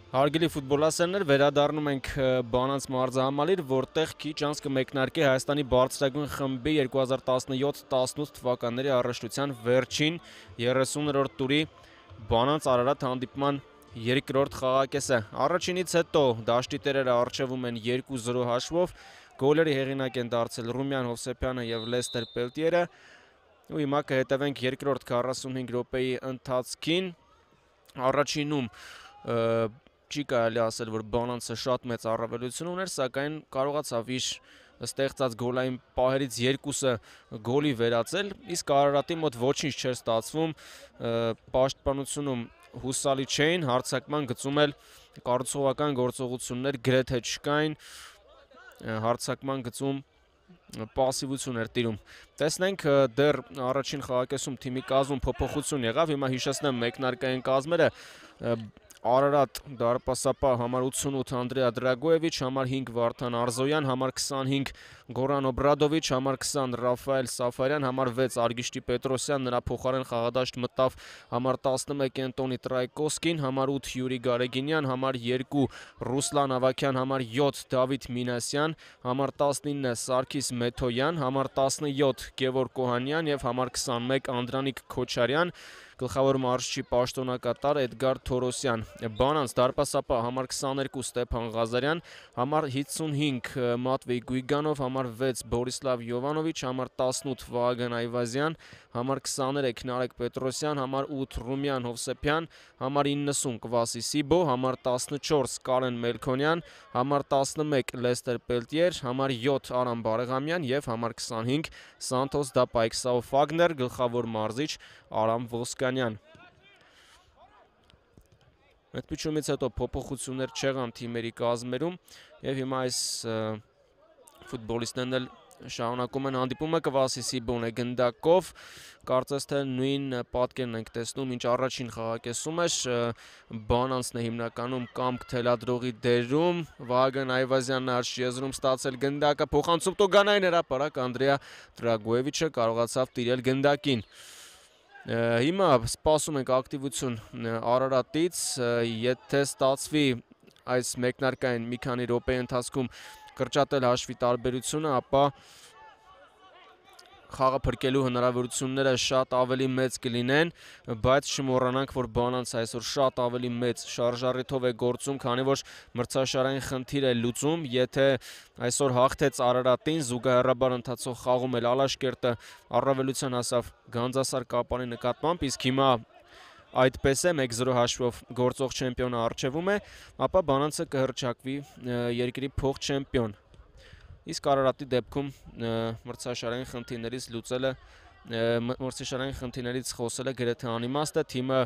B: Հարգելի ֆուտբոլասերներ, վերադառնում ենք Բանանց մարզահամալիր, որտեղ քիչ անց կմեկնարկի Հայաստանի բարձրագույն խմբի երկու հազար տասնյոթ տասնութ թվականների առաջնության վերջին երեսուններորդ տուրի Բանանց Արարատ հանդիպման երկրորդ խաղակեսը։ Առաջինից հետո դաշտի տերերը առջևում են երկու զրո հաշվով, գոլերի հեղինակ են դարձել Ռումյան Հովսեփյանը եւ Լեստեր Պելտիերը։ Ու հիմա կհետևենք երկրորդ քառասունհինգ րոպեի ընթացքին։ Առաջինում չի կարելի ասել, որ Բանանցը շատ մեծ առավելություն ուներ, սակայն կարողացավ իր ստեղծած գոլային պահերից երկուսը գոլի վերածել, իսկ Արարատի մոտ ոչինչ չէր ստացվում, պաշտպանությունում հուսալի չէին, հարձակման գծում էլ կառուցողական գործողություններ գրեթե չկային, հարձակման գծում պասիվություն էր տիրում։ Տեսնենք դեռ առաջին խաղակեսում թիմի կազմում փոփոխություն եղավ, հիմա հիշեցնեմ մեկնարկային կազմերը։ Արարատ դարպասապահ համար ութսունութ Անդրեա Դրագոևիչ, համար հինգ Վարդան Արզոյան, համար քսանհինգ Գորան Օբրադովիչ, համար քսան Ռաֆայել Սաֆարյան, համար վեց Արգիշտի Պետրոսյան, նրա փոխարեն խաղադաշտ մտավ համար տասնմեկ Անտոնի Տրայկովսկին, համար ութ Յուրի Գարեգինյան, համար երկու Ռուսլան Ավակյան, համար յոթ Դավիթ Մինասյան, համար տասնինը Սարգիս Մեթոյան, համար տասնյոթ Գևորգ Կոհանյան եւ համար քսանմեկ Անդրանիկ Քոչարյան, գլխավոր մարզչի պաշտոնակատար Էդգար Թորոսյան։ Բանանց դարպասապահ համար քսաներկու Ստեփան Ղազարյան, համար հիսունհինգ Մատվեյ Գույգանով, համար վեց Բորիսլավ Յովանովիչ, համար տասնութ Վահագն Այվազյան, համար քսաներեք Նարեկ Պետրոսյան, համար ութ Ռումյան Հովսեփյան, համար իննսուն Կվասի Սիբո, համար տասնչորս Կարեն Մելքոնյան, համար տասնմեկ Լեստեր Պելտիեր, համար յոթ Արամ Բարեղամյան եւ համար քսանհինգ Սանթոս դա Պայքսաու Ֆագներ, գլխավոր մարզիչ Արամ Ոսկանյան։ Այդպիսումից հետո փոփոխություններ չեղան թիմերի կազմերում եւ հիմա այս ֆուտբոլիստներն էլ շարունակում են հանդիպումը։ Կվասի Սիբոն է գնդակով, կարծես թե նույն պատկերն ենք տեսնում, ինչ առաջին խաղակեսում էր, Բանանցն է հիմնականում կամք թելադրողի դերում, Վահագն Այվազյանն արշ եզրում ստացել գնդակը, փոխանցում Տոգանային հրապարակ Անդրեա Դրագոևիչը կարողացավ տիրել գնդակին։ Հիմա սպասում ենք ակտիվություն Արարատից, եթե ստացվի այս մեկնարկային մի քանի րոպեի ընթացքում կրճատել հաշվի տարբերությունը, ապա խաղը փրկելու հնարավորությունները շատ ավելի մեծ կլինեն, բայց չմոռանանք, որ Բանանցը այսօր շատ ավելի մեծ շարժառիթով է գործում, քանի որ մրցաշարային խնդիր է լուծում, եթե այսօր հաղթեց Արարատին, զուգահեռաբար ընթացող խաղում էլ Ալաշկերտը առավելության հասավ Գանձասար Կապանի նկատմամբ, իսկ հիմա այդպես է մեկ զրո հաշվով գործող չեմպիոնը առջևում է, ապա Բանանցը կհռչակվի երկրի փոխ-չեմպիոն։ Իսկ Արարատի դեպքում մրցաշարային խնդիրներից լուծելը, մրցաշարային խնդիրներից խոսելը գրեթե անիմաստ է, թիմը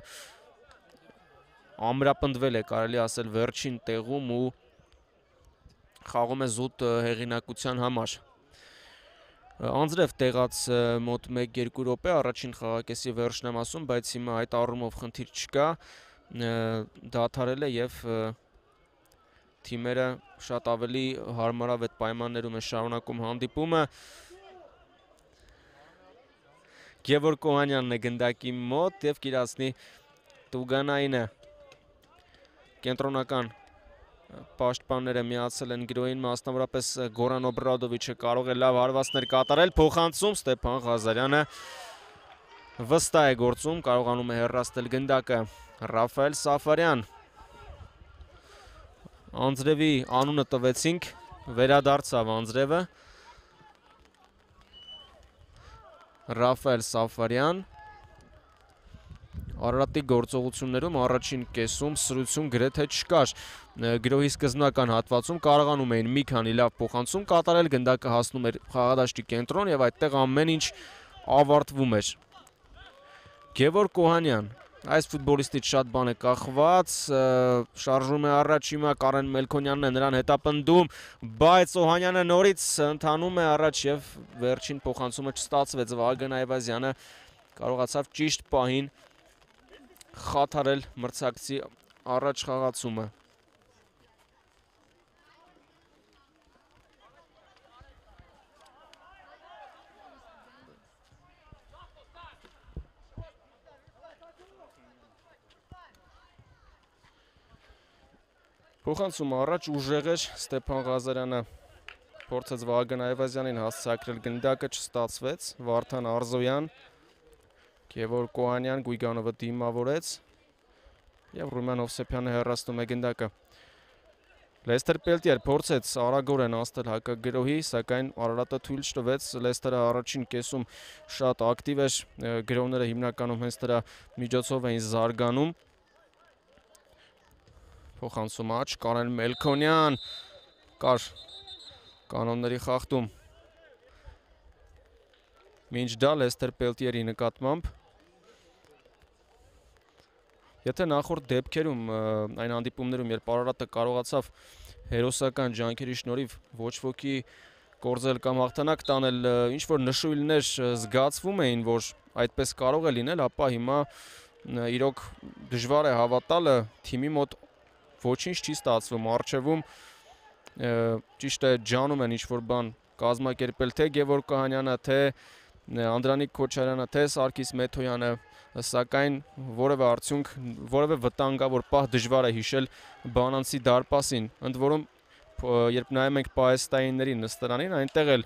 B: ամրապնդվել է, կարելի ասել, վերջին տեղում ու խաղում է զուտ հեղինակության համար։ Անձրև տեղաց մոտ մեկ-երկու րոպե, առաջին խաղակեսի վերջն եմ ասում, բայց հիմա այդ առումով խնդիր չկա, դադարել է եւ թիմերը շատ ավելի հարմարավետ պայմաններում է շարունակում հանդիպումը։ Գևորգ Կոհանյանն է գնդակի մոտ եւ կիրացնի Տուգանայինը։ Կենտրոնական պաշտպանները միացել են գրոյին, մասնավորապես Գորան Օբրադովիչը կարող է լավ հարվածներ կատարել, փոխանցում Ստեփան Ղազարյանը վստահ է գործում, կարողանում է հեռացնել գնդակը Ռաֆայել Սաֆարյան։ Անձրևի անունը տվեցինք, վերադարձավ Անձրևը, Ռաֆայել Սաֆարյան, Արարատի գործողություններում առաջին կեսում սրություն գրեթե չկար, գրոհի սկզբնական հատվածում կարողանում էին մի քանի լավ փոխանցում կատարել, գնդակը հասնում էր խաղադաշտի կենտրոն եւ այդտեղ ամեն ինչ ավարտվում էր։ Գևորգ Կոհանյան, այս ֆուտբոլիստից շատ բան է կախված, շարժում է առաջ, հիմա Կարեն Մելքոնյանն է նրան հետապնդում, բայց Օհանյանը նորից ընթանում է առաջ եւ վերջին փոխանցումը չստացվեց, Վահագն Այվազյանը կարողացավ ճիշտ պահին խաթարել մրցակցի առաջ խաղացումը։ Փոխանցում առաջ ուժեղ էր Ստեփան Ղազարյանը փորձեց Վահագն Այվազյանին հասցեակրել գնդակը, չստացվեց։ Վարդան Արզոյան, Գևորգ Կոհանյան Գույգանովը դիմավորեց եւ Ռումյան Հովսեփյանը հեռացնում է գնդակը։ Լեստեր Պելտիեր փորձեց արագորեն անցնել հակագրոհի, սակայն Արարատը թույլ չտվեց։ Լեստերը առաջին կեսում շատ ակտիվ էր, գրոհները հիմնականում հենց դրա միջոցով էին զարգանում։ Փոխանցում աճ, Կարեն Մելքոնյան կար կանոնների խախտում։ Մինչ դա Լեստեր Պելտիերի նկատմամբ։ Եթե նախորդ դեպքերում այն հանդիպումներում, երբ Արարատը կարողացավ հերոսական ջանքերի շնորհիվ ոչ ոքի կորզել կամ հաղթանակ տանել, ինչ որ նշույլներ զգացվում էին, որ այդպես կարող է լինել, ապա հիմա իրոք դժվար է հավատալը, թիմի մոտ ոչինչ չի ստացվում, առջևում ճիշտ է ջանում են ինչ որ բան կազմակերպել թե Գևորգ Կոհանյանը, թե Անդրանիկ Քոչարյանը, թե Սարգիս Մեթոյանը, սակայն որևէ արդյունք, որևէ վտանգավոր պահ դժվար է հիշել Բանանցի դարպասին, ընդ որում երբ նայում ենք պահեստայինների նստարանին, այնտեղ էլ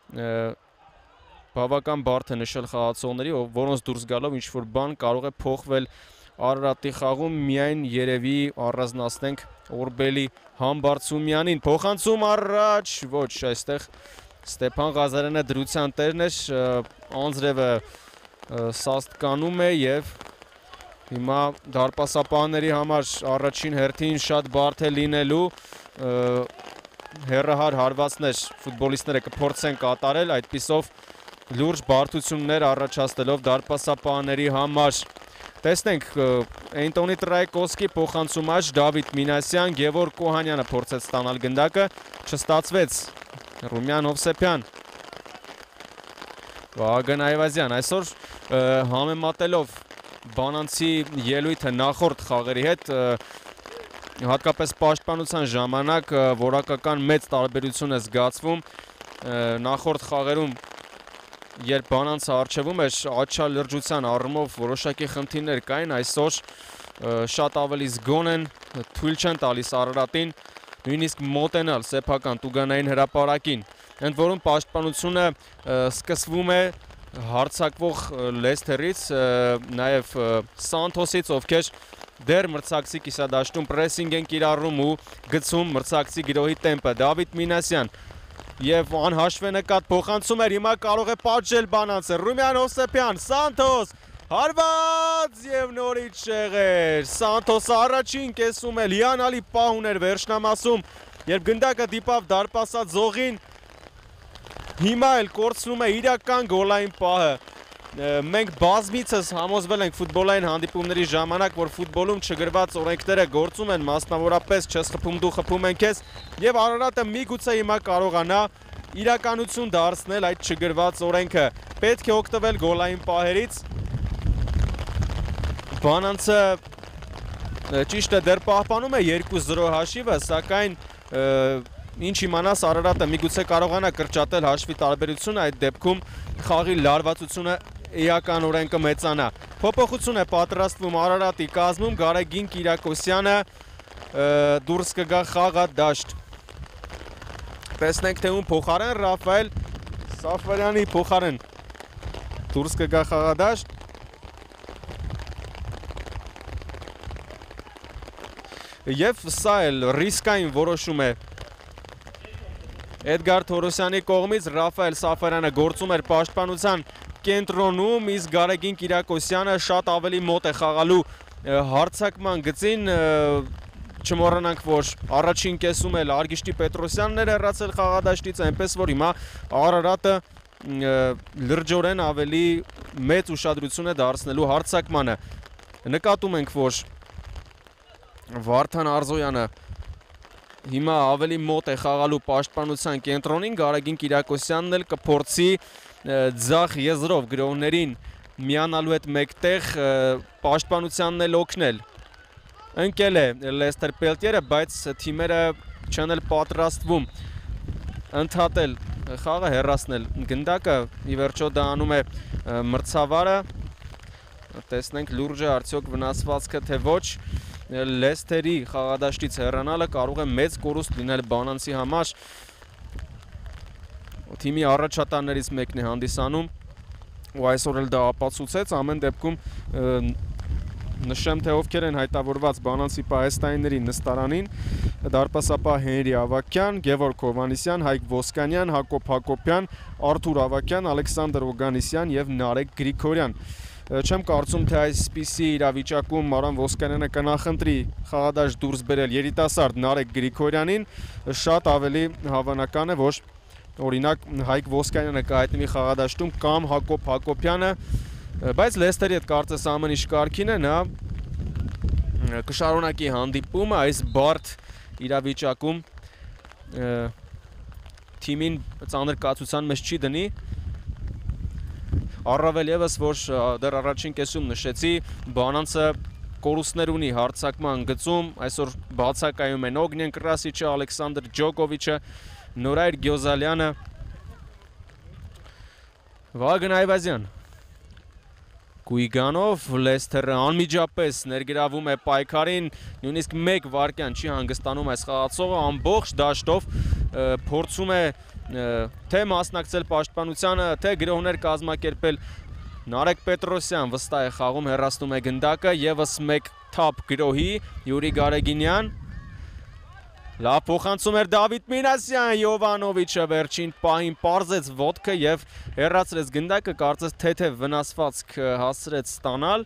B: բավական բարդ է նշել խաղացողների, որոնց դուրս գալով ինչ-որ բան կարող է փոխվել Արարատի խաղում, միայն երևի առանձնացնենք Օրբելի Համբարձումյանին, փոխանցում առաջ, ոչ, այստեղ Ստեփան Ղազարյանը դրության տերն էր, անձրևը սաստկանում է եւ հիմա դարպասապահների համար առաջին հերթին շատ բարդ է լինելու հեռահար հարվածներ ֆուտբոլիստները կփորձեն կատարել, այդպիսով լուրջ բարդություններ առաջացնելով դարպասապահների համար։ Տեսնենք Էնտոնի Տրայկովսկի փոխանցում աճ, Դավիթ Մինասյան, Գևորգ Կոհանյանը փորձեց ստանալ գնդակը, չստացվեց։ Ռումյան Հովսեփյան, Վահագն Այվազյան, այսօր համեմատելով Բանանցի ելույթը նախորդ խաղերի հետ, հատկապես պաշտպանության ժամանակ որակական մեծ տարբերություն է զգացվում, նախորդ խաղերում երբ Բանանցը առջևում էր, աչալրջության առումով որոշակի խնդիրներ կային, այսօր շատ ավելի զգոն են, թույլ չեն տալիս Արարատին նույնիսկ մոտենալ սեփական տուգանային հրապարակին, ընդ որում պաշտպանությունը սկսվում է հարձակվող Լեսթերից, նաև Սանթոսից, ովքեր դեռ մրցակցի կիսադաշտում պրեսինգ են կիրառում ու գցում մրցակցի գրոհի տեմպը։ Դավիթ Մինասյան եւ անհաշվե նկատ փոխանցում էր, հիմա կարող է պատժել Բանանցը, Ռումյան Հովսեփյան, Սանթոս, հարված եւ նորից շեղեր, Սանթոսը առաջին կեսում էլ հիանալի պահ ուներ վերջնամասում, երբ գնդակը դիպավ դարպասած զողին, հիմա էլ կորցնում է իրական գոլային պահը։ Մենք բազմիցս համոզվել ենք ֆուտբոլային հանդիպումների ժամանակ, որ ֆուտբոլում չգրված օրենքները գործում են, մասնավորապես չես խփում դու խփում են քեզ, եւ Արարատը միգուցե հիմա կարողանա իրականություն դարձնել այդ չգրված օրենքը։ Պետք է օգտվել գոլային պահերից։ Բանանցը ճիշտ է դեռ պահպանում է երկու զրո հաշիվը, սակայն ինչ իմանաս Արարատը միգուցե կարողանա կրճատել հաշվի տարբերությունը, այդ դեպքում խաղի լարվածությունը էականորեն կմեծանա։ Փոփոխություն է պատրաստվում Արարատի կազմում, Գարեգին Կիրակոսյանը դուրս կգա խաղադաշտ։ Տեսնենք թե ում փոխարեն, Ռաֆայել Սաֆարյանի փոխարեն դուրս կգա խաղադաշտ։ Եվ սա էլ ռիսկային որոշում է Էդգար Թորոսյանի կողմից, Ռաֆայել Սաֆարյանը գործում էր պաշտպանության կենտրոնում, իսկ Գարեգին Կիրակոսյանը շատ ավելի մոտ է խաղալու հարձակման գծին, չմոռանանք, որ առաջին կեսում էլ Արգիշտի Պետրոսյանն էր հեռացել խաղադաշտից, այնպես որ հիմա Արարատը լրջորեն ավելի մեծ ուշադրություն է դարձնելու հարձակմանը։ Նկատում ենք, որ Վարդան Արզոյանը հիմա ավելի մոտ է խաղալու պաշտպանության կենտրոնին, Գարեգին Կիրակոսյանն էլ կփորձի ձախ եզրով գրողներին միանալու հետ մեկտեղ պաշտպանությանն էլ օգնել։ Ընկել է Լեստեր Պելտիերը, բայց թիմերը չեն էլ պատրաստվում ընդհատել խաղը, հեռացնել գնդակը, ի վերջո դա անում է մրցավարը, տեսնենք լուրջ է արդյոք վնասվածքը թե ոչ, Լեսթերի խաղադաշտից հեռանալը կարող է մեծ կորուստ լինել Բանանցի համար։ Թիմի առաջատարներից մեկն է հանդիսանում ու այսօր էլ դա ապացուցեց, ամեն դեպքում նշեմ, թե ովքեր են հայտավորված Բանանցի պահեստայինների նստարանին՝ դարպասապահ Հենրի Ավագյան, Գևորգ Հովհաննիսյան, Հայկ Ոսկանյան, Հակոբ Հակոբյան, Արթուր Ավագյան, Ալեքսանդր Օգանիսյան եւ Նարեկ Գրիգորյան։ Չեմ կարծում, թե այսպիսի իրավիճակում Արամ Ոսկանյանը կնախընտրի խաղադաշտ դուրս բերել երիտասարդ Նարեկ Գրիգորյանին, շատ ավելի հավանական է, որ օրինակ Հայկ Ոսկանյանը կհայտնվի խաղադաշտում կամ Հակոբ Հակոբյանը, բայց Լեսթերի հետ կարծես ամեն ինչ կարգին է, նա կշարունակի հանդիպումը այս բարդ իրավիճակում թիմին ծանր կացության մեջ չի դնի։ Առավել ևս, որ դեռ առաջին կեսում նշեցի, Բանանցը կորուստներ ունի հարձակման գծում, այսօր բացակայում են Օգնեն Կրասիչը, Ալեքսանդր Ջոկովիչը, Նորայր Գյոզալյանը, Վագն Այվազյան։ Գույգանով Լեսթերը անմիջապես ներգրավում է պայքարին, նույնիսկ մեկ վայրկյան չի հանգստանում այս խաղացողը, ամբողջ դաշտով փորձում է թե մասնակցել պաշտպանությանը, թե գրոհներ կազմակերպել։ Նարեկ Պետրոսյան վստահ է խաղում, հեռացնում է գնդակը, ևս մեկ թափ գրոհի, Յուրի Գարեգինյան։ Լավ փոխանցում էր Դավիթ Մինասյան, Յովանովիչը վերջին պահին պարզեց ոտքը եւ հեռացրեց գնդակը, կարծես թեթև վնասվածք հասցրեց ստանալ։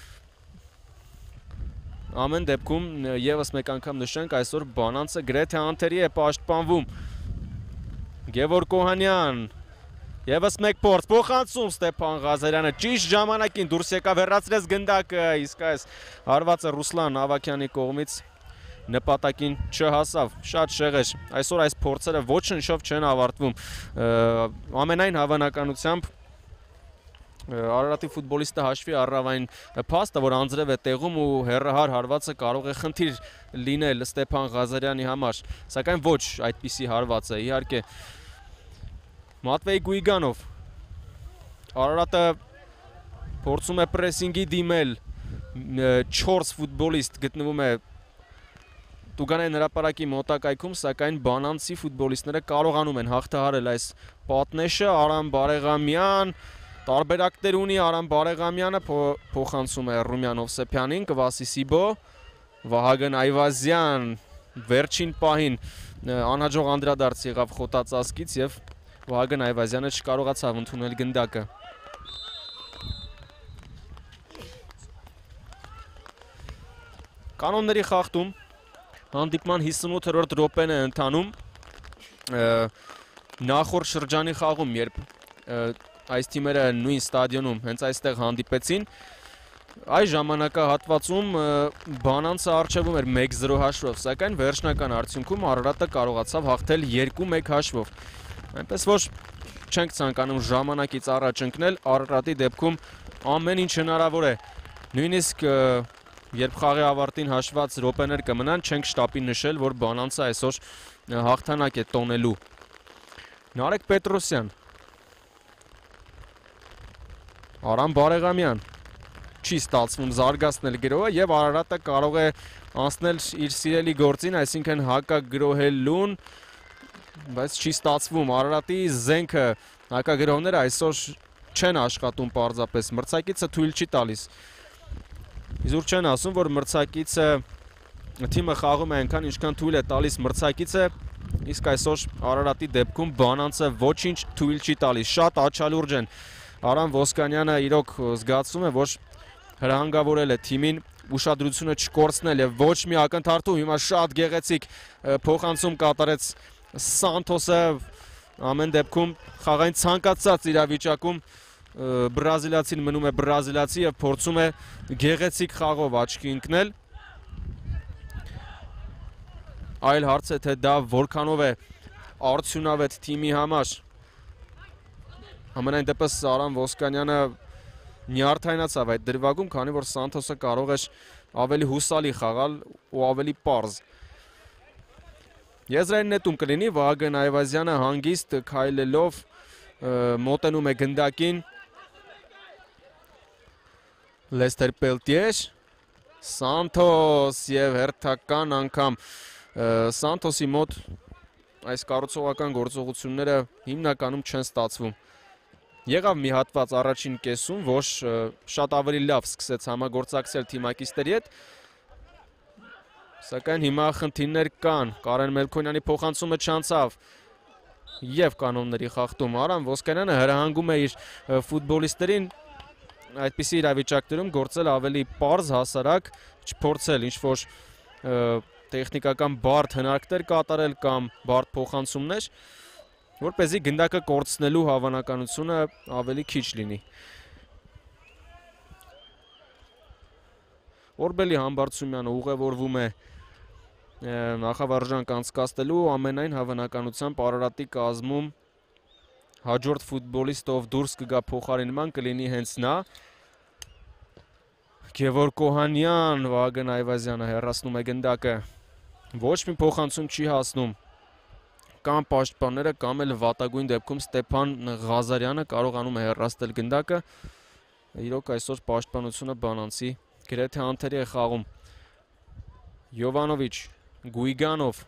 B: Ամեն դեպքում եւս մեկ անգամ նշենք, այսօր Բանանցը գրեթե անթերի է պաշտպանվում։ Գևորգ Օհանյան, եւս մեկ փորձ, փոխանցում Ստեփան Ղազարյանը ճիշտ ժամանակին դուրս եկավ, հեռացրեց գնդակը, իսկ այս հարվածը Ռուսլան Ավագյանի կողմից նպատակին չհասավ, շատ շեղեր։ Այսօր այս փորձերը ոչնչով չեն ավարտվում։ Ամենայն հավանականությամբ Արարատի ֆուտբոլիստը հաշվի առավ այն փաստը, որ անձրև է տեղում ու հեռահար հարվածը կարող է խնդիր լինել Ստեփան Ղազարյանի համար, սակայն ոչ այդպիսի հարված է, իհարկե։ Մատվեյ Գույգանով, Արարատը փորձում է պրեսինգի դիմել, չորս ֆուտբոլիստ գտնվում է Տուգանային հրապարակի մոտակայքում, սակայն Բանանցի ֆուտբոլիստները կարողանում են հաղթահարել այս պատնեշը։ Արամ Բարեգամյան, տարբերակներ ունի Արամ Բարեգամյանը, փոխանցում է Ռումյան Հովսեփյանին, Կվասի Սիբո, Վահագն Այվազյան վերջին պահին անհաջող անդրադարձ եղավ խոտածածկից եւ Վահագն Այվազյանը չկարողացավ ընդունել գնդակը։ Կանոնների խախտում հանդիպման հիսունութերորդ րոպեն է ընթանում, նախորդ շրջանի խաղում, երբ այս թիմերը նույն ստադիոնում հենց այստեղ հանդիպեցին, այս ժամանակահատվածում Բանանցը առջևում էր մեկ զրո հաշվով, սակայն վերջնական արդյունքում Արարատը կարողացավ հաղթել երկու մեկ հաշվով, այնպես որ չենք ցանկանում ժամանակից առաջ ընկնել, Արարատի դեպքում ամեն ինչ հնարավոր է, նույնիսկ երբ խաղի ավարտին հաշված րոպեներ կմնան, չենք շտապի նշել, որ Բանանցը այսօր հաղթանակ է տոնելու։ Նարեկ Պետրոսյան, Արամ Բարեգամյան, չի ստացվում զարգացնել գրոհը եւ Արարատը կարող է անցնել իր սիրելի գործին, այսինքն հակագրոհելուն, բայց չի ստացվում։ Արարատի զենքը, հակագրոհները այսօր չեն աշխատում պարզապես, մրցակիցը թույլ չի տալիս։ Իզուր չեն ասում, որ մրցակիցը թիմը խաղում է այնքան, ինչքան թույլ է տալիս մրցակիցը, իսկ այսօր Արարատի դեպքում Բանանցը ոչինչ թույլ չի տալիս, շատ աչալուրջ են։ Արամ Ոսկանյանը իրոք զգացում է, որ հրահանգավորել է թիմին ուշադրությունը չկորցնել եւ ոչ մի ակնթարթում, հիմա շատ գեղեցիկ փոխանցում կատարեց Սանթոսը, ամեն դեպքում խաղային ցանկացած իրավիճակում բրազիլացին մնում է բրազիլացի եւ փորձում է գեղեցիկ խաղով աչքի ընկնել։ Այլ հարց է, թե դա որքանով է արդյունավետ թիմի համար։ Ամենայն դեպս Արամ Ոսկանյանը նյարդայնացավ այդ դրվագում, քանի որ Սանթոսը կարող էր ավելի հուսալի խաղալ ու ավելի պարզ։ Եզրային նետում կլինի, Վահագն Այվազյանը հանգիստ քայլելով մոտենում է գնդակին, Լեսթեր Պելտիեր, Սանթոս եւ հերթական անգամ Սանթոսի մոտ այս կառուցողական գործողությունները հիմնականում չեն ստացվում։ Եղավ մի հատված առաջին կեսում, որ շատ ավելի լավ սկսեց համագործակցել թիմակիցների հետ, սակայն հիմա խնդիրներ կան։ Կարեն Մելքոնյանի փոխանցումը չանցավ եւ կանոնների խախտում։ Արամ Ոսկանյանը հրահանգում է իր ֆուտբոլիստերին այդպիսի իրավիճակներում գործել ավելի պարզ, հասարակ, չփորձել ինչ-որ տեխնիկական բարդ հնարքներ կատարել կամ բարդ փոխանցումներ, որպեսզի գնդակը կորցնելու հավանականությունը ավելի քիչ լինի։ Օրբելի Համբարձումյանը ուղևորվում է նախավարժանք անցկացնելու, ամենայն հավանականությամբ Արարատի կազմում հաջորդ ֆուտբոլիստ, ով դուրս կգա փոխարինման, կլինի հենց նա։ Գևորգ Կոհանյան, Վահագն Այվազյանը հեռացնում է գնդակը։ Ոչ մի փոխանցում չի հասնում կամ պաշտպանները, կամ էլ վատագույն դեպքում Ստեփան Ղազարյանը կարողանում է հեռացնել գնդակը։ Իրոք այսօր պաշտպանությունը Բանանցի գրեթե անթերի է խաղում։ Յովանովիչ, Գուիգանով,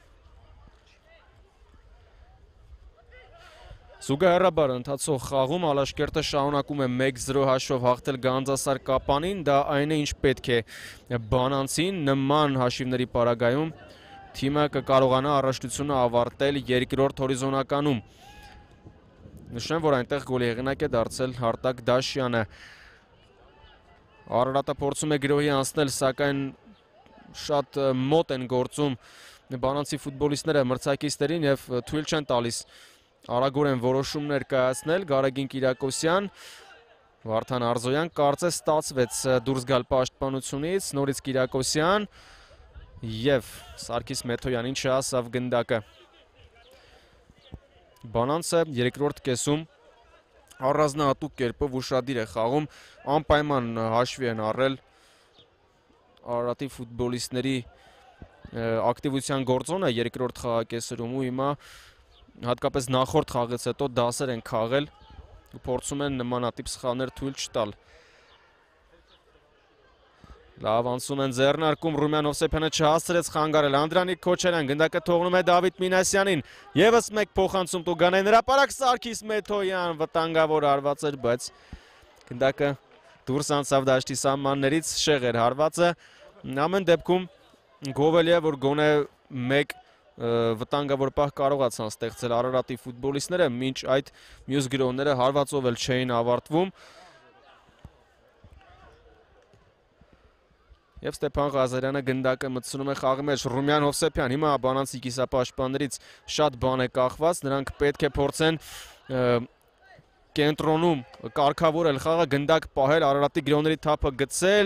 B: զուգահեռաբար ընթացող խաղում Ալաշկերտը շարունակում է մեկ զրո հաշվով հաղթել Գանձասար Կապանին, դա այն է, ինչ պետք է Բանանցին նման հաշիվների պարագայում թիմը կկարողանա առաջնությունը ավարտել երկրորդ հորիզոնականում։ Նշեմ, որ այնտեղ գոլի հեղինակ է դարձել Արտակ Դաշյանը։ Արարատը փորձում է գրոհի անցնել, սակայն շատ մոտ են գործում Բանանցի ֆուտբոլիստները մրցակիցներին եւ թույլ չեն տալիս արագորեն որոշումներ կայացնել։ Գարեգին Կիրակոսյան, Վարդան Արզոյան, կարծես ստացվեց դուրս գալ պաշտպանությունից, նորից Կիրակոսյան եւ Սարգիս Մեթոյանին չհասավ գնդակը։ Բանանցը երկրորդ կեսում առանձնահատուկ կերպով ուշադիր է խաղում, անպայման հաշվի են առել Արարատի ֆուտբոլիստների ակտիվության գործոնը երկրորդ խաղակեսերում ու հիմա հատկապես նախորդ խաղից հետո դասեր են քաղել ու փորձում են նմանատիպ սխալներ թույլ չտալ։ Լավ անցում են ձեռնարկում, Ռումյան Հովսեփյանը չհասցրեց խանգարել, Անդրանիկ Քոչարյան գնդակը թողնում է Դավիթ Մինասյանին, եւս մեկ փոխանցում Տուգանային հրապարակ, Սարգիս Մեթոյան վտանգավոր հարված էր, բայց գնդակը դուրս անցավ դաշտի սահմաններից, շեղ էր հարվածը։ Ամեն դեպքում գովելի է, որ գոնե մեկ վտանգավոր պահ կարողացան ստեղծել Արարատի ֆուտբոլիստները, մինչ այդ մյուս գրոհները հարվածով էլ չէին ավարտվում։ Եվ Ստեփան Ղազարյանը գնդակը մտցնում է խաղի մեջ։ Ռումյան Հովսեփյան, հիմա Բանանցի կիսապաշտպաններից շատ բան է կախված, նրանք պետք է փորձեն կենտրոնում կարգավորել խաղը, գնդակ պահել, Արարատի գրոհների թափը գցել,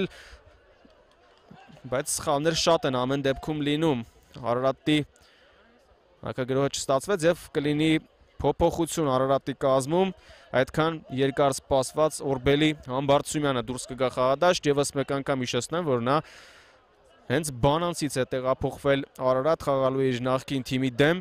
B: բայց սխալներ շատ են ամեն դեպքում լինում։ Արարատի հակագրոհը չստացվեց եւ կլինի փոփոխություն Արարատի կազմում, այդքան երկար սպասված Օրբելի Համբարձումյանը դուրս կգա խաղադաշտ, եւս մեկ անգամ հիշեցնեմ, որ նա հենց Բանանցից է տեղափոխվել Արարատ խաղալու իր նախկին թիմի դեմ։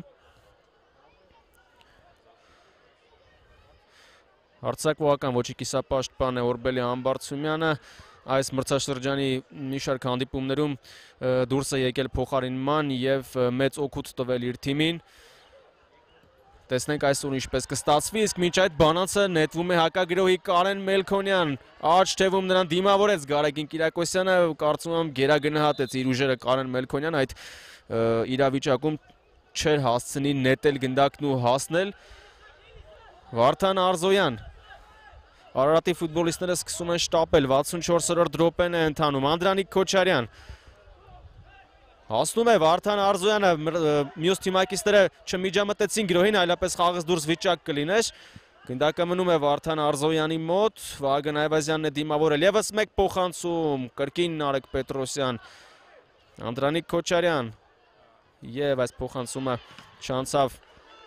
B: Արձակողական ոչի կիսապաշտպան է Օրբելի Համբարձումյանը, այս մրցաշրջանի մի շարք հանդիպումներում դուրս է եկել փոխարինման եւ մեծ օգուտ տվել իր թիմին։ Տեսնենք այսօր ինչպես կստացվի, իսկ մինչ այդ Բանանցը նետվում է հակագրոհի Կարեն Մելքոնյան, աջ թևում նրան դիմավորեց Գարեգին Կիրակոսյանը, կարծում եմ գերագնահատեց իր ուժերը Կարեն Մելքոնյան, այդ իրավիճակում չէր հասցնի նետել գնդակն ու հասնել։ Վարդան Արզոյան, Արարատի ֆուտբոլիստները սկսում են շտապել, վաթսունչորսերորդ րոպեն է ընթանում, Անդրանիկ Քոչարյան հասնում է, Վարդան Արզոյանը, մյուս թիմակիցները չմիջամտեցին գրոհին, այլապես խաղից դուրս վիճակ կլիներ։ Գնդակը մնում է Վարդան Արզոյանի մոտ, Վահագն Այվազյանն է դիմավորել, եւս մեկ փոխանցում, կրկին Նարեկ Պետրոսյան, Անդրանիկ Քոչարյան, եւ այս փոխանցումը չանցավ։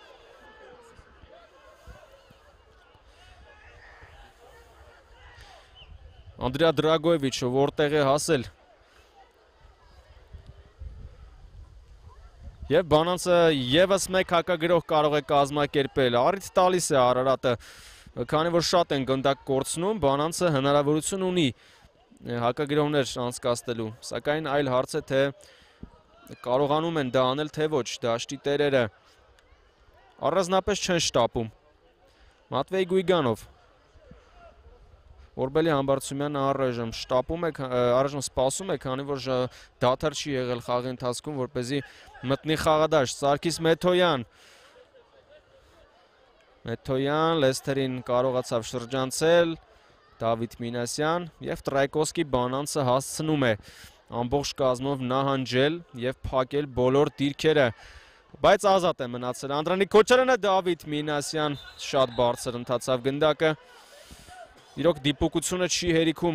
B: Անդրեա Դրագոևիչը որտեղ է հասել։ Եվ Բանանցը եւս մեկ հակագրոհ կարող է կազմակերպել։ Առիթ տալիս է Արարատը, քանի որ շատ են գնդակ կորցնում, Բանանցը հնարավորություն ունի հակագրողներ անցկացնելու, սակայն այլ հարց է, թե կարողանում են դա անել, թե ոչ, դաշտի տերերը առանձնապես չեն շտապում։ Մատվեյ Գույգանով, Օրբելի Համբարձումյանը առայժմ շտապում է, առայժմ սպասում է, քանի որ դադար չի եղել խաղի ընթացքում, որպեսզի մտնի խաղադաշտ։ Սարգիս Մեթոյան, Մեթոյան Լեսթերին կարողացավ շրջանցել, Դավիթ Մինասյան և Տրայկովսկի բանանցը հասցնում է ամբողջ կազմով նահանջել և փակել բոլոր դիրքերը, բայց ազատ է մնացել Անդրանիկ Քոչարյանը, Դավիթ Մինասյան շատ բարձր ընթացավ գնդակը, իրոք դիպուկությունը չի հերիքում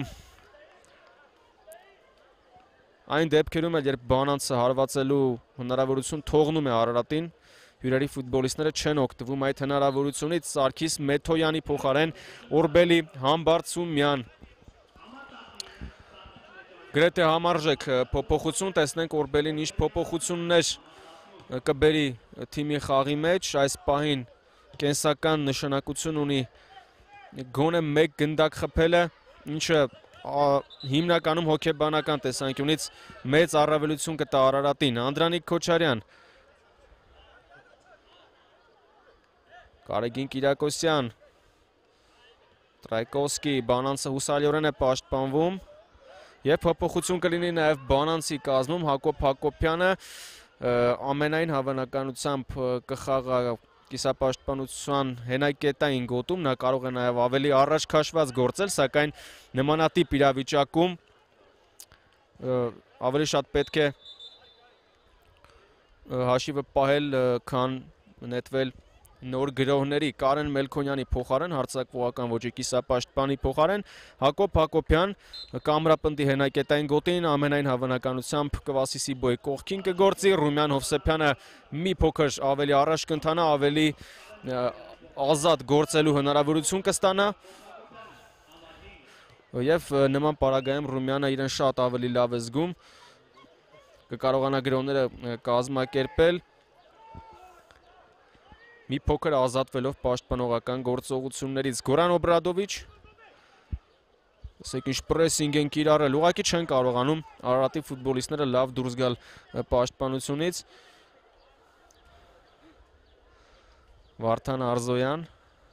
B: այն դեպքերում էլ, երբ բանանցը հարվածելու հնարավորություն թողնում է Արարատին, հյուրերի ֆուտբոլիստները չեն օգտվում այդ հնարավորությունից, Սարգիս Մեթոյանի փոխարեն Օրբելի Համբարձումյան։ Գրեթե համարժեք փոփոխություն, տեսնենք Օրբելին ինչ փոփոխություններ կբերի թիմի խաղի մեջ, այս պահին կենսական նշանակություն ունի գոնե մեկ գնդակ խփելը, ինչը հիմնականում հոգեբանական տեսանկյունից մեծ առավելություն կտա Արարատին։ Անդրանիկ Քոչարյան, Կարեգին Կիրակոսյան, Տրայկովսկի, բանանցը հուսալիորեն է պաշտպանվում և փոփոխություն կլինի նաև բանանցի կազմում, Հակոբ Հակոբյանը ամենայն հավանականությամբ կխաղա կիսապաշտպանության հենակետային գոտում, նա կարող է նաև ավելի առաջ քաշված գործել, սակայն նմանատիպ իրավիճակում ավելի շատ պետք է հաշիվը պահել, քան նետվել նոր գրողների։ Կարեն Մելքոնյանի փոխարեն, հարձակվողական ոճի կիսապաշտպանի փոխարեն Հակոբ Հակոբյան, կամրապնդի հենակետային գոտին, ամենայն հավանականությամբ Կվասի Սիբոյի կողքին կգործի, Ռումյան Հովսեփյանը մի փոքր ավելի առաջ կընթանա, ավելի ազատ գործելու հնարավորություն կստանա և նման պարագայում Ռումյանը իրեն շատ ավելի լավ է զգում, կկարողանա գրողները կազմակերպել, մի փոքր ազատվելով պաշտպանողական գործողություններից։ Գորան Օբրադովիչ, ասեք ինչ պրեսինգ են կիրառել, ուղղակի չեն կարողանում Արարատի ֆուտբոլիստները լավ դուրս գալ պաշտպանությունից։ Վարդան Արզոյան,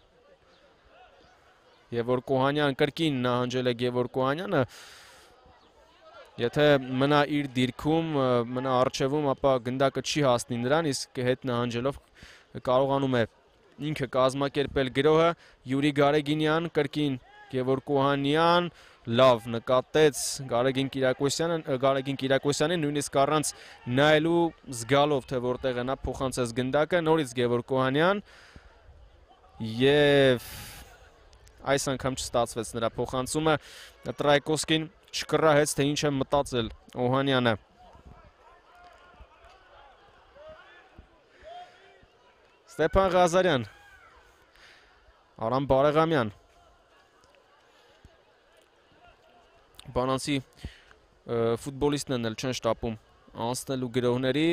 B: Գևորգ Օհանյան, կրկին նահանջել է Գևորգ Օհանյանը, եթե մնա իր դիրքում, մնա առջևում, ապա գնդակը չի հասնի նրան, իսկ հետ նահանջելով կարողանում է ինքը կազմակերպել գրոհը, Յուրի Գարեգինյան, կրկին Գևորգ Օհանյան, լավ նկատեց Գարեգին Կիրակոսյանին, նույնիսկ առանց նայելու զգալով, թե որտեղ է նա փոխանցեց գնդակը, նորից Գևորգ Օհանյան և այս անգամ չստացվեց նրա փոխանցումը, Տրայկովսկին չկռահեց, թե ինչ է մտածել Օհանյանը։ Ստեփան Ղազարյան, Արամ Բարեղամյան, բանանցի ֆուտբոլիստներն էլ չեն շտապում անցնելու գրողների,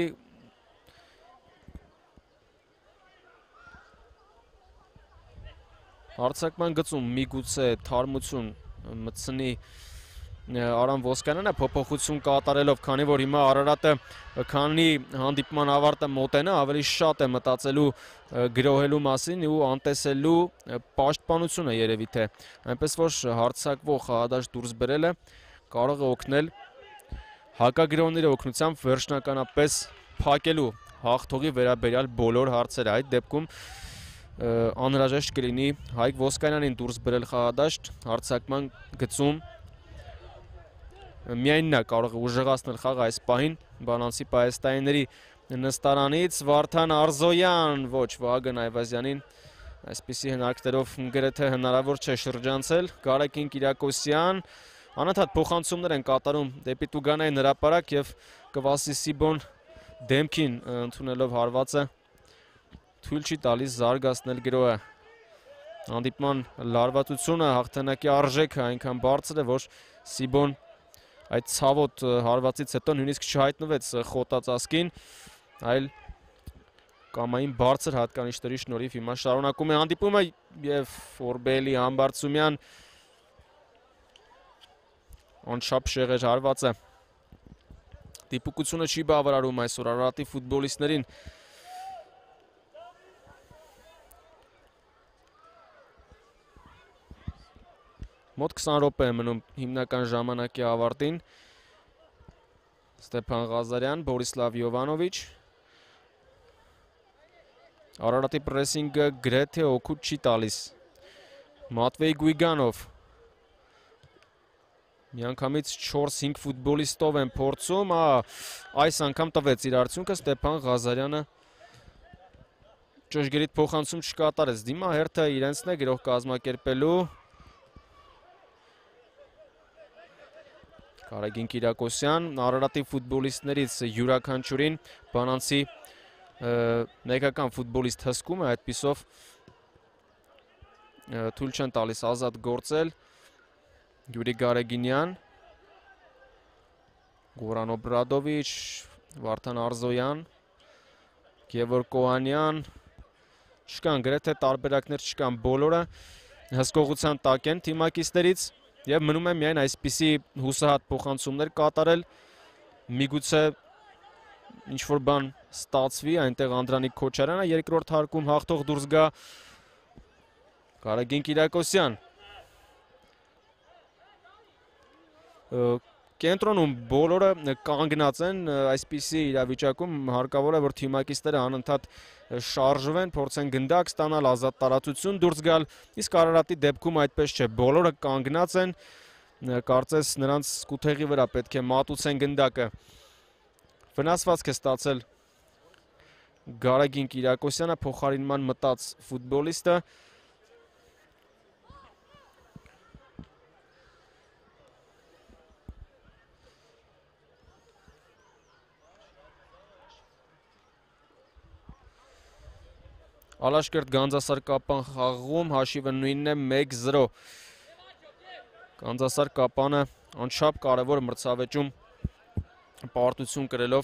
B: հարձակման գծում միգուցե թարմություն մտցնի Արամ Ոսկանյանը փոփոխություն կատարելով, քանի որ հիմա Արարատը քանի հանդիպման ավարտը մոտենա, ավելի շատ է մտածելու գրոհելու մասին ու անտեսելու պաշտպանությունը երևի թե, այնպես որ հարձակվող խաղադաշտ դուրս բերելը կարող է օգնել հակագրողների օգնությամբ վերջնականապես փակելու հաղթողի վերաբերյալ բոլոր հարցերը։ Այդ դեպքում անհրաժեշտ կլինի Հայկ Ոսկանյանին դուրս բերել խաղադաշտ, հարձակման գծում միայն նա կարող է ուժեղացնել խաղը այս պահին բանանցի պահեստայինների նստարանից։ Վարդան Արզոյան, ոչ, Վահագն Այվազյանին այսպիսի հնարքներով գրեթե հնարավոր չէ շրջանցել։ Գարեգին Կիրակոսյան, անընդհատ փոխանցումներ են կատարում դեպի Տուգանային հրապարակ և Կվասի Սիբոն դեմքին ընդունելով հարվածը թույլ չի տալիս զարգացնել գրոհը։ Հանդիպման լարվածությունը, հաղթանակի արժեքը այնքան բարձր է, որ Սիբոն այդ ցավոտ հարվածից հետո նույնիսկ չհայտնվեց խոտածածկին, այլ կամային բարձր հատկանիշների շնորհիվ հիմա շարունակում է հանդիպումը և Օրբելի Համբարձումյան անչափ շեղեր հարված է։ Դիպուկությունը չի բավարարում այսօր Արարատի ֆուտբոլիստներին։ Մոտ քսան րոպե է մնում հիմնական ժամանակի ավարտին։ Ստեփան Ղազարյան, Բորիսլավ Յովանովիչ։ Արարատի պրեսինգը գրեթե օգուտ չի տալիս։ Մատվեյ Գույգանով։ Միանգամից չորս-հինգ ֆուտբոլիստով են փորձում, այս անգամ տվեց իր արդյունքը, Ստեփան Ղազարյանը ճշգրիտ փոխանցում չկատարեց։ Դիմա հերթը իրենցն է գրող կազմակերպելու։ Կարագին Կիրակոսյան, Արարատի ֆուտբոլիստներից յուրաքանչյուրին բանանցի մեկական ֆուտբոլիստ հսկում է, այդպիսով թույլ չեն տալիս ազատ գործել։ Յուրի Գարեգինյան, Գորան Օբրադովիչ, Վարդան Արզոյան, Գևորգ Կոհանյան, չկան գրեթե տարբերակներ չկան, բոլորը հսկողության տակ են թիմակիցներից և մնում է միայն այսպիսի հուսահատ փոխանցումներ կատարել, միգուցե ինչ-որ բան ստացվի, այնտեղ Անդրանիկ Քոչարյանը երկրորդ հարկում հաղթող դուրս գա, Կարագին Կիրակոսյան։ Կենտրոնում բոլորը կանգնած են, այսպիսի իրավիճակում հարկավոր է, որ թիմակիցները անընդհատ շարժվեն, փորձեն գնդակ ստանալ, ազատ տարածություն դուրս գալ, իսկ Արարատի դեպքում այդպես չէ, բոլորը կանգնած են, կարծես նրանց սկութեղի վրա պետք է մատուցեն գնդակը։ Վնասվածք է ստացել Գարեգին Կիրակոսյանը, փոխարինման մտած ֆուտբոլիստը։ Ալաշկերտ Գանձասար Կապան խաղում, հաշիվը նույնն է մեկ զրո։ Գանձասար Կապանը անչափ կարևոր մրցավեճում պարտություն կրելով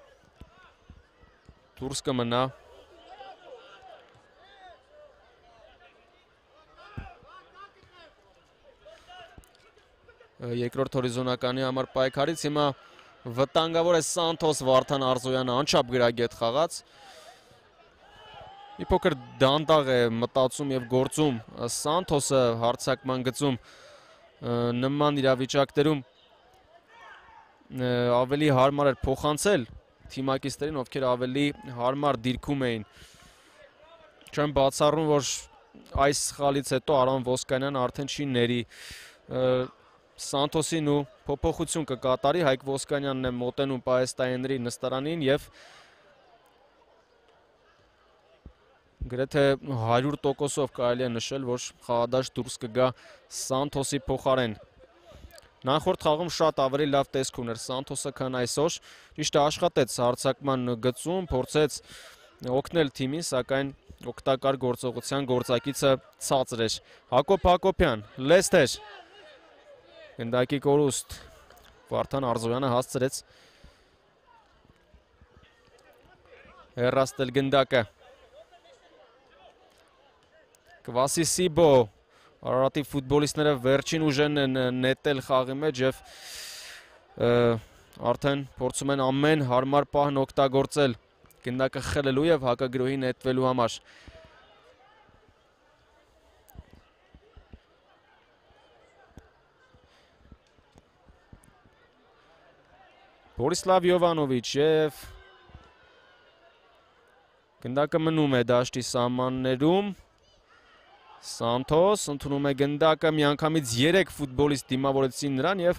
B: դուրս կմնա։ Երկրորդ հորիզոնականի համար պայքարից հիմա վտանգավոր է Սանթոս, Վարդան Արզոյանը անչափ գրագետ խաղաց։ Մի փոքր դանդաղ է մտածում և գործում Սանթոսը հարձակման գծում նման իրավիճակներում ավելի հարմար էր փոխանցել թիմակիցներին, ովքեր ավելի հարմար դիրքում էին։ Չեմ բացառում, որ այս սխալից հետո Արամ Ոսկանյանը արդեն չի ների Սանթոսին ու փոփոխություն կկատարի, Հայկ Ոսկանյանն է մոտենում պահեստայինների նստարանին և գրեթե հարյուր տոկոսով կարելի է նշել, որ խաղադաշտ դուրս կգա Սանթոսի փոխարեն։ Նախորդ խաղում շատ ավելի լավ տեսք ուներ Սանթոսը, քան այսօր, ճիշտ է աշխատեց հարձակման գծում, փորձեց օգնել թիմին, սակայն օգտակար գործողության գործակիցը ցածր էր։ Հակոբ Հակոբյան, Լեսթեր, գնդակի կորուստ, Վարդան Արզոյանը հասցրեց հեռացնել գնդակը։ Կվասի Սիբո, Արարատի ֆուտբոլիստները վերջին ուժեն են նետել խաղի մեջ և արդեն փորձում են ամեն հարմար պահն օգտագործել գնդակը խլելու և հակագրոհի նետվելու համար։ Բորիսլավ Յովանովիչ և գնդակը մնում է դաշտի սահմաններում։ Սանթոս ընդունում է գնդակը, միանգամից երեք ֆուտբոլիստ դիմավորեցին նրան և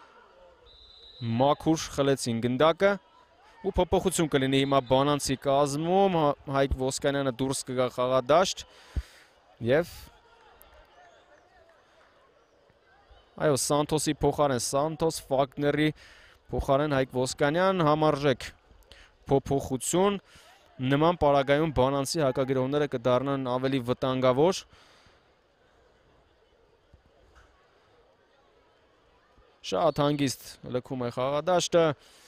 B: մաքուր խլեցին գնդակը ու փոփոխություն կլինի հիմա բանանցի կազմում, Հայկ Ոսկանյանը դուրս կգա խաղադաշտ և այո, Սանթոսի փոխարեն Սանթոս, Ֆագների փոխարեն Հայկ Ոսկանյան, համարժեք փոփոխություն, նման պարագայում բանանցի հակագրողները կդառնան ավելի վտանգավոր։ Շատ հանգիստ լքում է խաղադաշտը,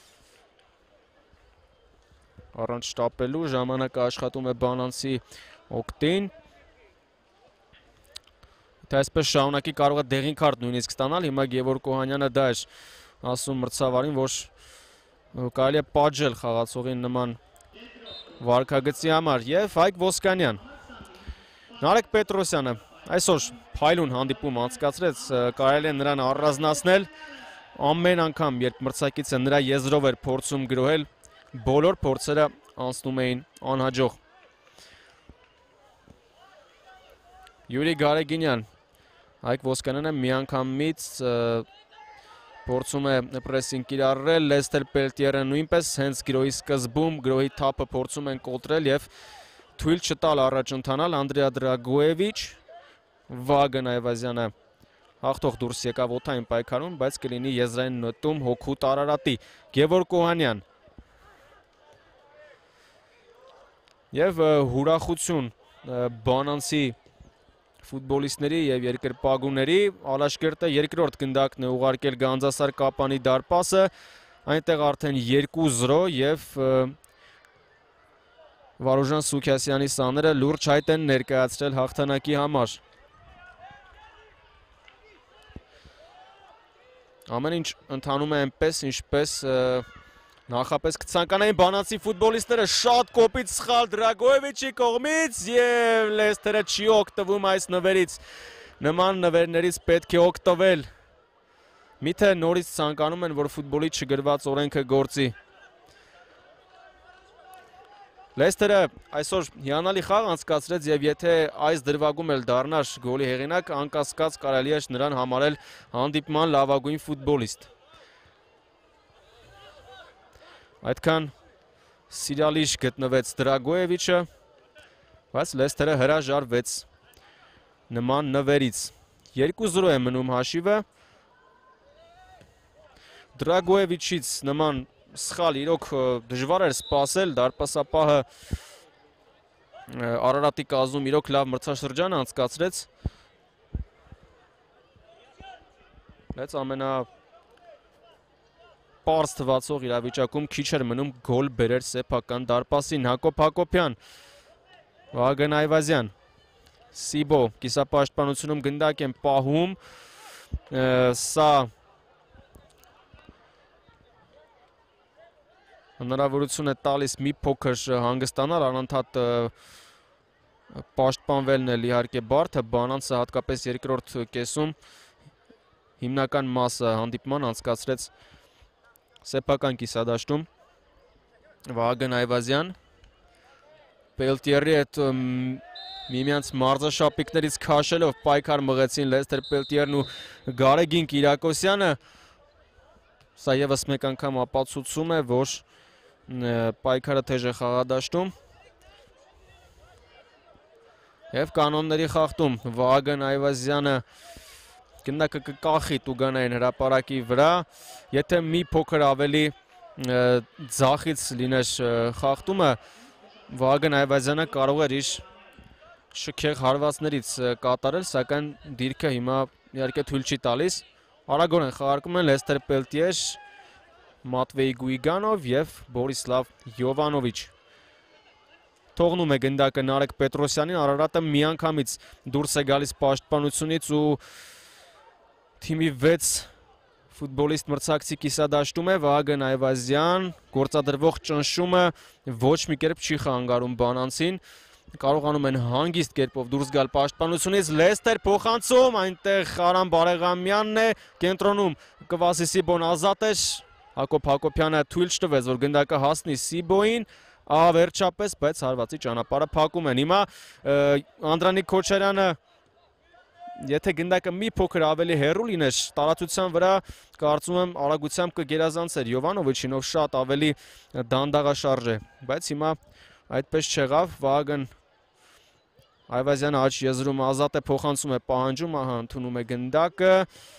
B: առանց շտապելու, ժամանակը աշխատում է բանանցի օգտին։ թե այսպես շարունակի կարող է դեղին քարտ նույնիսկ ստանալ։ Հիմա Գևորգ Օհանյանը դա էր ասում մրցավարին, որ կարելի է պատժել խաղացողին նման վարքագծի համար։ Եվ Հայկ Ոսկանյան, Նարեկ Պետրոսյանը այսօր փայլուն հանդիպում անցկացրեց, կարելի է նրան առանձնացնել ամեն անգամ, երբ մրցակիցը նրա եզրով էր փորձում գրոհել, բոլոր փորձերը անցնում էին անհաջող։ Յուրի Գարեգինյան, Հայկ Ոսկանյանը միանգամից փորձում է պրեսինգ կիրառել, Լեսթեր Պելտիերը նույնպես հենց գրոհի սկզբում գրոհի թափը փորձում են կոտրել եւ թույլ չտալ առաջ ընթանալ։ Անդրեա Դրագոևիչ, Վագն Այվազյանը հաղթող դուրս եկավ օդային պայքարում, բայց կլինի եզրային նետում հոգուտ Արարատի։ Գևորգ Օհանյան եւ հուրախություն Բանանցի ֆուտբոլիստների եւ երկրպագուների, Ալաշկերտը երկրորդ գնդակն է ուղարկել Գանձասար Կապանի դարպասը, այնտեղ արդեն երկու զրո եւ Վարուժան Սուքյասյանի սաները լուրջ հայտ են ներկայացրել հաղթանակի համար։ Ամեն ինչ ընթանում է այնպես, ինչպես նախապես կցանկանային բանանցի ֆուտբոլիստները, շատ կոպիտ սխալ Դրագոևիչի կողմից եւ Լեսթերը չի օգտվում այս նվերից։ Նման նվերներից պետք է օգտվել։ Միթե նորից ցանկանում են, որ ֆուտբոլի չգրված օրենքը գործի։ Լեսթերը այսօր հիանալի խաղ անցկացրեց եւ եթե այս դրվագում էլ դառնար գոլի հեղինակ, անկասկած կարելի է նրան համարել հանդիպման լավագույն ֆուտբոլիստ։ Այդքան սիրալիժ գտնվեց Դրագոևիչը, բայց Լեսթերը հրաժարվեց նման նվերից։ Երկու զրո է մնում հաշիվը։ Դրագոևիչից նման սխալ իրոք դժվար էր սպասել, դարպասապահը Արարատի կազմում իրոք լավ մրցաշրջան անցկացրեց, բայց ամենա պարզ թվացող իրավիճակում քիչ էր մնում գոլ բերեր սեփական դարպասին։ Հակոբ Հակոբյան, Վագն Այվազյան, Սիբո կիսապաշտպանությունում գնդակ են պահում, սա հնարավորություն է տալիս մի փոքր հանգստանալ, անընդհատ պաշտպանվելն էլ իհարկե բարդ է, Բանանցը հատկապես երկրորդ կեսում հիմնական մասը հանդիպման անցկացրեց սեփական կիսադաշտում։ Վագն Այվազյան, Պելտիերի հետ միմյանց մարզաշապիկներից քաշելով պայքար մղեցին Լեսթեր Պելտիերն ու Գարեգին Կիրակոսյանը։ Սա եւս մեկ անգամ ապացուցում է, որ պայքարը թեժ է խաղադաշտում եւ կանոնների խախտում։ Վագն Այվազյանը գնդակը կկախի Տուգանային հրապարակի վրա, եթե մի փոքր ավելի ձախից լիներ խախտումը, Վագն Այվազյանը կարող էր իր շքեղ հարվածներից կատարել, սակայն դիրքը հիմա իհարկե թույլ չի տալիս։ Արագորեն խաղարկում են Լեսթեր Պելտիեր, Մատվեյ Գուիգանով եւ Բորիսլավ Յովանովիչ։ Թողնում է գնդակը Նարեկ Պետրոսյանին, Արարատը միանգամից դուրս է գալիս պաշտպանությունից ու թիմի վեց ֆուտբոլիստ մրցակցի կիսադաշտում է։ Վագն Այվազյան, գործադրվող ճնշումը ոչ մի կերպ չի խանգարում Բանանցին, կարողանում են հանգիստ կերպով դուրս գալ պաշտպանությունից։ Լեսթեր փոխանցում, այնտեղ Արամ Բարեղամյանն է կենտրոնում, Կվասի Սիբոն ազատ էր, Հակոբ Հակոբյանը թույլ չտվեց, որ գնդակը հասնի Սիբոյին, վերջապես, բայց հարվածի ճանապարհը փակում են։ Հիմա Անդրանիկ Քոչարյանը, եթե գնդակը մի փոքր ավելի հեռու լիներ տարածության վրա, կարծում եմ արագությամբ կգերազանցեր Յովանովիչին, ով շատ ավելի դանդաղաշարժ է, բայց հիմա այդպես չեղավ։ Վագն Այվազյանը աջ եզրում ազատ է, փոխանցում է, պահանջում, ահա ընդունում է գնդակը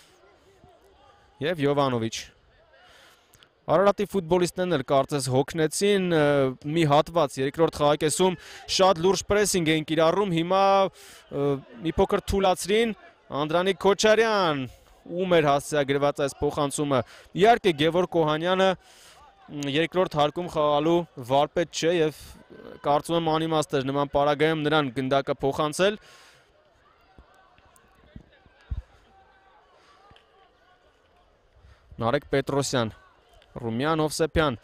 B: եւ Յովանովիչ։ Արարատի ֆուտբոլիստներն էլ կարծես հոգնեցին, մի հատված երկրորդ խաղակեսում շատ լուրջ պրեսինգ էին կիրառում, հիմա մի փոքր թուլացրին։ Անդրանիկ Քոչարյան, ում էր հասցեագրված այս փոխանցումը։ Իհարկե Գևորգ Օհանյանը երկրորդ հարկում խաղալու վարպետ չէ եւ կարծում եմ անիմաստ էր նման պարագայում նրան գնդակը փոխանցել։ Նարեկ Պետրոսյան, Ռումյան Հովսեփյան։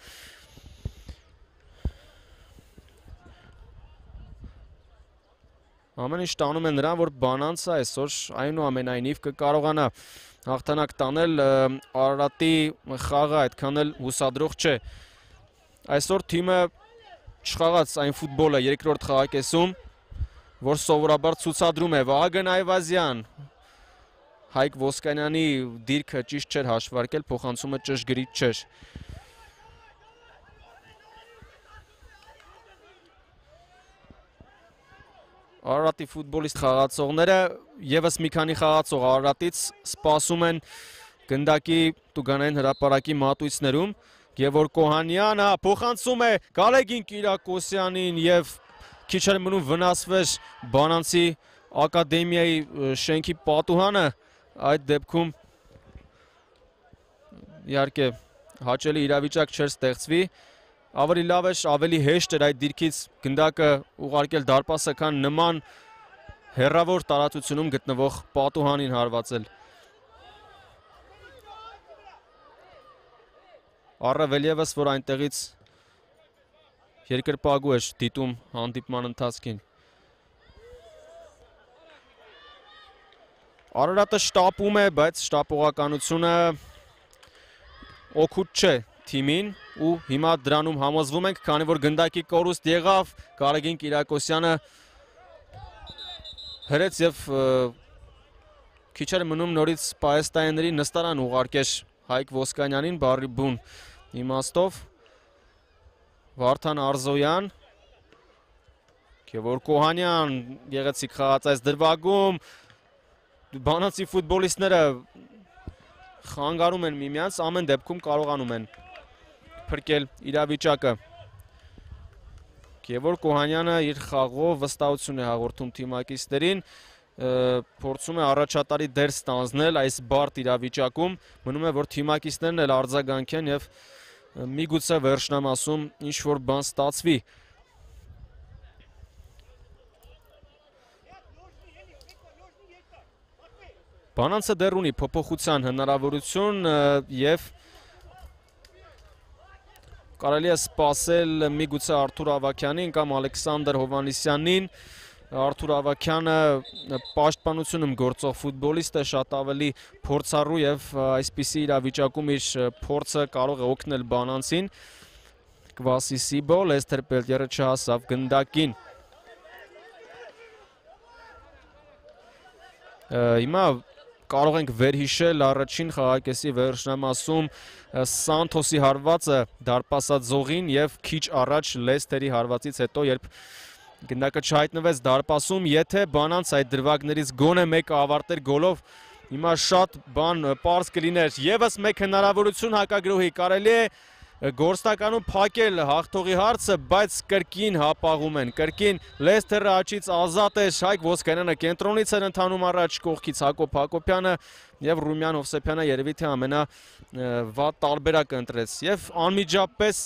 B: Ամեն ինչ տանում է նրան, որ Բանանցը այսօր այնուամենայնիվ կկարողանա հաղթանակ տանել, Արարատի խաղը այդքան էլ հուսադրող չէ։ Այսօր թիմը չխաղաց այն ֆուտբոլը երկրորդ խաղակեսում, որ սովորաբար ցուցադրում է Վահագն Այվազյան։ Հայկ Ոսկանյանի դիրքը ճիշտ չէր հաշվարկել, փոխանցումը ճշգրիտ չէր։ Արարատի ֆուտբոլիստ խաղացողները եւս մի քանի խաղացող Արարատից սպասում են գնդակի տուգանային հրապարակի մատույցներում։ Գևորգ Կոհանյանը փոխանցում է Գալեգին Կիրակոսյանին եւ քիչ էր մնում վնասվեր Բանանցի ակադեմիայի շենքի պատուհանը, այդ դեպքում իհարկե հաճելի իրավիճակ չէր ստեղծվի, ավելի լավ էր, ավելի հեշտ էր այդ դիրքից գնդակը ուղարկել դարպասը, քան նման հեռավոր տարածությունում գտնվող պատուհանին հարվածել։ Առավել ևս, որ այնտեղից երկրպագու էր դիտում հանդիպման ընթացքին։ Արարատը շտապում է, բայց շտապողականությունը օգուտ չէ թիմին ու հիմա դրանում համոզվում ենք, քանի որ գնդակի կորուստ եղավ, Գալեգին Կիրակոսյանը հրեց եւ քիչ էր մնում նորից պահեստայինների նստարան ուղարկեր Հայկ Ոսկանյանին բարի բուն իմաստով։ Վարդան Արզոյան, Գևորգ Կոհանյան, գեղեցիկ խաղաց այս դրվագում, Բանանցի ֆուտբոլիստները խանգարում են միմյանց, ամեն դեպքում կարողանում են փրկել իրավիճակը։ Գևորգ Կոհանյանը իր խաղով վստահություն է հաղորդում թիմակիցներին, փորձում է առաջատարի դեր ստանձնել այս բարդ իրավիճակում, մնում է, որ թիմակիցներն էլ արձագանքեն եւ միգուցե վերջնամասում ինչ-որ բան ստացվի։ Բանանցը դեռ ունի փոփոխության հնարավորություն եւ կարելի է սպասել միգուցե Արթուր Ավագյանին կամ Ալեքսանդր Հովանիսյանին։ Արթուր Ավագյանը պաշտպանությունում գործող ֆուտբոլիստ է, շատ ավելի փորձառու եւ այսպիսի իրավիճակում իր փորձը կարող է օգնել Բանանցին։ Կվասի Սիբո, Լեսթեր Պելտյերը չհասավ գնդակին։ Հիմա կարող ենք վերհիշել առաջին խաղակեսի վերջնամասում Սանթոսի հարվածը դարպասաձողին եւ քիչ առաջ Լեսթերի հարվածից հետո, երբ գնդակը չհայտնվեց դարպասում, եթե Բանանց այդ դրվագներից գոնե մեկը ավարտեր գոլով, հիմա շատ բան պարզ կլիներ։ Եվս մեկ հնարավորություն հակագրոհի, կարելի է գործնականում փակել հաղթողի հարցը, բայց կրկին հապաղում են, կրկին Լեսթերը աչից ազատ էր, Հայկ Ոսկանյանը կենտրոնից էր ընթանում առաջ, կողքից Հակոբ Հակոբյանը եւ Ռումյան Հովսեփյանը երևի թե ամենավատ տարբերակը ընտրեց եւ անմիջապես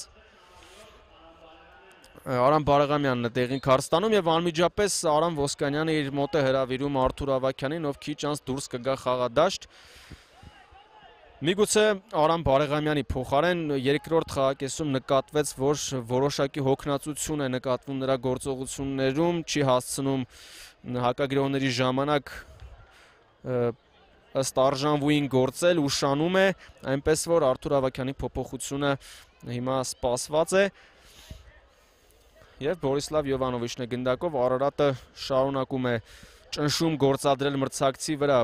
B: Արամ Բարաղամյանն է տեղին քարտ ստանում եւ անմիջապես Արամ Ոսկանյանը իր մոտ է հրավիրում Արթուր Ավագյանին, ով քիչ անց դուրս կգա խաղադաշտ։ Միգուցե Արամ Բարեղամյանի փոխարեն երկրորդ խաղակեսում նկատվեց, որ որոշակի հոգնածություն է նկատվում նրա գործողություններում, չի հասցնում հակագրողների ժամանակ ըստ արժանվույն գործել, ուշանում է, այնպես որ Արթուր Ավագյանի փոփոխությունը հիմա սպասված է։ Եվ Բորիսլավ Յովանովիչն է գնդակով, Արարատը շարունակում է ճնշում գործադրել մրցակցի վրա։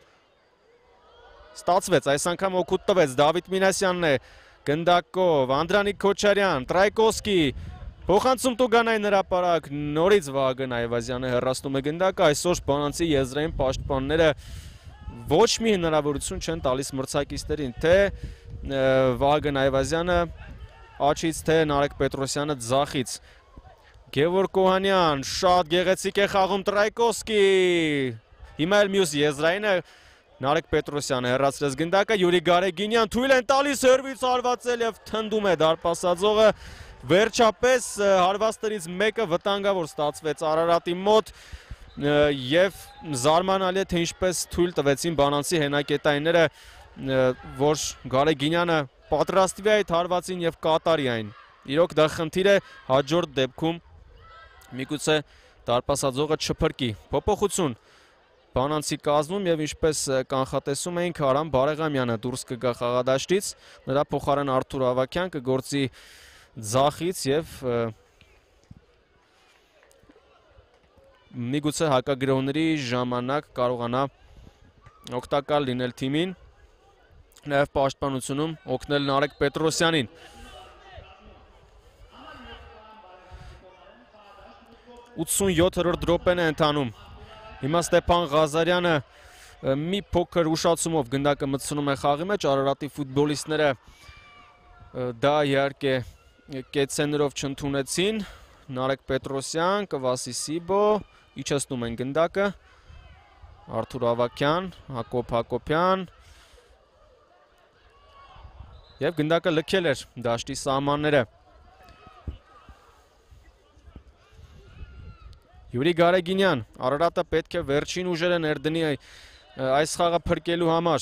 B: Ստացվեց, այս անգամ օգուտ տվեց, Դավիթ Մինասյանն է գնդակով, Անդրանիկ Քոչարյան, Տրայկովսկի, փոխանցում տուգանային հրապարակ, նորից Վահագն Այվազյանը հեռացնում է գնդակը, այսօր Բանանցի եզրային պաշտպանները ոչ մի հնարավորություն չեն տալիս մրցակիցներին, թե Վահագն Այվազյանը աչից, թե Նարեկ Պետրոսյանը ձախից։ Գևորգ Կոհանյան, շատ գեղեցիկ է խաղում Տրայկովսկի, հիմա էլ մյուս եզրայինը Նարեկ Պետրոսյանը հեռացրեց գնդակը, Յուրի Գարեգինյան թույլ են տալիս հերվից հարվածել եւ թնդում է դարպասաձողը, վերջապես հարվածներից մեկը վտանգավոր ստացվեց Արարատի մոտ եւ զարմանալի է, թե ինչպես թույլ տվեցին Բանանցի հենակետայինները որ Գարեգինյանը պատրաստվի այդ հարվածին եւ կատարի այն։ Իրոք դա խնդիր է, հաջորդ դեպքում միգուցե դարպասաձողը չփրկի։ Փոփոխություն Բանանցի կազմում եւ ինչպես կանխատեսում էինք, Արամ Բարեղամյանը դուրս կգա խաղադաշտից, նրա փոխարեն Արթուր Ավագյան կգործի ձախից եւ միգուցե հակագրողների ժամանակ կարողանա օգտակար լինել թիմին, նաեւ պաշտպանությունում օգնել Նարեկ Պետրոսյանին։ ութսունյոթերորդ րոպեն է ընթանում։ Հիմա Ստեփան Ղազարյանը մի փոքր ուշացումով գնդակը մտցնում է խաղի մեջ, Արարատի ֆուտբոլիստները դա իհարկե կեցեններով չընդունեցին։ Նարեկ Պետրոսյան, Կվասի Սիբո, իջեցնում են գնդակը, Արթուր Ավագյան, Հակոբ Հակոբյան եւ գնդակը լքել էր դաշտի սահմանները։ Յուրի Գարեգինյան, Արարատը պետք է վերջին ուժերը ներդնի այս խաղը փրկելու համար։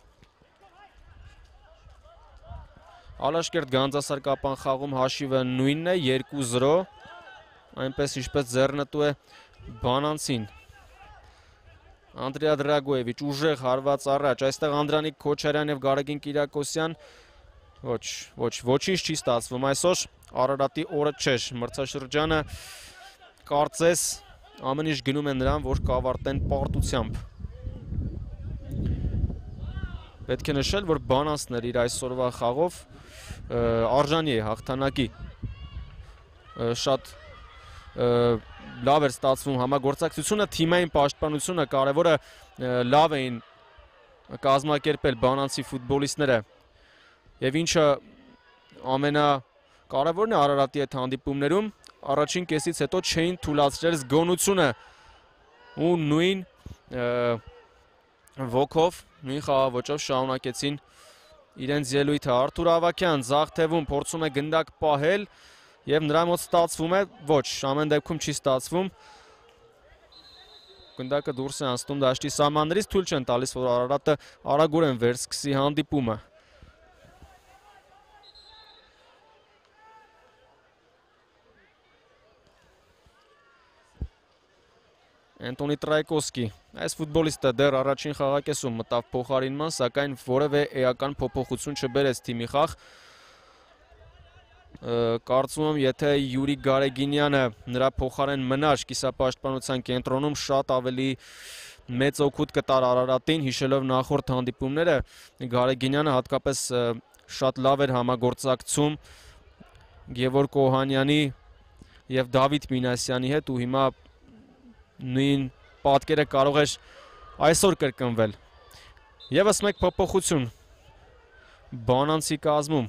B: Ալաշկերտ Գանձասարկապան խաղում հաշիվը նույնն է, երկու զրո, այնպես ինչպես ձեռնտու է Բանանցին։ Անդրեա Դրագոևիչ ուժեղ հարված առաջ, այստեղ Անդրանիկ Քոչարյան եւ Գարեգին Կիրակոսյան, ոչ, ոչ, ոչինչ չի ստացվում այսօր, Արարատի օրը չէր, մրցաշրջանը կարծես ամեն ինչ գնում է նրան, որ կավարտեն պարտությամբ։ Պետք է նշել, որ Բանանցն իր այսօրվա խաղով արժանի է հաղթանակի, շատ լավ էր ստացվում համագործակցությունը, թիմային պաշտպանությունը, կարևորը լավ էին կազմակերպել Բանանցի ֆուտբոլիստները եւ ինչը ամենակարևորն է Արարատի հետ հանդիպումներում, առաջին կեսից հետո չէին թուլացրել զգոնությունը ու նույն ոգով, նույն խաղաոճով շարունակեցին իրենց ելույթը։ Արթուր Ավագյան ձախ թևում փորձում է գնդակ պահել եւ նրա մոտ ստացվում է, ոչ, ամեն դեպքում չի ստացվում։ Գնդակը դուրս է անցնում դաշտի սահմաններից, թույլ չեն տալիս, որ Արարատը արագորեն վերսկսի հանդիպումը։ Անտոնի Տրայկովսկի, այս ֆուտբոլիստը դեռ առաջին խաղակեսում մտավ փոխարինման, սակայն որևէ էական փոփոխություն չբերեց թիմի խաղ։ Կարծում եմ, եթե Յուրի Գարեգինյանը նրա փոխարեն մնար կիսապաշտպանության կենտրոնում, շատ ավելի մեծ օգուտ կտար Արարատին, հիշելով նախորդ հանդիպումները, Գարեգինյանը հատկապես շատ լավ էր համագործակցում Գևորգ Օհանյանի եւ Դավիթ Մինասյանի հետ ու հիմա նույն պատկերը կարող էր այսօր կրկնվել։ Եվս մեկ փոփոխություն Բանանցի կազմում։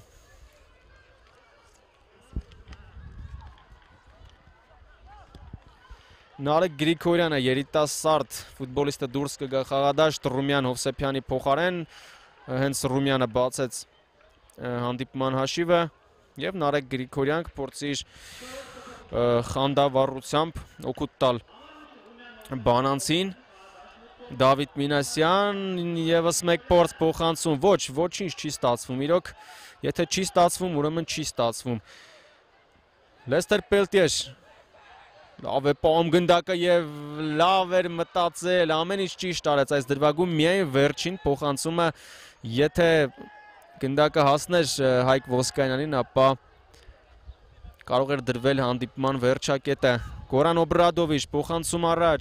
B: Նարեկ Գրիգորյանը երիտասարդ ֆուտբոլիստը դուրս կգա խաղադաշտ Ռումյան Հովսեփյանի փոխարեն, հենց Ռումյանը բացեց հանդիպման հաշիվը եւ Նարեկ Գրիգորյան կփորձի իր խանդավառությամբ օգուտ տալ Բանանցին, Դավիթ Մինասյան, եւս մեկ փորձ փոխանցում, ոչ, ոչինչ չի ստացվում, իրոք, եթե չի ստացվում, ուրեմն չի ստացվում։ Լեստեր Պելտիեր, լավ է պահում գնդակը եւ լավ էր մտածել, ամեն ինչ ճիշտ արեց այս դրվագում, միայն վերջին փոխանցումը, եթե գնդակը հասներ Հայկ Ոսկանյանին, ապա կարող էր դրվել հանդիպման վերջակետը։ Գորան Օբրադովիչ փոխանցում առաջ,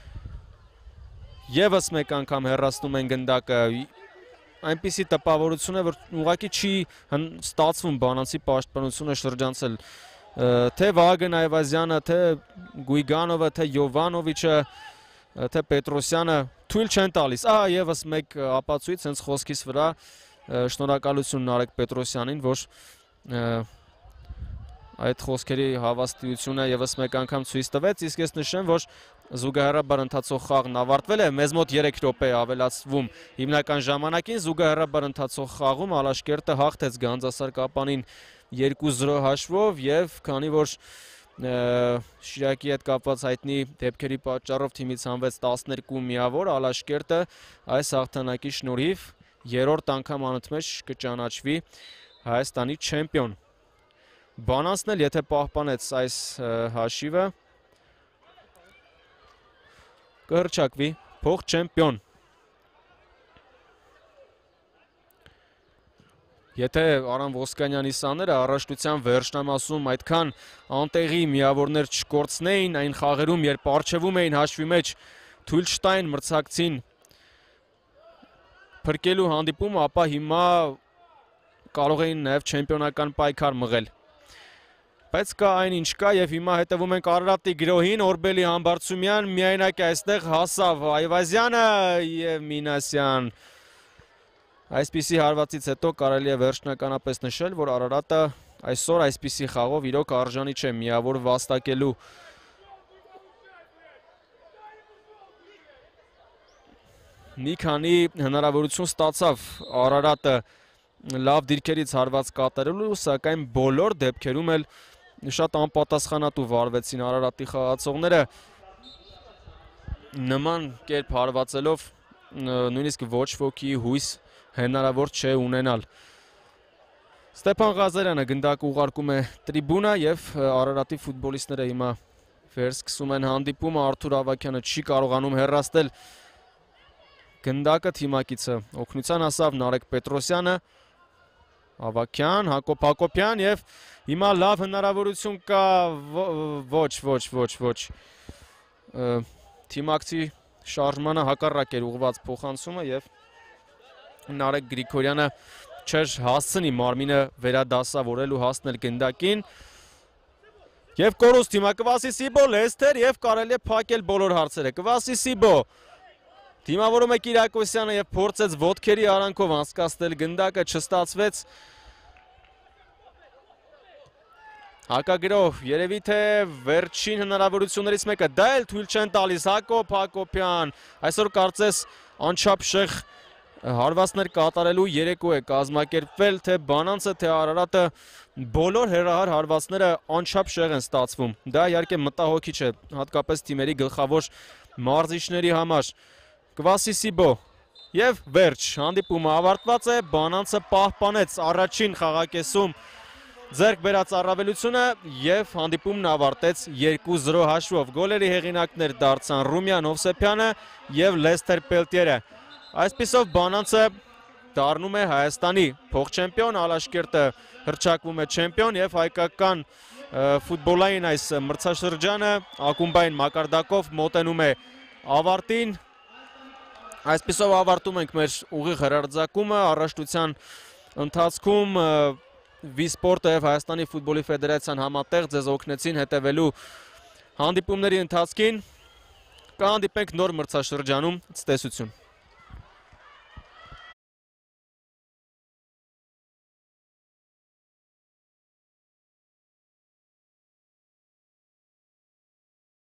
B: եւս մեկ անգամ հեռացնում են գնդակը, այնպիսի տպավորություն է, որ ուղղակի չի ստացվում Բանանցի պաշտպանությունը շրջանցել, թե Վահագն Այվազյանը, թե Գույգանովը, թե Յովանովիչը, թե Պետրոսյանը թույլ չեն տալիս։ Ահա եւս մեկ ապացույց հենց խոսքից վրա, շնորհակալություն Նարեկ Պետրոսյանին, որ այդ խոսքերի հավաստիությունը եւս մեկ անգամ ցույց տվեց, իսկ ես նշեմ, որ զուգահեռաբար ընթացող խաղն ավարտվել է, մեզ մոտ երեք րոպե է ավելացվում հիմնական ժամանակին, զուգահեռաբար ընթացող խաղում Ալաշկերտը հաղթեց Գանձասարկապանին երկու զրո հաշվով եւ քանի որ Շիրակի հետ կապված հայտնի դեպքերի պատճառով թիմից հանվեց տասներկու միավոր, Ալաշկերտը այս հաղթանակի շնորհիվ երրորդ անգամ անընդմեջ կճանաչվի Հայաստանի չեմպիոն։ Բանանցն էլ եթե պահպանեց այս հաշիվը, կհռչակվի փող չեմպիոն։ Եթե Արամ Ոսկանյանի սաները առաջնության վերջնամասում այդքան անտեղի միավորներ չկորցնեին այն խաղերում, երբ առջևում էին հաշվի մեջ թույլ չտային մրցակցին փրկելու հանդիպումը, ապա հիմա կարող էին նաև չեմպիոնական պայքար մղել։ Բայց կա այն ինչ կա եւ հիմա հետևում ենք Արարատի գրոհին, Օրբելի Համբարձումյան միայնակ է այստեղ հասավ Այվազյանը եւ Մինասյան։ Այսպիսի հարվածից հետո կարելի է վերջնականապես նշել, որ Արարատը այսօր այսպիսի խաղով իրոք արժանի չէ միավոր վաստակելու։ Մի քանի հնարավորություն ստացավ Արարատը լավ դիրքերից հարված կատարելու, սակայն բոլոր դեպքերում էլ շատ անպատասխանատու վարվեցին Արարատի խաղացողները, նման կերպ հարվածելով նույնիսկ ոչ ոքի հույս հնարավոր չէ ունենալ։ Ստեփան Ղազարյանը գնդակ ուղարկում է տրիբունա եւ Արարատի ֆուտբոլիստները հիմա վերսկսում են հանդիպումը, Արթուր Ավագյանը չի կարողանում հեռացնել գնդակը, թիմակիցը օգնության հասավ Նարեկ Պետրոսյանը, Ավագյան, Հակոբ Հակոբյան եւ հիմա լավ հնարավորություն կա, ոչ, ոչ, ոչ, ոչ։ Թիմակցի շարժմանը հակառակ էր ուղղված փոխանցումը եւ Նարեկ Գրիգորյանը չէր հասցնի մարմինը վերադասավորել ու հասնել գնդակին։ Եվ կորուստ թիմա Կվասի Սիբո, Լեսթեր եւ կարելի է փակել բոլոր հարցերը։ Կվասի Սիբո դիմավորում է Կիրակոսյանը եւ փորձեց ոտքերի արանքով անցկացնել գնդակը, չստացվեց։ Հակագրով, երևի թե վերջին հնարավորություններից մեկը, դա էլ թույլ չեն տալիս Հակոբ Հակոբյան, այսօր կարծես անչափ շեղ հարվածներ կատարելու երեկո է կազմակերպվել, թե Բանանցը, թե Արարատը բոլոր հեռահար հարվածները անչափ շեղ են ստացվում։ Դա իհարկե մտահոգիչ է, հատկապես թիմերի գլխավոր մարզիչների համար։ Կվասի Սիբո եւ վերջ, հանդիպումը ավարտված է, Բանանցը պահպանեց առաջին խաղակեսում ձեռք բերած առավելությունը եւ հանդիպումն ավարտեց երկու զրո հաշվով։ Գոլերի հեղինակներ դարձան Ռումյան Հովսեփյանը եւ Լեսթեր Պելտիերը։ Այսպիսով Բանանցը դառնում է Հայաստանի փոխչեմպիոն, Ալաշկերտը հռչակվում է չեմպիոն եւ հայկական ֆուտբոլային այս մրցաշրջանը ակումբային մակարդակով մոտենում է ավարտին։ Այսպիսով ավարտում ենք մեր ուղիղ հրարձակումը, առաջնության ընթացքում Վիսպորտը եւ Հայաստանի ֆուտբոլի ֆեդերացիան համատեղ ձեզ օգնեցին հետևելու հանդիպումների ընթացքին։ Կհանդիպենք նոր մրցաշրջանում, ցտեսություն։